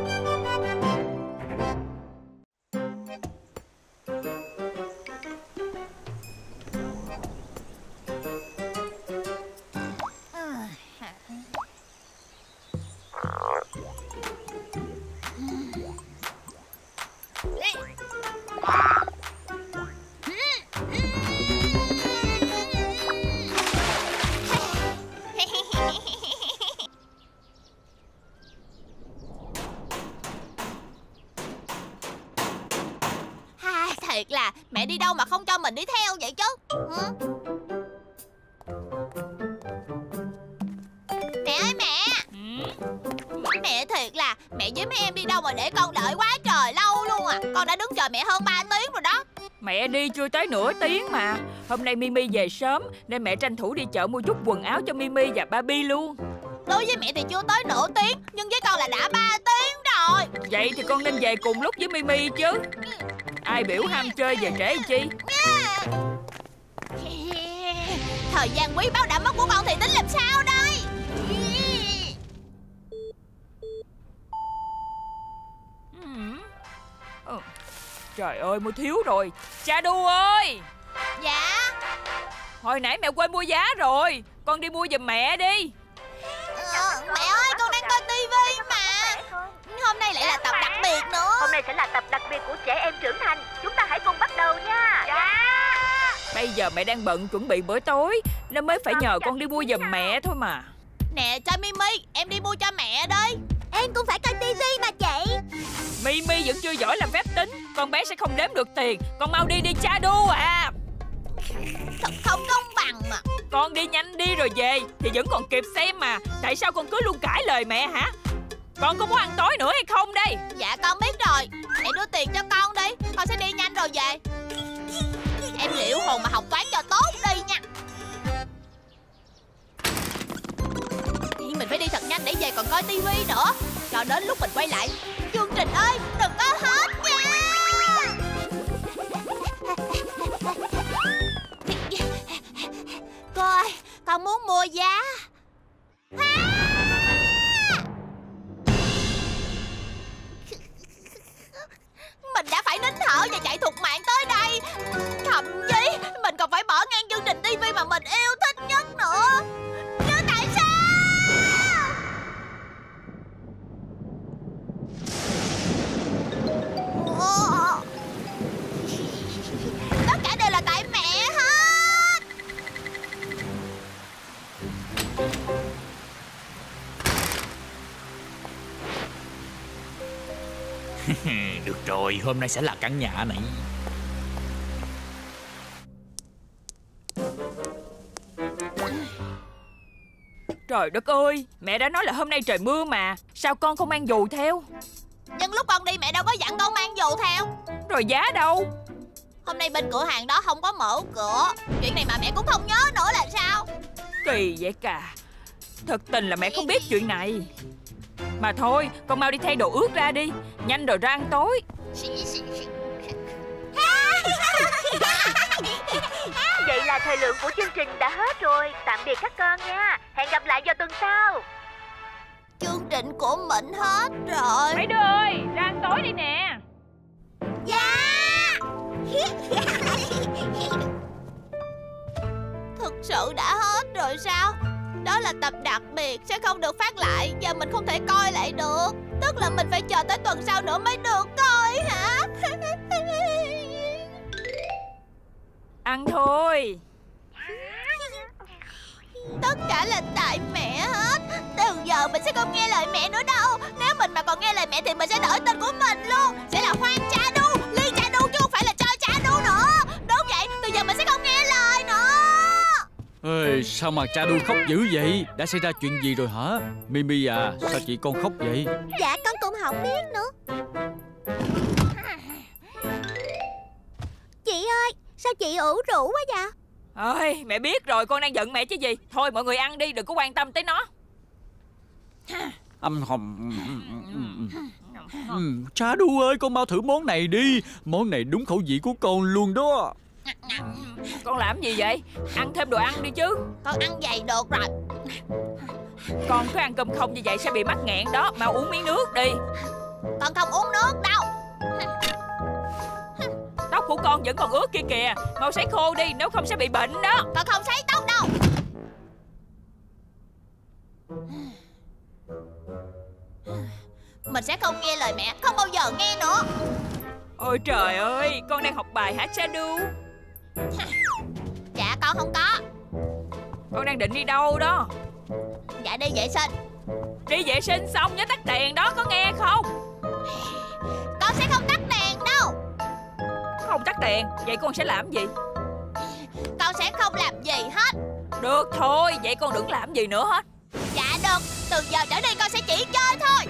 Thiệt là mẹ đi đâu mà không cho mình đi theo vậy chứ. Mẹ ơi mẹ. Mẹ thiệt là mẹ với mấy em đi đâu mà để con đợi quá trời lâu luôn à. Con đã đứng chờ mẹ hơn 3 tiếng rồi đó. Mẹ đi chưa tới nửa tiếng mà. Hôm nay Mimi về sớm nên mẹ tranh thủ đi chợ mua chút quần áo cho Mimi và Barbie luôn. Đối với mẹ thì chưa tới nửa tiếng, nhưng với con là đã 3 tiếng rồi. Vậy thì con nên về cùng lúc với Mimi chứ. Ai biểu ham chơi về trễ chi. Thời gian quý báu đã mất của con thì tính làm sao đây? Trời ơi, mua thiếu rồi. Chadu ơi. Dạ. Hồi nãy mẹ quên mua giá rồi. Con đi mua giùm mẹ đi. Mẹ ơi, con đang coi tivi mà. Hôm nay lại là tập đặc biệt nữa. Hôm nay sẽ là tập đặc biệt của trẻ em trưởng thành. Chúng ta hãy cùng bắt đầu nha. Dạ. Bây giờ mẹ đang bận chuẩn bị bữa tối nên mới phải nhờ con đi mua giùm mẹ thôi mà. Nè cho Mimi, em đi mua cho mẹ đi. Em cũng phải coi tivi mà chị. Mimi vẫn chưa giỏi làm phép tính. Con bé sẽ không đếm được tiền. Con mau đi đi Chadu à. Thật không công bằng mà. Con đi nhanh đi rồi về thì vẫn còn kịp xem mà. Tại sao con cứ luôn cãi lời mẹ hả? Con có muốn ăn tối nữa hay không đây? Dạ con biết rồi. Mẹ đưa tiền cho con đi. Con sẽ đi nhanh rồi về. Em liệu hồn mà học toán cho tốt đi nha. Mình phải đi thật nhanh để về còn coi tivi nữa. Cho đến lúc mình quay lại. Chương trình ơi, đừng có hết nha. Cô ơi, con muốn mua giá. Mình đã phải nín thở và chạy thục mạng tới đây. Thậm chí mình còn phải bỏ ngang chương trình tivi mà mình yêu thích nhất nữa. Nhưng tại sao? Tất cả đều là tại mẹ hết. Được rồi, hôm nay sẽ là căn nhà này. Trời đất ơi, mẹ đã nói là hôm nay trời mưa mà. Sao con không mang dù theo? Nhưng lúc con đi mẹ đâu có dặn con mang dù theo. Rồi giá đâu? Hôm nay bên cửa hàng đó không có mở cửa. Chuyện này mà mẹ cũng không nhớ nữa là sao? Kỳ vậy cả. Thật tình là mẹ không biết chuyện này. Mà thôi, con mau đi thay đồ ướt ra đi. Nhanh rồi ra ăn tối. Vậy là thời lượng của chương trình đã hết rồi. Tạm biệt các con nha. Hẹn gặp lại vào tuần sau. Chương trình của mình hết rồi. Mấy đứa ơi, ra ăn tối đi nè. Dạ. Thực sự đã hết rồi sao? Đó là tập đặc biệt, sẽ không được phát lại. Giờ mình không thể coi lại được. Tức là mình phải chờ tới tuần sau nữa mới được coi hả? Ăn thôi. Tất cả là tại mẹ hết. Từ giờ mình sẽ không nghe lời mẹ nữa đâu. Nếu mình mà còn nghe lời mẹ thì mình sẽ đổi tên của mình luôn. Sẽ là Hoang Cha Đu, Ly Cha Đu chứ không phải là Cho Cha Đu nữa. Đúng vậy, từ giờ mình sẽ không nghe lời nữa. Ê, sao mà Cha Đu khóc dữ vậy? Đã xảy ra chuyện gì rồi hả? Mimi à, sao chị con khóc vậy? Dạ con cũng không biết nữa. Chị ơi, sao chị ủ rũ quá vậy? Ơi, mẹ biết rồi, con đang giận mẹ chứ gì. Thôi mọi người ăn đi, đừng có quan tâm tới nó. Cha Đu ơi, con mau thử món này đi. Món này đúng khẩu vị của con luôn đó. Con làm gì vậy? Ăn thêm đồ ăn đi chứ. Con ăn vậy được rồi. Con cứ ăn cơm không như vậy sẽ bị mắc nghẹn đó. Mau uống miếng nước đi. Con không uống nước đâu. Tóc của con vẫn còn ướt kia kìa. Mau sấy khô đi, nếu không sẽ bị bệnh đó. Con không sấy tóc đâu. Mình sẽ không nghe lời mẹ, không bao giờ nghe nữa. Ôi trời ơi, con đang học bài hả Cha Đu? Dạ con không có. Con đang định đi đâu đó? Dạ đi vệ sinh. Đi vệ sinh xong nhớ tắt đèn đó, có nghe không? Con sẽ không tắt đèn đâu. Không tắt đèn, vậy con sẽ làm gì? Con sẽ không làm gì hết. Được thôi, vậy con đừng làm gì nữa hết. Dạ được, từ giờ trở đi con sẽ chỉ chơi thôi.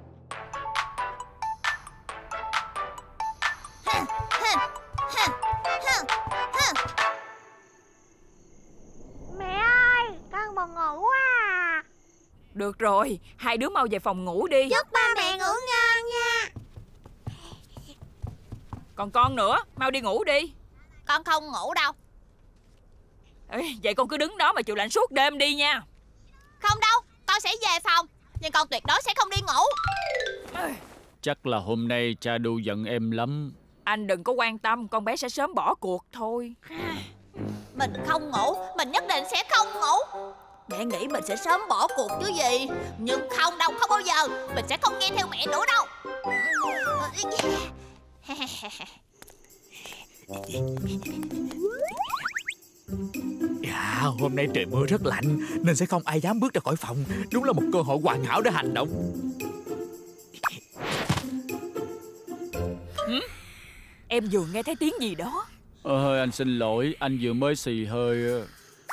Mẹ ơi, con buồn ngủ quá à. Được rồi, hai đứa mau về phòng ngủ đi. Chúc ba mẹ ngủ ngon nha. Còn con nữa, mau đi ngủ đi. Con không ngủ đâu. Ê, vậy con cứ đứng đó mà chịu lạnh suốt đêm đi nha. Không đâu, con sẽ về phòng. Nhưng con tuyệt đối sẽ không đi ngủ. Chắc là hôm nay Cha Đu giận em lắm. Anh đừng có quan tâm, con bé sẽ sớm bỏ cuộc thôi. Mình không ngủ, mình nhất định sẽ không ngủ. Mẹ nghĩ mình sẽ sớm bỏ cuộc chứ gì. Nhưng không đâu, không bao giờ. Mình sẽ không nghe theo mẹ nữa đâu. Dạ, hôm nay trời mưa rất lạnh nên sẽ không ai dám bước ra khỏi phòng. Đúng là một cơ hội hoàn hảo để hành động. Em vừa nghe thấy tiếng gì đó. Anh xin lỗi, anh vừa mới xì hơi.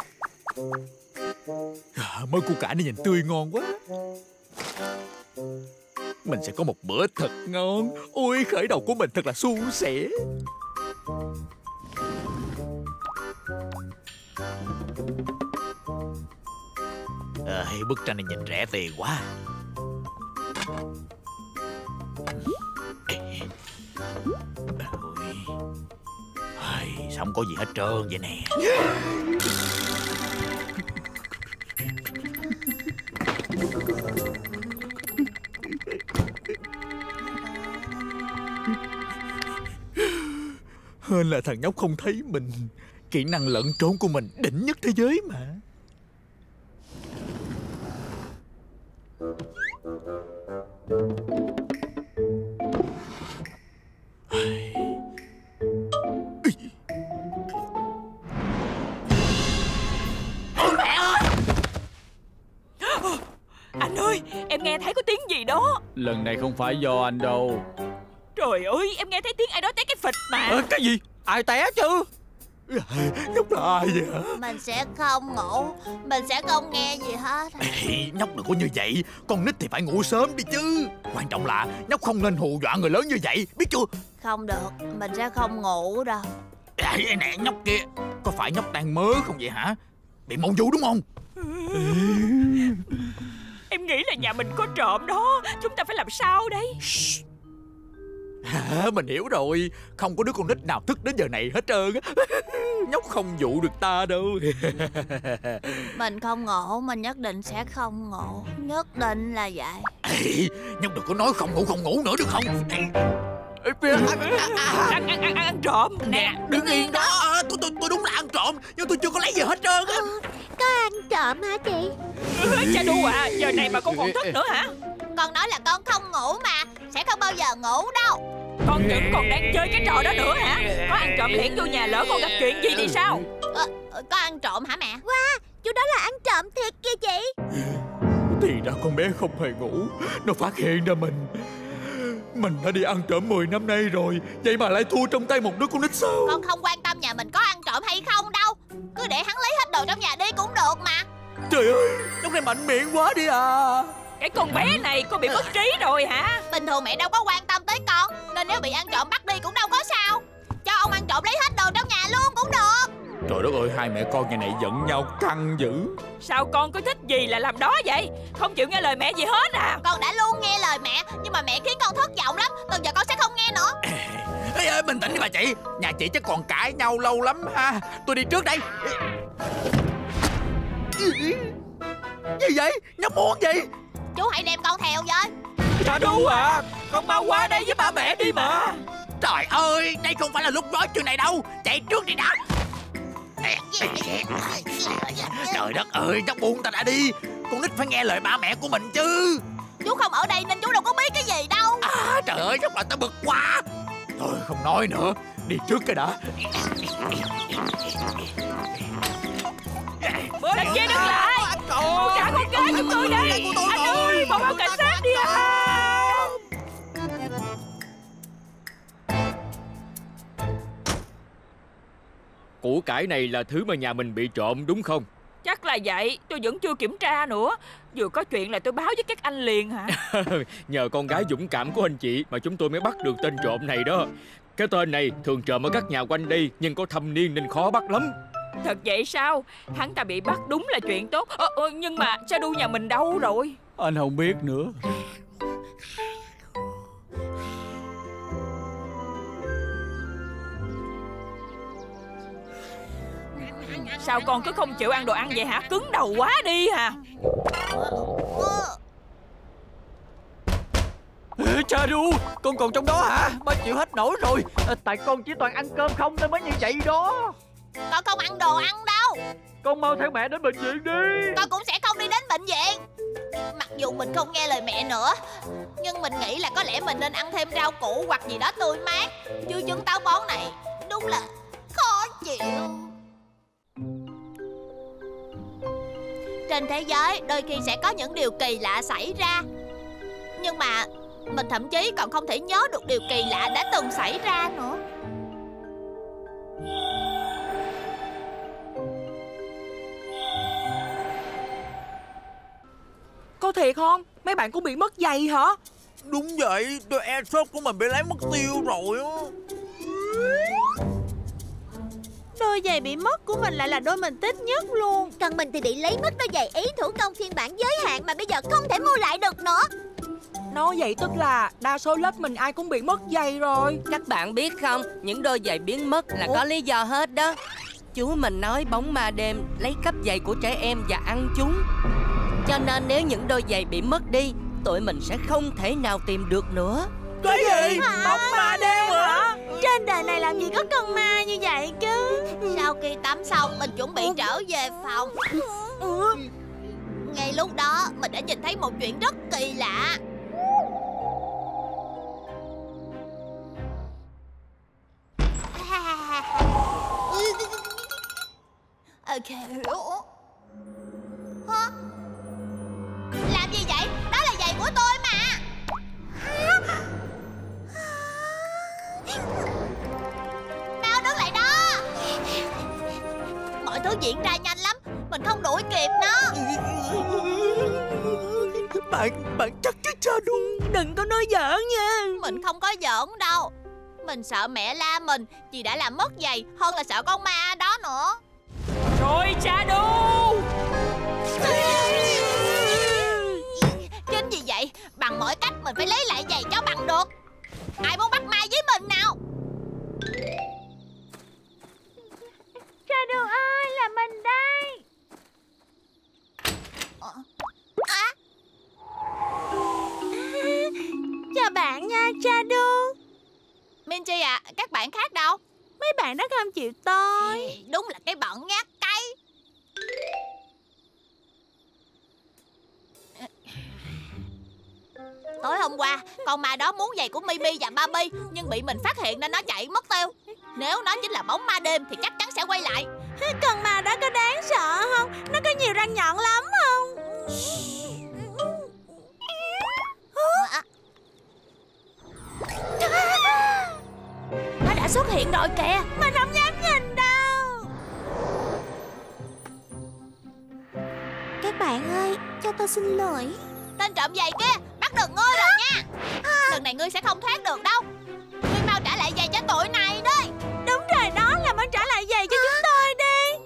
Món củ cải này nhìn tươi ngon quá. Mình sẽ có một bữa thật ngon. Ôi, khởi đầu của mình thật là suôn sẻ. Bức tranh này nhìn rẻ tiền quá. Sao không có gì hết trơn vậy nè. Hên là thằng nhóc không thấy mình. Kỹ năng lẫn trốn của mình đỉnh nhất thế giới mà. Anh ơi, em nghe thấy có tiếng gì đó. Lần này không phải do anh đâu. Trời ơi, em nghe thấy tiếng ai đó té cái phịch mà. Cái gì? Ai té chứ? Nhóc là ai vậy hả? Mình sẽ không ngủ. Mình sẽ không nghe gì hết. Nhóc đừng có như vậy. Con nít thì phải ngủ sớm đi chứ. Quan trọng là nhóc không nên hù dọa người lớn như vậy, biết chưa? Không được, mình sẽ không ngủ đâu. Nè nhóc kia, có phải nhóc đang mơ không vậy hả? Bị mộng du đúng không? Em nghĩ là nhà mình có trộm đó. Chúng ta phải làm sao đây? Mình hiểu rồi. Không có đứa con nít nào thức đến giờ này hết trơn. Nhóc không dụ được ta đâu. Mình không ngộ, mình nhất định sẽ không ngộ. Nhất định là vậy. Ê, nhóc đừng có nói không ngủ nữa được không? Ăn trộm nè. Đứng yên đó. Tôi đúng là ăn trộm, nhưng tôi chưa có lấy gì hết trơn á. Có ăn trộm hả chị? Cha Đu à, giờ này mà con còn thức nữa hả? Con nói là con không ngủ mà. Sẽ không bao giờ ngủ đâu. Con vẫn còn đang chơi cái trò đó nữa hả? Có ăn trộm lẻn vô nhà, lỡ con gặp chuyện gì thì sao? Có ăn trộm hả mẹ? Wow, chú đó là ăn trộm thiệt kìa chị. Thì ra con bé không hề ngủ. Nó phát hiện ra mình đã đi ăn trộm 10 năm nay rồi. Vậy mà lại thua trong tay một đứa con nít sao? Con không quan tâm nhà mình có ăn trộm hay không đâu. Cứ để hắn lấy hết đồ trong nhà đi cũng được mà. Trời ơi, nhóc này mạnh miệng quá đi à. Cái con bé này có bị mất trí rồi hả? Bình thường mẹ đâu có quan tâm tới con, nên nếu bị ăn trộm bắt đi cũng đâu có sao. Cho ông ăn trộm lấy hết đồ trong nhà luôn cũng được. Trời đất ơi, hai mẹ con nhà này giận nhau căng dữ. Sao con cứ thích gì là làm đó vậy? Không chịu nghe lời mẹ gì hết à? Con đã luôn nghe lời mẹ, nhưng mà mẹ khiến con thất vọng lắm. Từ giờ con sẽ không nghe nữa. Ê ơi, bình tĩnh đi bà chị. Nhà chị chắc còn cãi nhau lâu lắm ha. Tôi đi trước đây. Gì vậy? Nhóc muốn gì? Chú hãy đem con theo với. Cha Đu à, con mau qua đây với ba mẹ đi mà. Trời ơi, đây không phải là lúc nói chuyện này đâu. Chạy trước đi đã. Trời đất ơi, nhóc buông ta đã đi. Con nít phải nghe lời ba mẹ của mình chứ. Chú không ở đây nên chú đâu có biết cái gì đâu. À, trời ơi, chắc là tao bực quá. Thôi không nói nữa, đi trước cái đã. Anh kia đứng lại. Trả con gái chúng tôi đây. Anh ơi, mau báo cảnh sát đi à. Củ cải này là thứ mà nhà mình bị trộm đúng không? Chắc là vậy, tôi vẫn chưa kiểm tra nữa. Vừa có chuyện là tôi báo với các anh liền hả? Nhờ con gái dũng cảm của anh chị mà chúng tôi mới bắt được tên trộm này đó. Cái tên này thường trộm ở các nhà quanh đây, nhưng có thâm niên nên khó bắt lắm. Thật vậy sao? Hắn ta bị bắt đúng là chuyện tốt. Nhưng mà Cha Đu nhà mình đâu rồi? Anh không biết nữa. Sao con cứ không chịu ăn đồ ăn vậy hả? Cứng đầu quá đi hả? Cha Đu, con còn trong đó hả? Ba chịu hết nổi rồi. Tại con chỉ toàn ăn cơm không nên mới như vậy đó. Con không ăn đồ ăn đâu. Con mau theo mẹ đến bệnh viện đi. Con cũng sẽ không đi đến bệnh viện. Mặc dù mình không nghe lời mẹ nữa, nhưng mình nghĩ là có lẽ mình nên ăn thêm rau củ hoặc gì đó tươi mát. Chứ trứng táo bón này đúng là khó chịu. Trên thế giới đôi khi sẽ có những điều kỳ lạ xảy ra, nhưng mà mình thậm chí còn không thể nhớ được điều kỳ lạ đã từng xảy ra nữa. Có thiệt không? Mấy bạn cũng bị mất giày hả? Đúng vậy, đôi Airsoft của mình bị lấy mất tiêu rồi á. Đôi giày bị mất của mình lại là đôi mình thích nhất luôn. Còn mình thì bị lấy mất đôi giày ý thủ công phiên bản giới hạn mà bây giờ không thể mua lại được nữa. Nói vậy tức là đa số lớp mình ai cũng bị mất giày rồi. Các bạn biết không, những đôi giày biến mất là có lý do hết đó. Chú mình nói bóng ma đêm lấy cắp giày của trẻ em và ăn chúng. Cho nên nếu những đôi giày bị mất đi, tụi mình sẽ không thể nào tìm được nữa. Cái gì? Bóng ma đêm hả? Trên đời này làm gì có con ma như vậy chứ. Sau khi tắm xong, mình chuẩn bị trở về phòng. Ngay lúc đó, mình đã nhìn thấy một chuyện rất kỳ lạ. Ok. Hả? Làm gì vậy? Đó là giày của tôi mà. Mau đứng lại đó. Mọi thứ diễn ra nhanh lắm, mình không đuổi kịp nó. Bạn chắc chứ Cha Đu. Đừng có nói giỡn nha. Mình không có giỡn đâu. Mình sợ mẹ la mình vì đã làm mất giày, hơn là sợ con ma đó nữa. Rồi Cha Đu. Bằng mọi cách mình phải lấy lại giày cho bằng được. Ai muốn bắt ma với mình nào? Shadow ơi, là mình đây. Chào bạn nha, Shadow. Minji à, các bạn khác đâu? Mấy bạn đó không chịu tới. Đúng là cái bọn nhát cay. Tối hôm qua, con ma đó muốn giày của Mimi và Barbie, nhưng bị mình phát hiện nên nó chạy mất tiêu. Nếu nó chính là bóng ma đêm thì chắc chắn sẽ quay lại. Con ma đó có đáng sợ không? Nó có nhiều răng nhọn lắm không? Nó đã xuất hiện rồi kìa. Mình không dám nhìn đâu. Các bạn ơi, cho tôi xin lỗi. Tên trộm giày kia, bắt được ngươi rồi nha. Lần này ngươi sẽ không thoát được đâu. Ngươi mau trả lại giày cho tụi này đi. Đúng rồi, đó là mau trả lại giày cho chúng tôi đi.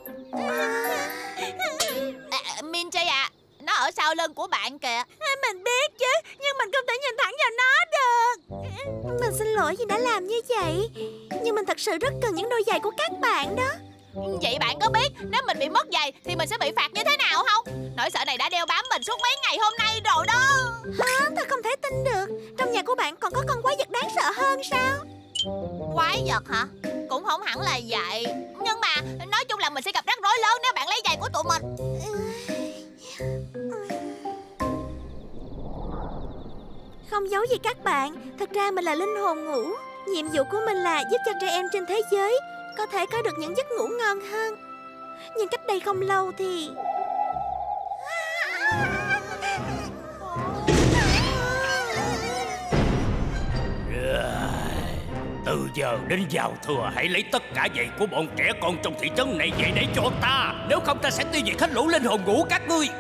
Minji à, nó ở sau lưng của bạn kìa. Mình biết chứ, nhưng mình không thể nhìn thẳng vào nó được. Mình xin lỗi vì đã làm như vậy, nhưng mình thật sự rất cần những đôi giày của các bạn đó. Vậy bạn có biết nếu mình bị mất giày thì mình sẽ bị phạt như thế nào không? Nỗi sợ này đã đeo bám mình suốt mấy ngày hôm nay rồi đó. Hả? Tôi không thể tin được. Trong nhà của bạn còn có con quái vật đáng sợ hơn sao? Quái vật hả? Cũng không hẳn là vậy. Nhưng mà nói chung là mình sẽ gặp rắc rối lớn nếu bạn lấy giày của tụi mình. Không giấu gì các bạn, thật ra mình là linh hồn ngủ. Nhiệm vụ của mình là giúp cho trẻ em trên thế giới có thể có được những giấc ngủ ngon hơn. Nhưng cách đây không lâu thì... Từ giờ đến giao thừa hãy lấy tất cả giày của bọn trẻ con trong thị trấn này về để cho ta. Nếu không ta sẽ tiêu diệt hết lũ linh hồn ngủ các ngươi.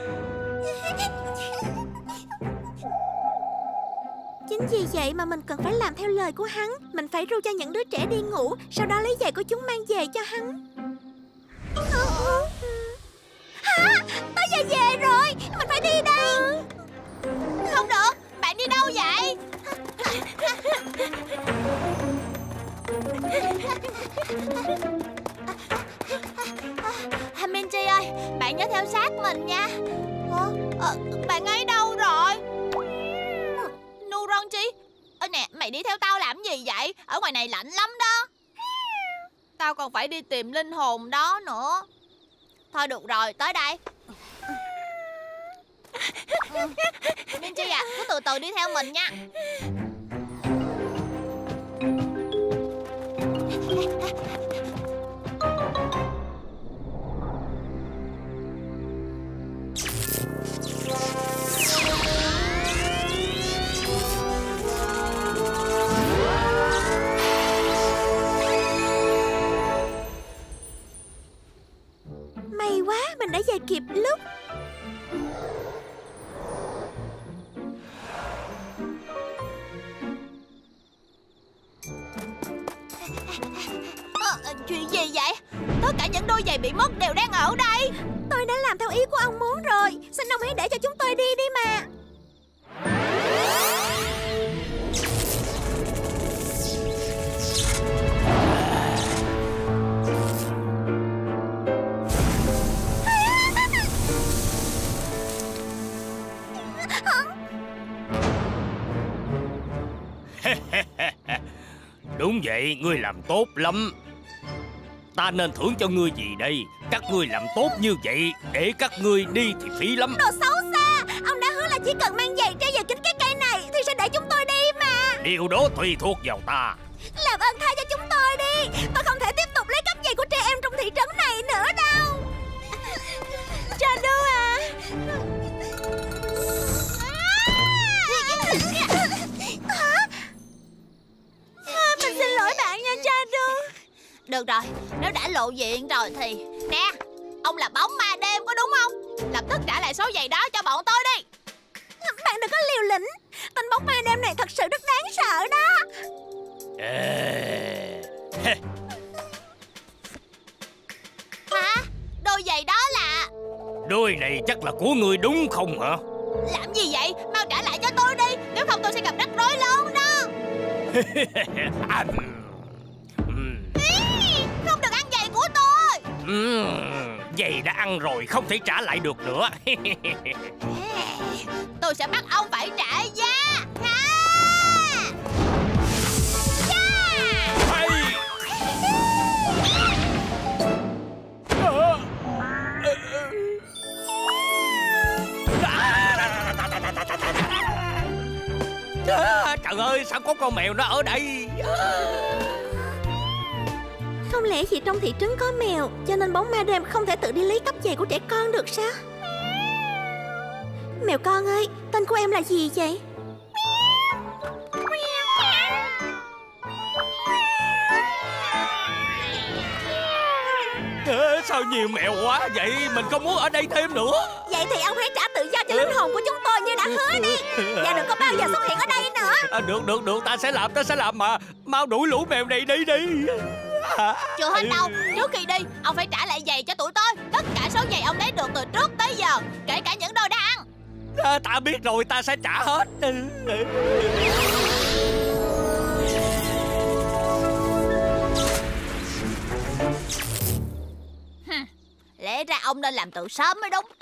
Chính vì vậy mà mình cần phải làm theo lời của hắn. Mình phải ru cho những đứa trẻ đi ngủ, sau đó lấy giày của chúng mang về cho hắn. Hả? Tới giờ về rồi, mình phải đi đây. Không được, bạn đi đâu vậy? Minji ơi, bạn nhớ theo sát mình nha. Bạn ấy đâu rồi? Nuronji, nè, mày đi theo tao làm gì vậy? Ở ngoài này lạnh lắm đó. Tao còn phải đi tìm linh hồn đó nữa. Thôi được rồi, tới đây. Minji à, cứ từ từ đi theo mình nha. May quá, mình đã về kịp lúc. Chuyện gì vậy? Tất cả những đôi giày bị mất đều đang ở đây. Tôi đã làm theo ý của ông muốn rồi. Xin ông hãy để cho chúng tôi đi đi mà. Đúng vậy, ngươi làm tốt lắm. Ta nên thưởng cho ngươi gì đây? Các ngươi làm tốt như vậy, để các ngươi đi thì phí lắm. Đồ xấu xa. Ông đã hứa là chỉ cần mang giày treo vào kính cái cây này thì sẽ để chúng tôi đi mà. Điều đó tùy thuộc vào ta. Làm ơn tha cho chúng tôi đi. Tôi không thể tiếp tục lấy cắp giày của trẻ em trong thị trấn này nữa đâu. Shadow à. Mình xin lỗi bạn nha, Shadow. Được rồi, nếu đã lộ diện rồi thì... Nè, ông là bóng ma đêm có đúng không? Lập tức trả lại số giày đó cho bọn tôi đi. Bạn đừng có liều lĩnh. Tên bóng ma đêm này thật sự rất đáng sợ đó. Hả? Đôi giày đó là... Đôi này chắc là của ngươi đúng không hả? Làm gì vậy? Mau trả lại cho tôi đi. Không được ăn giày của tôi. Giày đã ăn rồi, không thể trả lại được nữa. Tôi sẽ bắt ông phải trả giá. Trời ơi, sao có con mèo nó ở đây? Không lẽ chỉ trong thị trấn có mèo, cho nên bóng ma đêm không thể tự đi lấy cắp giày của trẻ con được sao? Mèo con ơi, tên của em là gì vậy? Sao nhiều mèo quá vậy? Mình không muốn ở đây thêm nữa. Vậy thì ông hãy trả tự do cho linh hồn của chúng tôi như đã hứa đi. Và đừng có bao giờ xuất hiện ở đây nữa. Được, ta sẽ làm mà. Mau đuổi lũ mèo này đi. Chưa hết đâu. Trước khi đi, ông phải trả lại giày cho tụi tôi. Tất cả số giày ông lấy được từ trước tới giờ, kể cả những đồ đã ăn. Ta biết rồi, ta sẽ trả hết. Lẽ ra ông nên làm từ sớm mới đúng.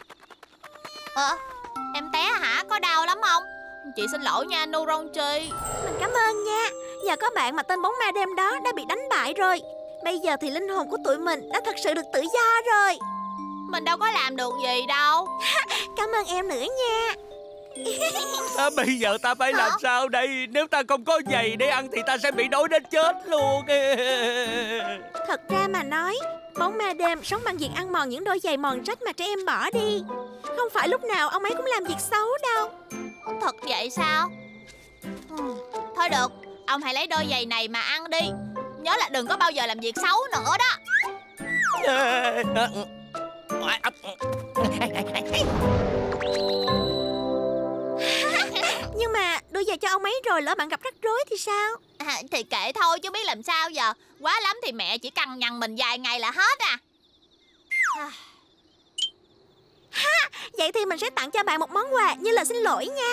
Em té hả? Có đau lắm không? Chị xin lỗi nha, Nuronchi. Mình cảm ơn nha. Nhờ có bạn mà tên bóng ma đêm đó đã bị đánh bại rồi. Bây giờ thì linh hồn của tụi mình đã thật sự được tự do rồi. Mình đâu có làm được gì đâu. Cảm ơn em nữa nha. Bây giờ ta phải làm sao đây? Nếu ta không có giày để ăn thì ta sẽ bị đói đến chết luôn. Thật ra mà nói, bóng ma đêm sống bằng việc ăn mòn những đôi giày mòn rách mà trẻ em bỏ đi. Không phải lúc nào ông ấy cũng làm việc xấu đâu. Thật vậy sao? Thôi được, ông hãy lấy đôi giày này mà ăn đi. Nhớ là đừng có bao giờ làm việc xấu nữa đó. Nhưng mà đưa giày cho ông ấy rồi lỡ bạn gặp rắc rối thì sao? Thì kệ thôi chứ biết làm sao giờ. Quá lắm thì mẹ chỉ cằn nhằn mình vài ngày là hết à. Vậy thì mình sẽ tặng cho bạn một món quà như lời xin lỗi nha.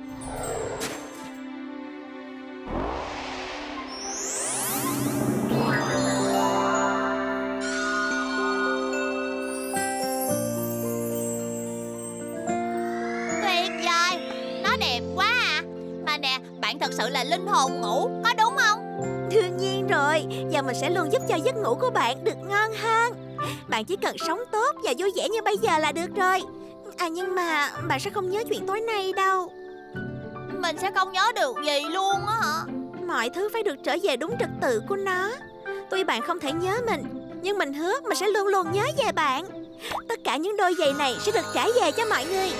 Tuyệt vời, nó đẹp quá à. Mà nè, bạn thật sự là linh hồn ngủ, có đúng không? Đương nhiên rồi, và mình sẽ luôn giúp cho giấc ngủ của bạn được ngon hơn. Bạn chỉ cần sống tốt và vui vẻ như bây giờ là được rồi. Nhưng mà bạn sẽ không nhớ chuyện tối nay đâu. Mình sẽ không nhớ được gì luôn á hả? Mọi thứ phải được trở về đúng trật tự của nó. Tuy bạn không thể nhớ mình, nhưng mình hứa mình sẽ luôn luôn nhớ về bạn. Tất cả những đôi giày này sẽ được trả về cho mọi người.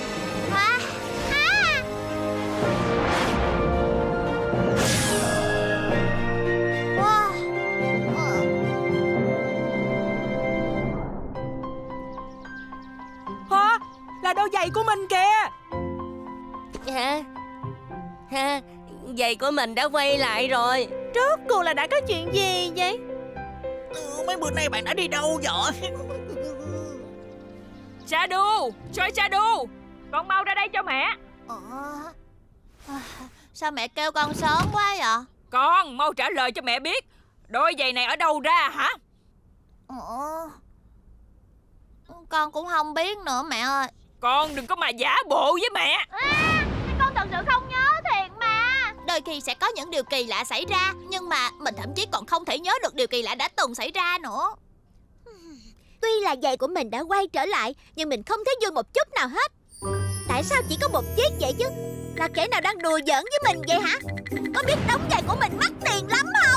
Là đôi giày của mình kìa. Giày của mình đã quay lại rồi. Rốt cuộc là đã có chuyện gì vậy? Mấy bữa nay bạn đã đi đâu vậy? Shadow, Shadow, con mau ra đây cho mẹ. Sao mẹ kêu con sớm quá vậy? Con mau trả lời cho mẹ biết, đôi giày này ở đâu ra hả? Con cũng không biết nữa mẹ ơi. Con đừng có mà giả bộ với mẹ. Con thật sự không nhớ thiệt mà. Đôi khi sẽ có những điều kỳ lạ xảy ra, nhưng mà mình thậm chí còn không thể nhớ được điều kỳ lạ đã từng xảy ra nữa. Tuy là giày của mình đã quay trở lại, nhưng mình không thấy vui một chút nào hết. Tại sao chỉ có một chiếc vậy chứ? Là kẻ nào đang đùa giỡn với mình vậy hả? Có biết đống giày của mình mắc tiền lắm không?